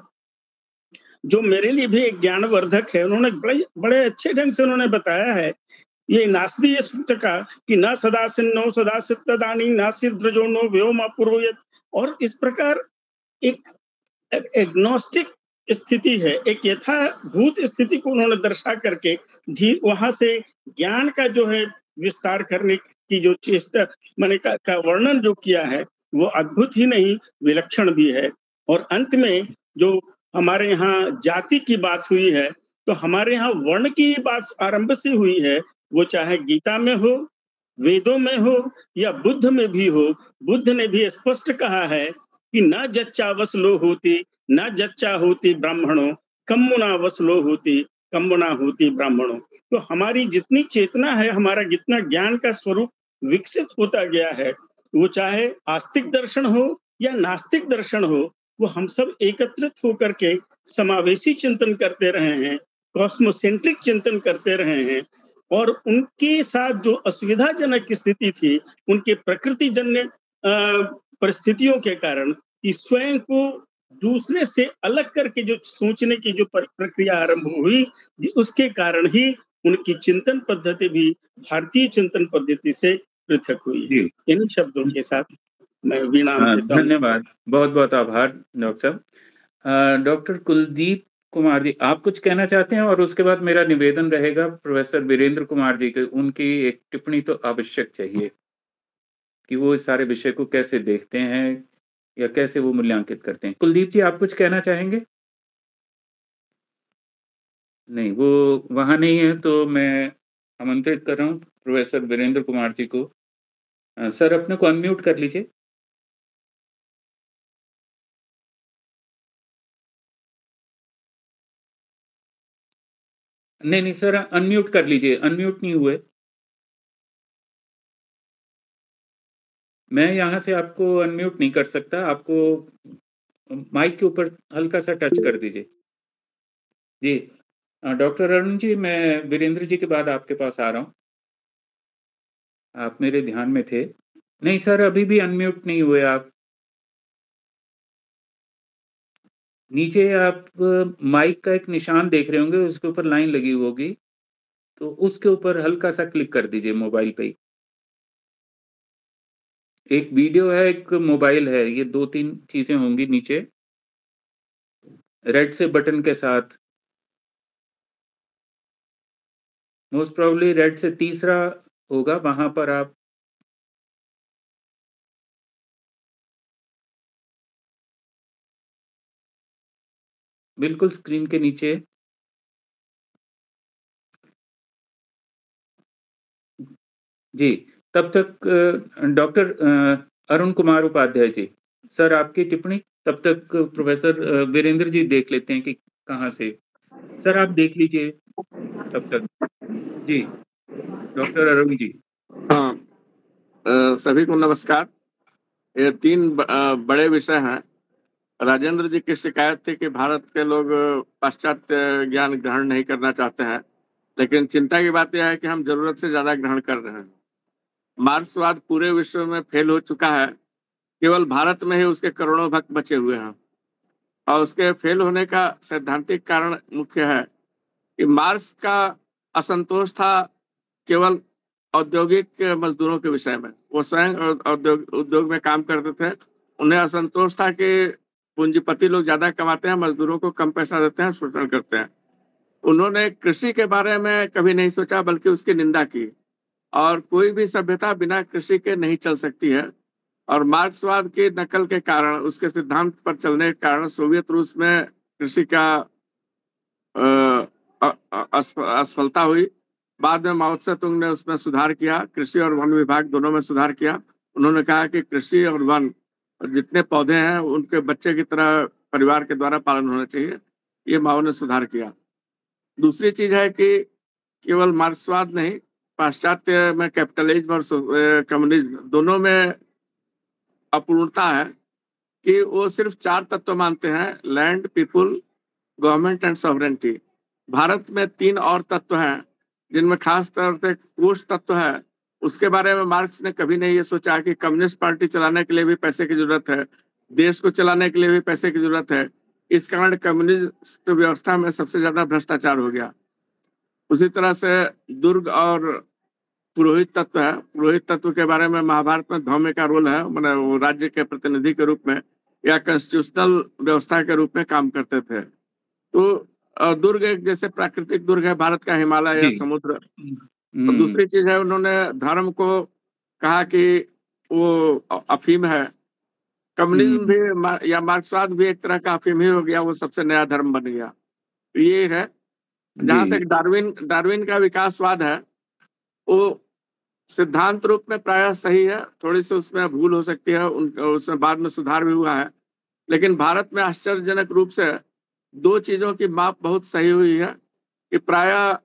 S5: जो मेरे लिए भी एक ज्ञानवर्धक है। उन्होंने बड़े बड़े अच्छे ढंग से उन्होंने बताया है ये नास्दीय सूत्र का कि न सदा सिन्नो सदा सिद्धदानी नासिर द्रजोनो व्योमा पुरोयत। और इस प्रकार एक एग्नोस्टिक स्थिति है, एक यथाभूत स्थिति को उन्होंने दर्शा करके धी वहां से ज्ञान का जो है विस्तार करने की जो चेष्टा मैंने का, का वर्णन जो किया है वो अद्भुत ही नहीं विलक्षण भी है। और अंत में जो हमारे यहाँ जाति की बात हुई है तो हमारे यहाँ वर्ण की बात आरंभ से हुई है, वो चाहे गीता में हो, वेदों में हो या बुद्ध में भी हो। बुद्ध ने भी स्पष्ट कहा है कि न जच्चा वसलो होती न जच्चा होती ब्राह्मणों, कम्मुना वसलो होती कम्मुना होती ब्राह्मणों। तो हमारी जितनी चेतना है, हमारा जितना ज्ञान का स्वरूप विकसित होता गया है, वो चाहे आस्तिक दर्शन हो या नास्तिक दर्शन हो, वो हम सब एकत्रित होकर के समावेशी चिंतन करते रहे हैं, कॉस्मोसेंट्रिक चिंतन करते रहे हैं। और उनके साथ जो असुविधाजनक स्थिति थी, उनके प्रकृति जन्य परिस्थितियों के कारण कि स्वयं को दूसरे से अलग करके जो सोचने की जो प्रक्रिया आरंभ हुई, उसके कारण ही उनकी चिंतन पद्धति भी भारतीय चिंतन पद्धति से पृथक हुई। इन शब्दों के साथ मैं विराम देता हूं।
S1: धन्यवाद, बहुत बहुत आभार डॉक्टर साहब। डॉक्टर कुलदीप कुमार जी, आप कुछ कहना चाहते हैं? और उसके बाद मेरा निवेदन रहेगा प्रोफेसर वीरेंद्र कुमार जी के, उनकी एक टिप्पणी तो आवश्यक चाहिए कि वो इस सारे विषय को कैसे देखते हैं या कैसे वो मूल्यांकित करते हैं। कुलदीप जी, आप कुछ कहना चाहेंगे? नहीं, वो वहां नहीं है, तो मैं आमंत्रित कर रहा हूँ प्रोफेसर वीरेंद्र कुमार जी को। सर, अपने को अनम्यूट कर लीजिए। नहीं नहीं सर, अनम्यूट कर लीजिए, अनम्यूट नहीं हुए। मैं यहाँ से आपको अनम्यूट नहीं कर सकता, आपको माइक के ऊपर हल्का सा टच कर दीजिए। जी डॉक्टर अरुण जी, मैं वीरेंद्र जी के बाद आपके पास आ रहा हूँ। आप मेरे ध्यान में थे। नहीं सर, अभी भी अनम्यूट नहीं हुए आप। नीचे आप माइक का एक निशान देख रहे होंगे, उसके ऊपर लाइन लगी होगी, तो उसके ऊपर हल्का सा क्लिक कर दीजिए मोबाइल पे। एक वीडियो है, एक मोबाइल है, ये दो तीन चीजें होंगी नीचे रेड से बटन के साथ। मोस्ट प्रोबेबली रेड से तीसरा होगा, वहां पर आप बिल्कुल स्क्रीन के नीचे। जी, तब तक डॉक्टर अरुण कुमार उपाध्याय जी, सर आपकी टिप्पणी। तब तक प्रोफेसर वीरेंद्र जी देख लेते हैं कि कहाँ से। सर आप देख लीजिए तब तक। जी डॉक्टर अरुण जी।
S6: हाँ, सभी को नमस्कार। ये तीन बड़े विषय हैं। राजेंद्र जी की शिकायत थी कि भारत के लोग पाश्चात्य ज्ञान ग्रहण नहीं करना चाहते हैं, लेकिन चिंता की बात यह है कि हम जरूरत से ज्यादा ग्रहण कर रहे हैं। मार्क्सवाद पूरे विश्व में फेल हो चुका है, केवल भारत में ही उसके करोड़ों भक्त बचे हुए हैं। और उसके फेल होने का सैद्धांतिक कारण मुख्य है कि मार्क्स का असंतोष था केवल औद्योगिक मजदूरों के विषय में। वो स्वयं उद्योग उद्योग में काम करते थे, उन्हें असंतोष था कि पूंजीपति लोग ज्यादा कमाते हैं, मजदूरों को कम पैसा देते हैं, शोषण करते हैं। उन्होंने कृषि के बारे में कभी नहीं सोचा, बल्कि उसकी निंदा की। और कोई भी सभ्यता बिना कृषि के नहीं चल सकती है। और मार्क्सवाद की नकल के कारण, उसके सिद्धांत पर चलने के कारण सोवियत रूस में कृषि का असफलता हुई। बाद में माओ त्से तुंग ने उसमें सुधार किया, कृषि और वन विभाग दोनों में सुधार किया। उन्होंने कहा कि कृषि और वन जितने पौधे हैं उनके बच्चे की तरह परिवार के द्वारा पालन होना चाहिए। ये माओ ने सुधार किया। दूसरी चीज है कि केवल मार्क्सवाद नहीं, पाश्चात्य में कैपिटलिज्म और कम्युनिज्म दोनों में अपूर्णता है कि वो सिर्फ चार तत्व मानते हैं, land, people, government and sovereignty. Bharat में तीन और तत्व हैं जिनमें खास तौर से कोष तत्व है। उसके बारे में मार्क्स ने कभी नहीं ये सोचा कि कम्युनिस्ट पार्टी चलाने के लिए भी पैसे की जरूरत है, देश को चलाने के लिए भी पैसे की जरूरत है। इस कारण कम्युनिस्ट व्यवस्था में सबसे ज्यादा भ्रष्टाचार हो गया। उसी तरह से दुर्ग और पुरोहित तत्व है। पुरोहित तत्व के बारे में महाभारत में धौम्य का रोल है, मैंने वो राज्य के प्रतिनिधि के रूप में या कॉन्स्टिट्यूशनल व्यवस्था के रूप में काम करते थे। तो दुर्ग एक जैसे प्राकृतिक दुर्ग है, भारत का हिमालय या समुद्र। तो दूसरी चीज है, उन्होंने धर्म को कहा कि वो अफीम है। कम्युनिज्म भी या मार्क्सवाद भी एक तरह का अफीम ही हो गया, वो सबसे नया धर्म बन गया। ये है। जहां तक डार्विन डार्विन का विकासवाद है, वो सिद्धांत रूप में प्रायः सही है, थोड़ी सी उसमें भूल हो सकती है, उसमें बाद में सुधार भी हुआ है। लेकिन भारत में आश्चर्यजनक रूप से दो चीजों की माप बहुत सही हुई है कि प्रायः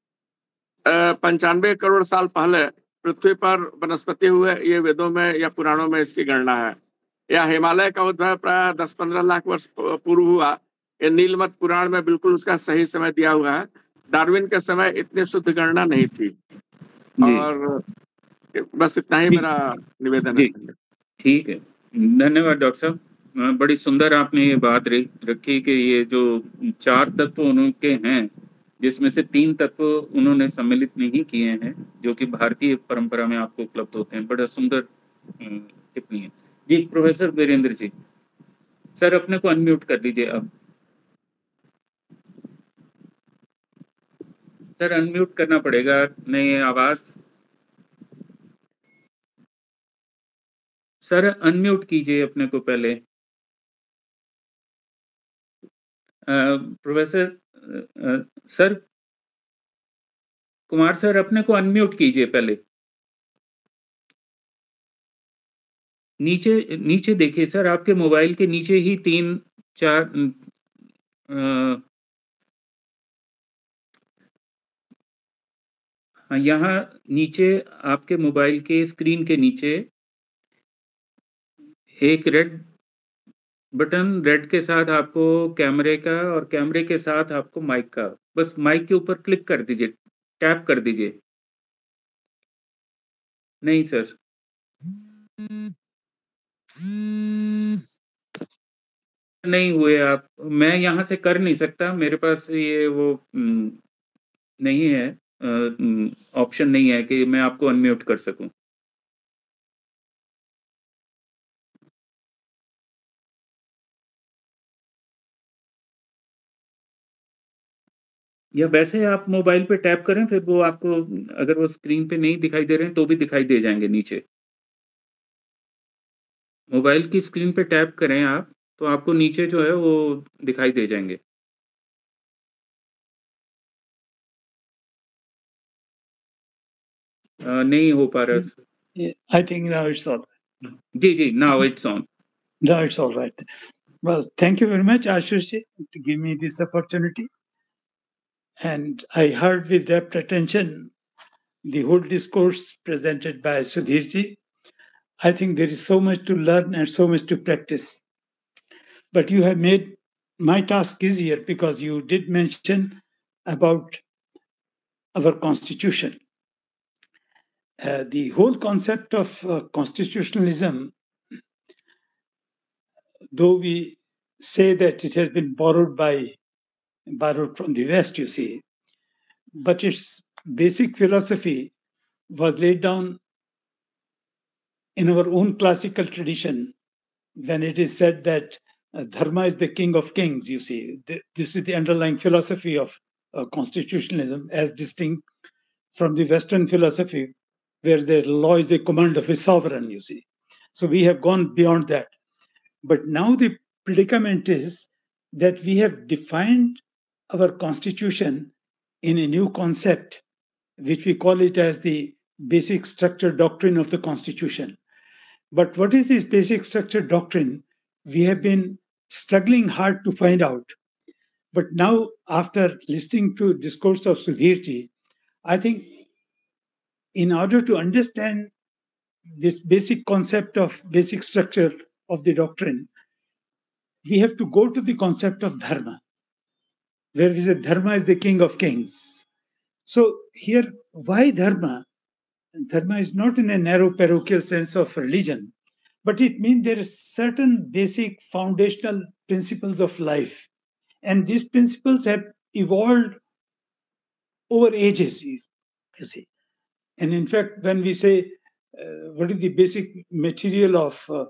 S6: पंचानवे करोड़ साल पहले पृथ्वी पर वनस्पति हुए, ये वेदों में या पुराणों में इसकी गणना है। या हिमालय का उद्भव प्रायः दस पंद्रह लाख वर्ष पूर्व हुआ, ये नीलमत पुराण में बिल्कुल उसका सही समय दिया हुआ है। डार्विन के समय इतनी शुद्ध गणना नहीं थी। और बस इतना ही मेरा निवेदन है।
S1: ठीक है, धन्यवाद डॉक्टर साहब। बड़ी सुंदर आपने ये बात रखी कि ये जो चार तत्व उनके हैं, जिसमें से तीन तत्व उन्होंने सम्मिलित नहीं किए हैं, जो कि भारतीय परंपरा में आपको उपलब्ध होते हैं। बड़ा सुंदर टिप्पणी है जी। प्रोफेसर वीरेंद्र जी, सर अपने को अनम्यूट कर लीजिए अब। सर अनम्यूट करना पड़ेगा, नहीं आवाज। सर अनम्यूट कीजिए अपने को पहले। प्रोफेसर सर कुमार सर, अपने को अनम्यूट कीजिए पहले। नीचे नीचे देखिए सर, आपके मोबाइल के नीचे ही तीन चार हाँ, यहाँ नीचे आपके मोबाइल के स्क्रीन के नीचे एक रेड बटन, रेड के साथ आपको कैमरे का और कैमरे के साथ आपको माइक का, बस माइक के ऊपर क्लिक कर दीजिए, टैप कर दीजिए। नहीं सर, नहीं हुए आप। मैं यहाँ से कर नहीं सकता, मेरे पास ये वो नहीं है, ऑप्शन नहीं है कि मैं आपको अनम्यूट कर सकूं। या वैसे आप मोबाइल पे टैप करें, फिर वो आपको अगर वो स्क्रीन पे नहीं दिखाई दे रहे हैं तो भी दिखाई दे जाएंगे नीचे। मोबाइल की स्क्रीन पे टैप करें आप, तो आपको नीचे जो है वो दिखाई दे जाएंगे। uh, नहीं हो पा रहा।
S7: I think now it's all right.
S1: Ji ji, now it's on.
S7: Now it's all right. Well, thank you very much, Ashish, to give me this opportunity. And I heard with depth attention the whole discourse presented by Sudhirji. I think there is so much to learn and so much to practice. But you have made my task easier because you did mention about our constitution. Uh, the whole concept of uh, constitutionalism, though we say that it has been borrowed by borrowed from the West, you see, but its basic philosophy was laid down in our own classical tradition when it is said that uh, dharma is the king of kings, you see. The, this is the underlying philosophy of uh, constitutionalism as distinct from the Western philosophy where the law is a command of a sovereign, you see. So we have gone beyond that. But now the predicament is that we have defined our constitution in a new concept, which we call it as the basic structure doctrine of the constitution. But what is this basic structure doctrine? We have been struggling hard to find out. But now, after listening to discourse of Sudhirji, I think in order to understand this basic concept of basic structure of the doctrine, we have to go to the concept of dharma, where we say dharma is the king of kings. So here, why dharma? Dharma is not in a narrow parochial sense of religion, but it means there are certain basic foundational principles of life. And these principles have evolved over ages, you see. And in fact, when we say, uh, what is the basic material of, uh,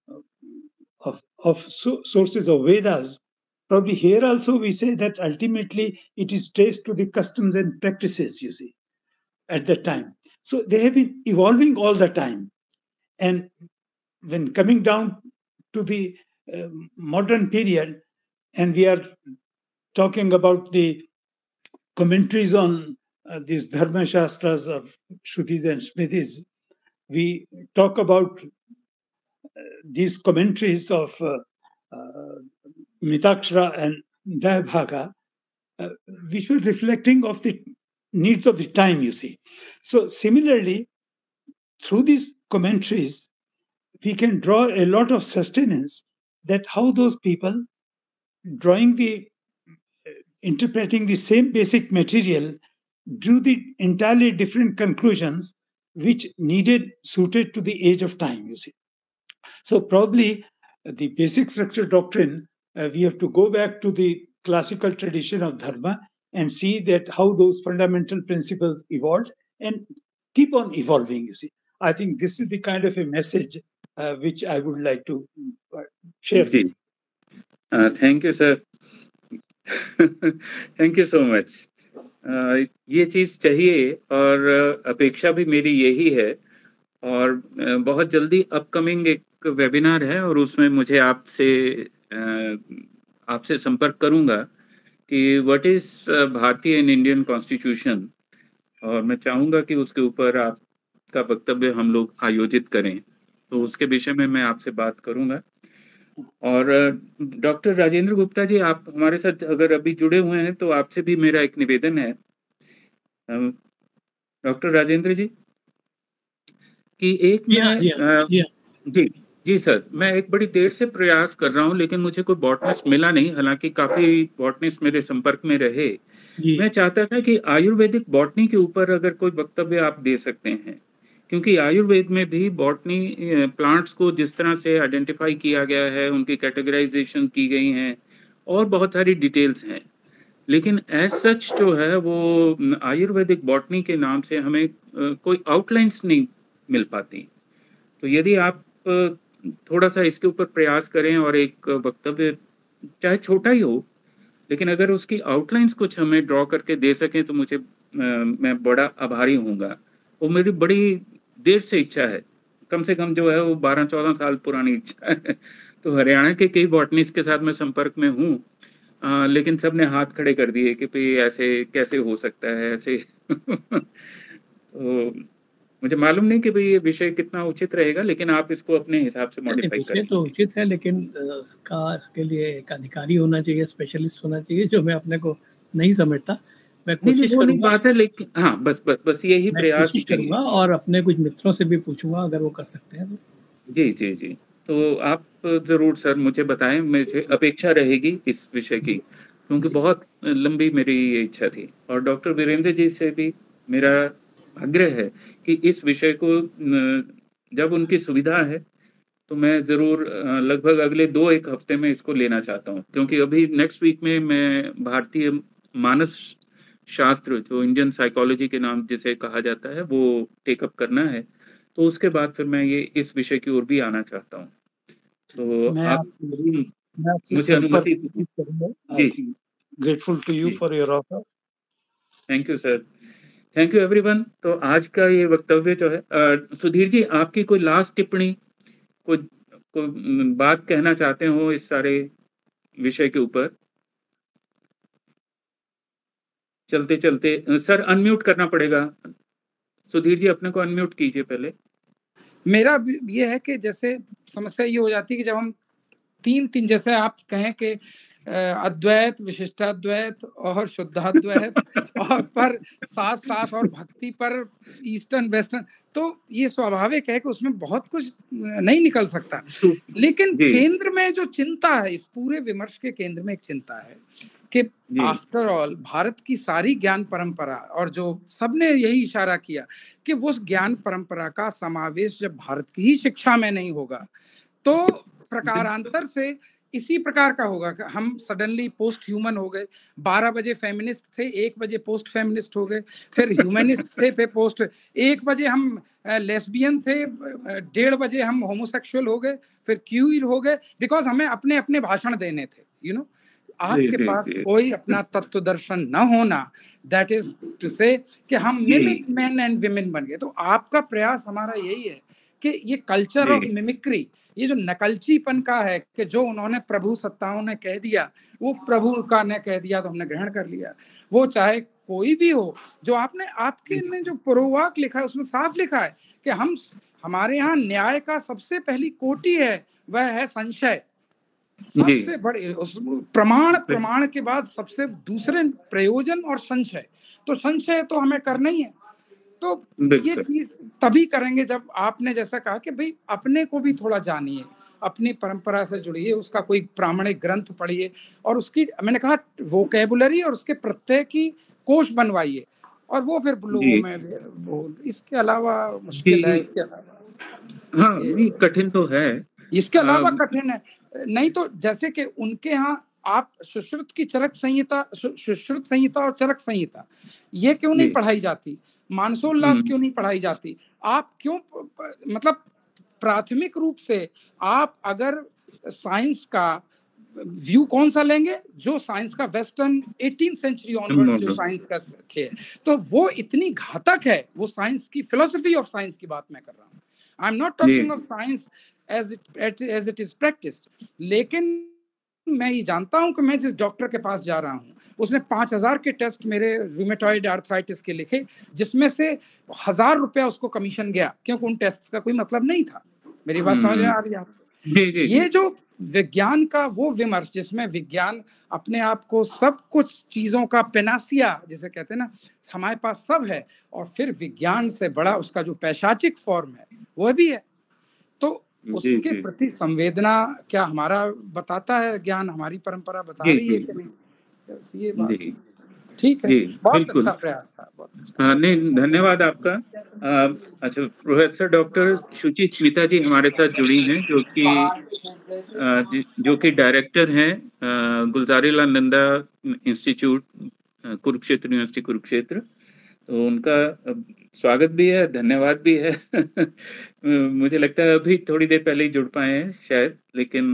S7: of, of so sources of Vedas, probably here also we say that ultimately it is traced to the customs and practices, you see, at that time. So they have been evolving all the time. And when coming down to the uh, modern period, and we are talking about the commentaries on uh, these Dharma Shastras of Shrutis and Smritis, we talk about uh, these commentaries of uh, uh, Mitakshara and Dayabhaga, uh, which were reflecting of the needs of the time, you see. So similarly, through these commentaries, we can draw a lot of sustenance that how those people drawing the, uh, interpreting the same basic material, drew the entirely different conclusions which needed, suited to the age of time, you see. So probably uh, the basic structure doctrine, uh, we have to go back to the classical tradition of dharma and see that how those fundamental principles evolved and keep on evolving, you see. I think this is the kind of a message uh, which I would like to uh, share.
S1: Uh, thank you, sir. Thank you so much. Uh, ये चीज़ चाहिए और अपेक्षा भी मेरी यही है और बहुत जल्दी अपकमिंग एक वेबिनार है और उसमें मुझे आपसे आपसे संपर्क करूंगा कि व्हाट इज भारतीय एंड इंडियन कॉन्स्टिट्यूशन, और मैं चाहूंगा कि उसके ऊपर आपका वक्तव्य हम लोग आयोजित करें, तो उसके विषय में मैं आपसे बात करूंगा। और डॉक्टर राजेंद्र गुप्ता जी, आप हमारे साथ अगर अभी जुड़े हुए हैं तो आपसे भी मेरा एक निवेदन है डॉक्टर राजेंद्र जी कि एक
S4: या, या, या।
S1: जी जी सर, मैं एक बड़ी देर से प्रयास कर रहा हूं लेकिन मुझे कोई बॉटनिस्ट मिला नहीं, हालांकि काफी बॉटनिस्ट मेरे संपर्क में रहे। मैं चाहता था कि आयुर्वेदिक बॉटनी के ऊपर अगर कोई वक्तव्य आप दे सकते हैं, क्योंकि आयुर्वेद में भी बॉटनी प्लांट्स को जिस तरह से आइडेंटिफाई किया गया है, उनकी कैटेगराइजेशन की गई हैं और बहुत सारी डिटेल्स हैं, लेकिन एज सच जो है वो आयुर्वेदिक बॉटनी के नाम से हमें कोई आउटलाइंस नहीं मिल पाती। तो यदि आप थोड़ा सा इसके ऊपर प्रयास करें और एक वक्तव्य चाहे छोटा ही हो, लेकिन अगर उसकी आउटलाइंस कुछ हमें ड्रॉ करके दे सकें तो मुझे मैं बड़ा आभारी होऊंगा। वो मेरी बड़ी देर से इच्छा है, कम से कम जो है वो बारह चौदह साल पुरानी इच्छा है। तो हरियाणा के कई बॉटनिस्ट के साथ मैं संपर्क में हूँ, लेकिन सब ने हाथ खड़े कर दिए कि भाई ऐसे कैसे हो सकता है ऐसे। तो मुझे मालूम नहीं कि भाई ये विषय कितना उचित रहेगा, लेकिन आप इसको अपने हिसाब से मॉडिफाई करें।
S4: विषय तो उचित है, लेकिन इसका इसके लिए एक अधिकारी होना चाहिए, स्पेशलिस्ट होना चाहिए, जो मैं अपने को नहीं समझता। मैं कोशिश करूंगा,
S1: बात है, लेकिन हाँ बस बस बस यही प्रयास
S4: करूंगा और अपने कुछ मित्रों से भी पूछूंगा अगर वो कर सकते हैं तो।
S1: जी जी जी, तो आप जरूर सर मुझे बताएं, मुझे अपेक्षा रहेगी इस विषय की, क्योंकि बहुत लंबी मेरी ये इच्छा थी। और डॉक्टर वीरेंद्र जी से भी मेरा आग्रह है कि इस विषय को जब उनकी सुविधा है तो मैं जरूर लगभग अगले दो एक हफ्ते में इसको लेना चाहता हूँ, क्योंकि अभी नेक्स्ट वीक में मैं भारतीय मानस शास्त्र, जो इंडियन साइकोलॉजी के नाम जिसे कहा जाता है, वो टेकअप करना है। तो उसके बाद फिर मैं ये इस विषय की ओर भी आना चाहता हूँ। तो आप मुझे अनुमति
S7: दीजिए। Grateful to you for your offer.
S1: Thank you sir, thank you everyone. तो आज का ये वक्तव्य जो है, सुधीर जी आपकी कोई लास्ट टिप्पणी कोई कोई बात कहना चाहते हो इस सारे विषय के ऊपर? चलते चलते सर अनम्यूट करना पड़ेगा। सुधीर जी अपने को अनम्यूट कीजिए पहले।
S2: मेरा ये है कि जैसे समस्या ये हो जाती है कि जब हम तीन तीन जैसे आप कहें कि अद्वैत, विशिष्टाद्वैत और शुद्धाद्वैत और पर साथ साथ और भक्ति पर ईस्टर्न वेस्टर्न, तो ये स्वाभाविक है कि उसमें बहुत कुछ नहीं निकल सकता। लेकिन केंद्र में जो चिंता है, इस पूरे विमर्श के केंद्र में एक चिंता है कि आफ्टर ऑल भारत की सारी ज्ञान परंपरा, और जो सबने यही इशारा किया कि वो ज्ञान परंपरा का समावेश जब भारत की ही शिक्षा में नहीं होगा तो प्रकारांतर से इसी प्रकार का होगा कि हम सडनली पोस्ट ह्यूमन हो गए। बारह बजे फेमिनिस्ट थे, एक बजे पोस्ट फेमिनिस्ट हो गए, फिर ह्यूमनिस्ट थे, फिर पोस्ट, एक बजे हम लेस्बियन थे, डेढ़ बजे हम होमोसेक्सुअल हो गए, फिर क्यूयर हो गए, बिकॉज हमें अपने अपने भाषण देने थे। You you know know? आपके पास कोई अपना तत्व दर्शन न होना, दैट इज टू से कि हम मिमिक मैन एंड विमेन बन गए। तो आपका प्रयास हमारा यही है कि ये कल्चर ऑफ मिमिक्री, ये जो नकलचीपन का है कि जो उन्होंने प्रभु सत्ताओं ने कह दिया वो प्रभु का ने कह दिया तो हमने ग्रहण कर लिया, वो चाहे कोई भी हो। जो आपने आपके ने जो पुरोवाक लिखा है उसमें साफ लिखा है कि हम हमारे यहाँ न्याय का सबसे पहली कोटि है वह है संशय, सबसे बड़े उस प्रमाण प्रमाण के बाद सबसे दूसरे प्रयोजन और संशय। तो संशय तो हमें करना ही है। तो ये चीज तभी करेंगे जब आपने जैसा कहा कि भाई अपने को भी थोड़ा जानिए, अपनी परंपरा से जुड़िए, उसका कोई प्रामाणिक ग्रंथ पढ़िए और उसकी, मैंने कहा, वोकैबुलरी और उसके प्रत्यय की कोश बनवाइए और वो फिर लोगों में बोल। इसके अलावा मुश्किल है। इसके अलावा
S1: हाँ, ये कठिन तो है।
S2: इसके अलावा कठिन है नहीं तो जैसे कि उनके यहाँ आप सुश्रुत की चरक संहिता, सुश्रुत संहिता और चरक संहिता ये क्यों नहीं पढ़ाई जाती? मानसोल्लास क्यों नहीं पढ़ाई जाती? आप क्यों, मतलब प्राथमिक रूप से आप अगर साइंस का व्यू कौन सा लेंगे, जो साइंस का वेस्टर्न एटीन सेंचुरी ऑनवर्ड्स जो साइंस का थे, तो वो इतनी घातक है। वो साइंस की फिलोसफी ऑफ साइंस की बात मैं कर रहा हूँ। I am not talking of science as it as it is practised. लेकिन मैं ये जानता हूं कि मैं जिस डॉक्टर के पास जा रहा हूं उसने पांच हजार के टेस्ट मेरे रूमेटॉइड आर्थराइटिस के लिखे, जिसमें से हजार रुपया उसको कमीशन गया क्योंकि उन टेस्ट का कोई मतलब नहीं था। मेरी बात समझ में आ रही है आपको? ये जो विज्ञान का वो विमर्श जिसमें विज्ञान अपने आप को सब कुछ चीजों का पेनासिया जिसे कहते हैं ना, हमारे पास सब है, और फिर विज्ञान से बड़ा उसका जो पैशाचिक फॉर्म है वह भी है। तो उसके प्रति संवेदना क्या हमारा बताता है ज्ञान, हमारी परंपरा बता रही है कि नहीं? ये बात ठीक है। बहुत अच्छा प्रयास था। बहुत अच्छा।
S1: नहीं, धन्यवाद आपका। अच्छा, प्रोफेसर डॉक्टर शुचि स्मिता जी हमारे साथ जुड़ी हैं, जो कि जो कि डायरेक्टर हैं गुलजारीलाल नंदा इंस्टीट्यूट, कुरुक्षेत्र यूनिवर्सिटी कुरुक्षेत्र। तो उनका स्वागत भी है, धन्यवाद भी है। मुझे लगता है अभी थोड़ी देर पहले ही जुड़ पाए हैं शायद, लेकिन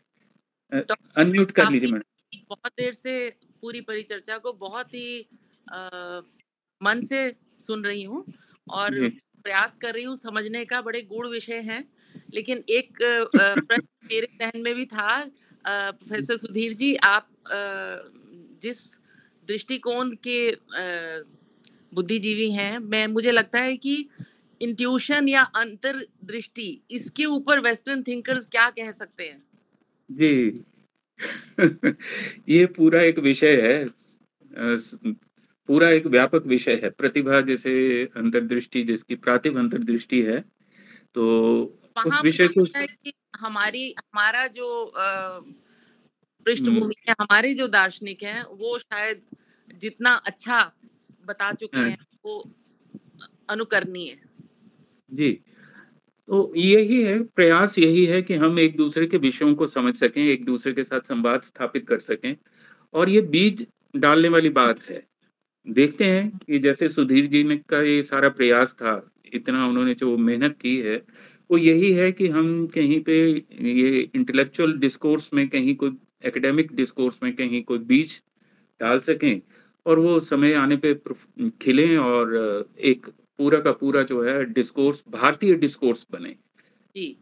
S1: अनम्यूट कर लीजिए मैडम।
S8: बहुत देर से पूरी परिचर्चा को बहुत ही आ, मन से सुन रही हूँ और प्रयास कर रही हूँ समझने का। बड़े गूढ़ विषय हैं, लेकिन एक प्रश्न मेरे ध्यान में भी था। प्रोफेसर सुधीर जी, आप आ, जिस दृष्टिकोण के आ, बुद्धिजीवी हैं, मैं मुझे लगता है कि इंट्यूशन या अंतर्दृष्टि, इसके ऊपर वेस्टर्न थिंकर्स क्या कह सकते हैं?
S1: जी ये पूरा एक विषय है, पूरा एक व्यापक विषय है। प्रतिभा जैसे अंतर्दृष्टि, जिसकी प्रातिभ अंतर्दृष्टि है, तो उस विषय को
S8: कि हमारी हमारा जो पृष्ठभूमि है, हमारे जो दार्शनिक हैं वो शायद जितना अच्छा बता चुके हैं वो अनुकरणीय है।
S1: जी, तो यही है, प्रयास यही है कि हम एक दूसरे के विषयों को समझ सकें, एक दूसरे के साथ संवाद स्थापित कर सकें, और ये बीज डालने वाली बात है। देखते हैं कि जैसे सुधीर जी ने का ये सारा प्रयास था, इतना उन्होंने जो मेहनत की है, वो यही है कि हम कहीं पे ये इंटेलेक्चुअल डिस्कोर्स में, कहीं कोई एकेडमिक डिस्कोर्स में कहीं कोई बीज डाल सकें, और वो समय आने पे खिलें और एक पूरा का पूरा जो है डिस्कोर्स भारतीय डिस्कोर्स बने।
S8: जी।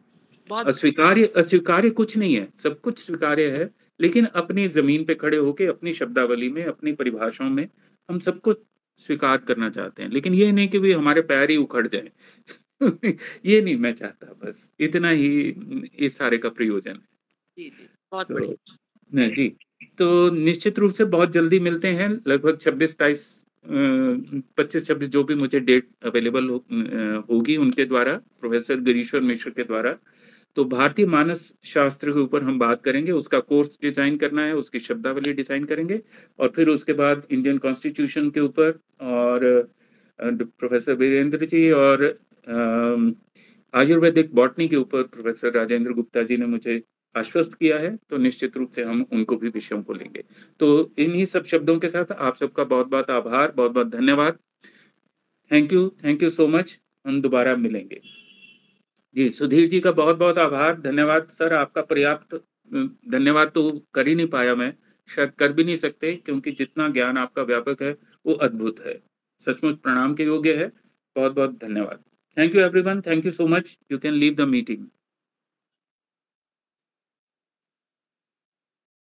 S8: बहुत
S1: अस्वीकार्य अस्वीकार्य कुछ नहीं है, सब कुछ स्वीकार्य है, लेकिन अपनी जमीन पे खड़े होके अपनी शब्दावली में, अपनी परिभाषाओं में हम सबको स्वीकार करना चाहते हैं, लेकिन ये नहीं कि भी हमारे पैर ही उखड़ जाए ये नहीं मैं चाहता, बस इतना ही इस सारे का प्रयोजन है।
S8: जी जी बहुत
S1: तो
S8: बढ़िया।
S1: नहीं जी, तो निश्चित रूप से बहुत जल्दी मिलते हैं, लगभग छब्बीस सत्ताईस पच्चीस छब्बीस जो भी मुझे डेट अवेलेबल हो, अ, होगी उनके द्वारा, प्रोफेसर गिरीश्वर मिश्र के द्वारा। तो भारतीय मानस शास्त्र के ऊपर हम बात करेंगे, उसका कोर्स डिजाइन करना है, उसकी शब्दावली डिजाइन करेंगे, और फिर उसके बाद इंडियन कॉन्स्टिट्यूशन के ऊपर, और अ, प्रोफेसर वीरेंद्र जी, और अम, आयुर्वेदिक बॉटनी के ऊपर प्रोफेसर राजेंद्र गुप्ता जी ने मुझे आश्वस्त किया है, तो निश्चित रूप से हम उनको भी विषयों को लेंगे। तो इन्हीं सब शब्दों के साथ आप सबका बहुत बहुत आभार, बहुत बहुत धन्यवाद। Thank you, thank you so much. हम दोबारा मिलेंगे। जी, सुधीर जी का बहुत बहुत आभार, धन्यवाद सर। आपका पर्याप्त अ, धन्यवाद तो कर ही नहीं पाया मैं, शायद कर भी नहीं सकते, क्योंकि जितना ज्ञान आपका व्यापक है वो अद्भुत है, सचमुच प्रणाम के योग्य है। बहुत बहुत धन्यवाद। Thank you everyone, thank you so much. You can leave the meeting.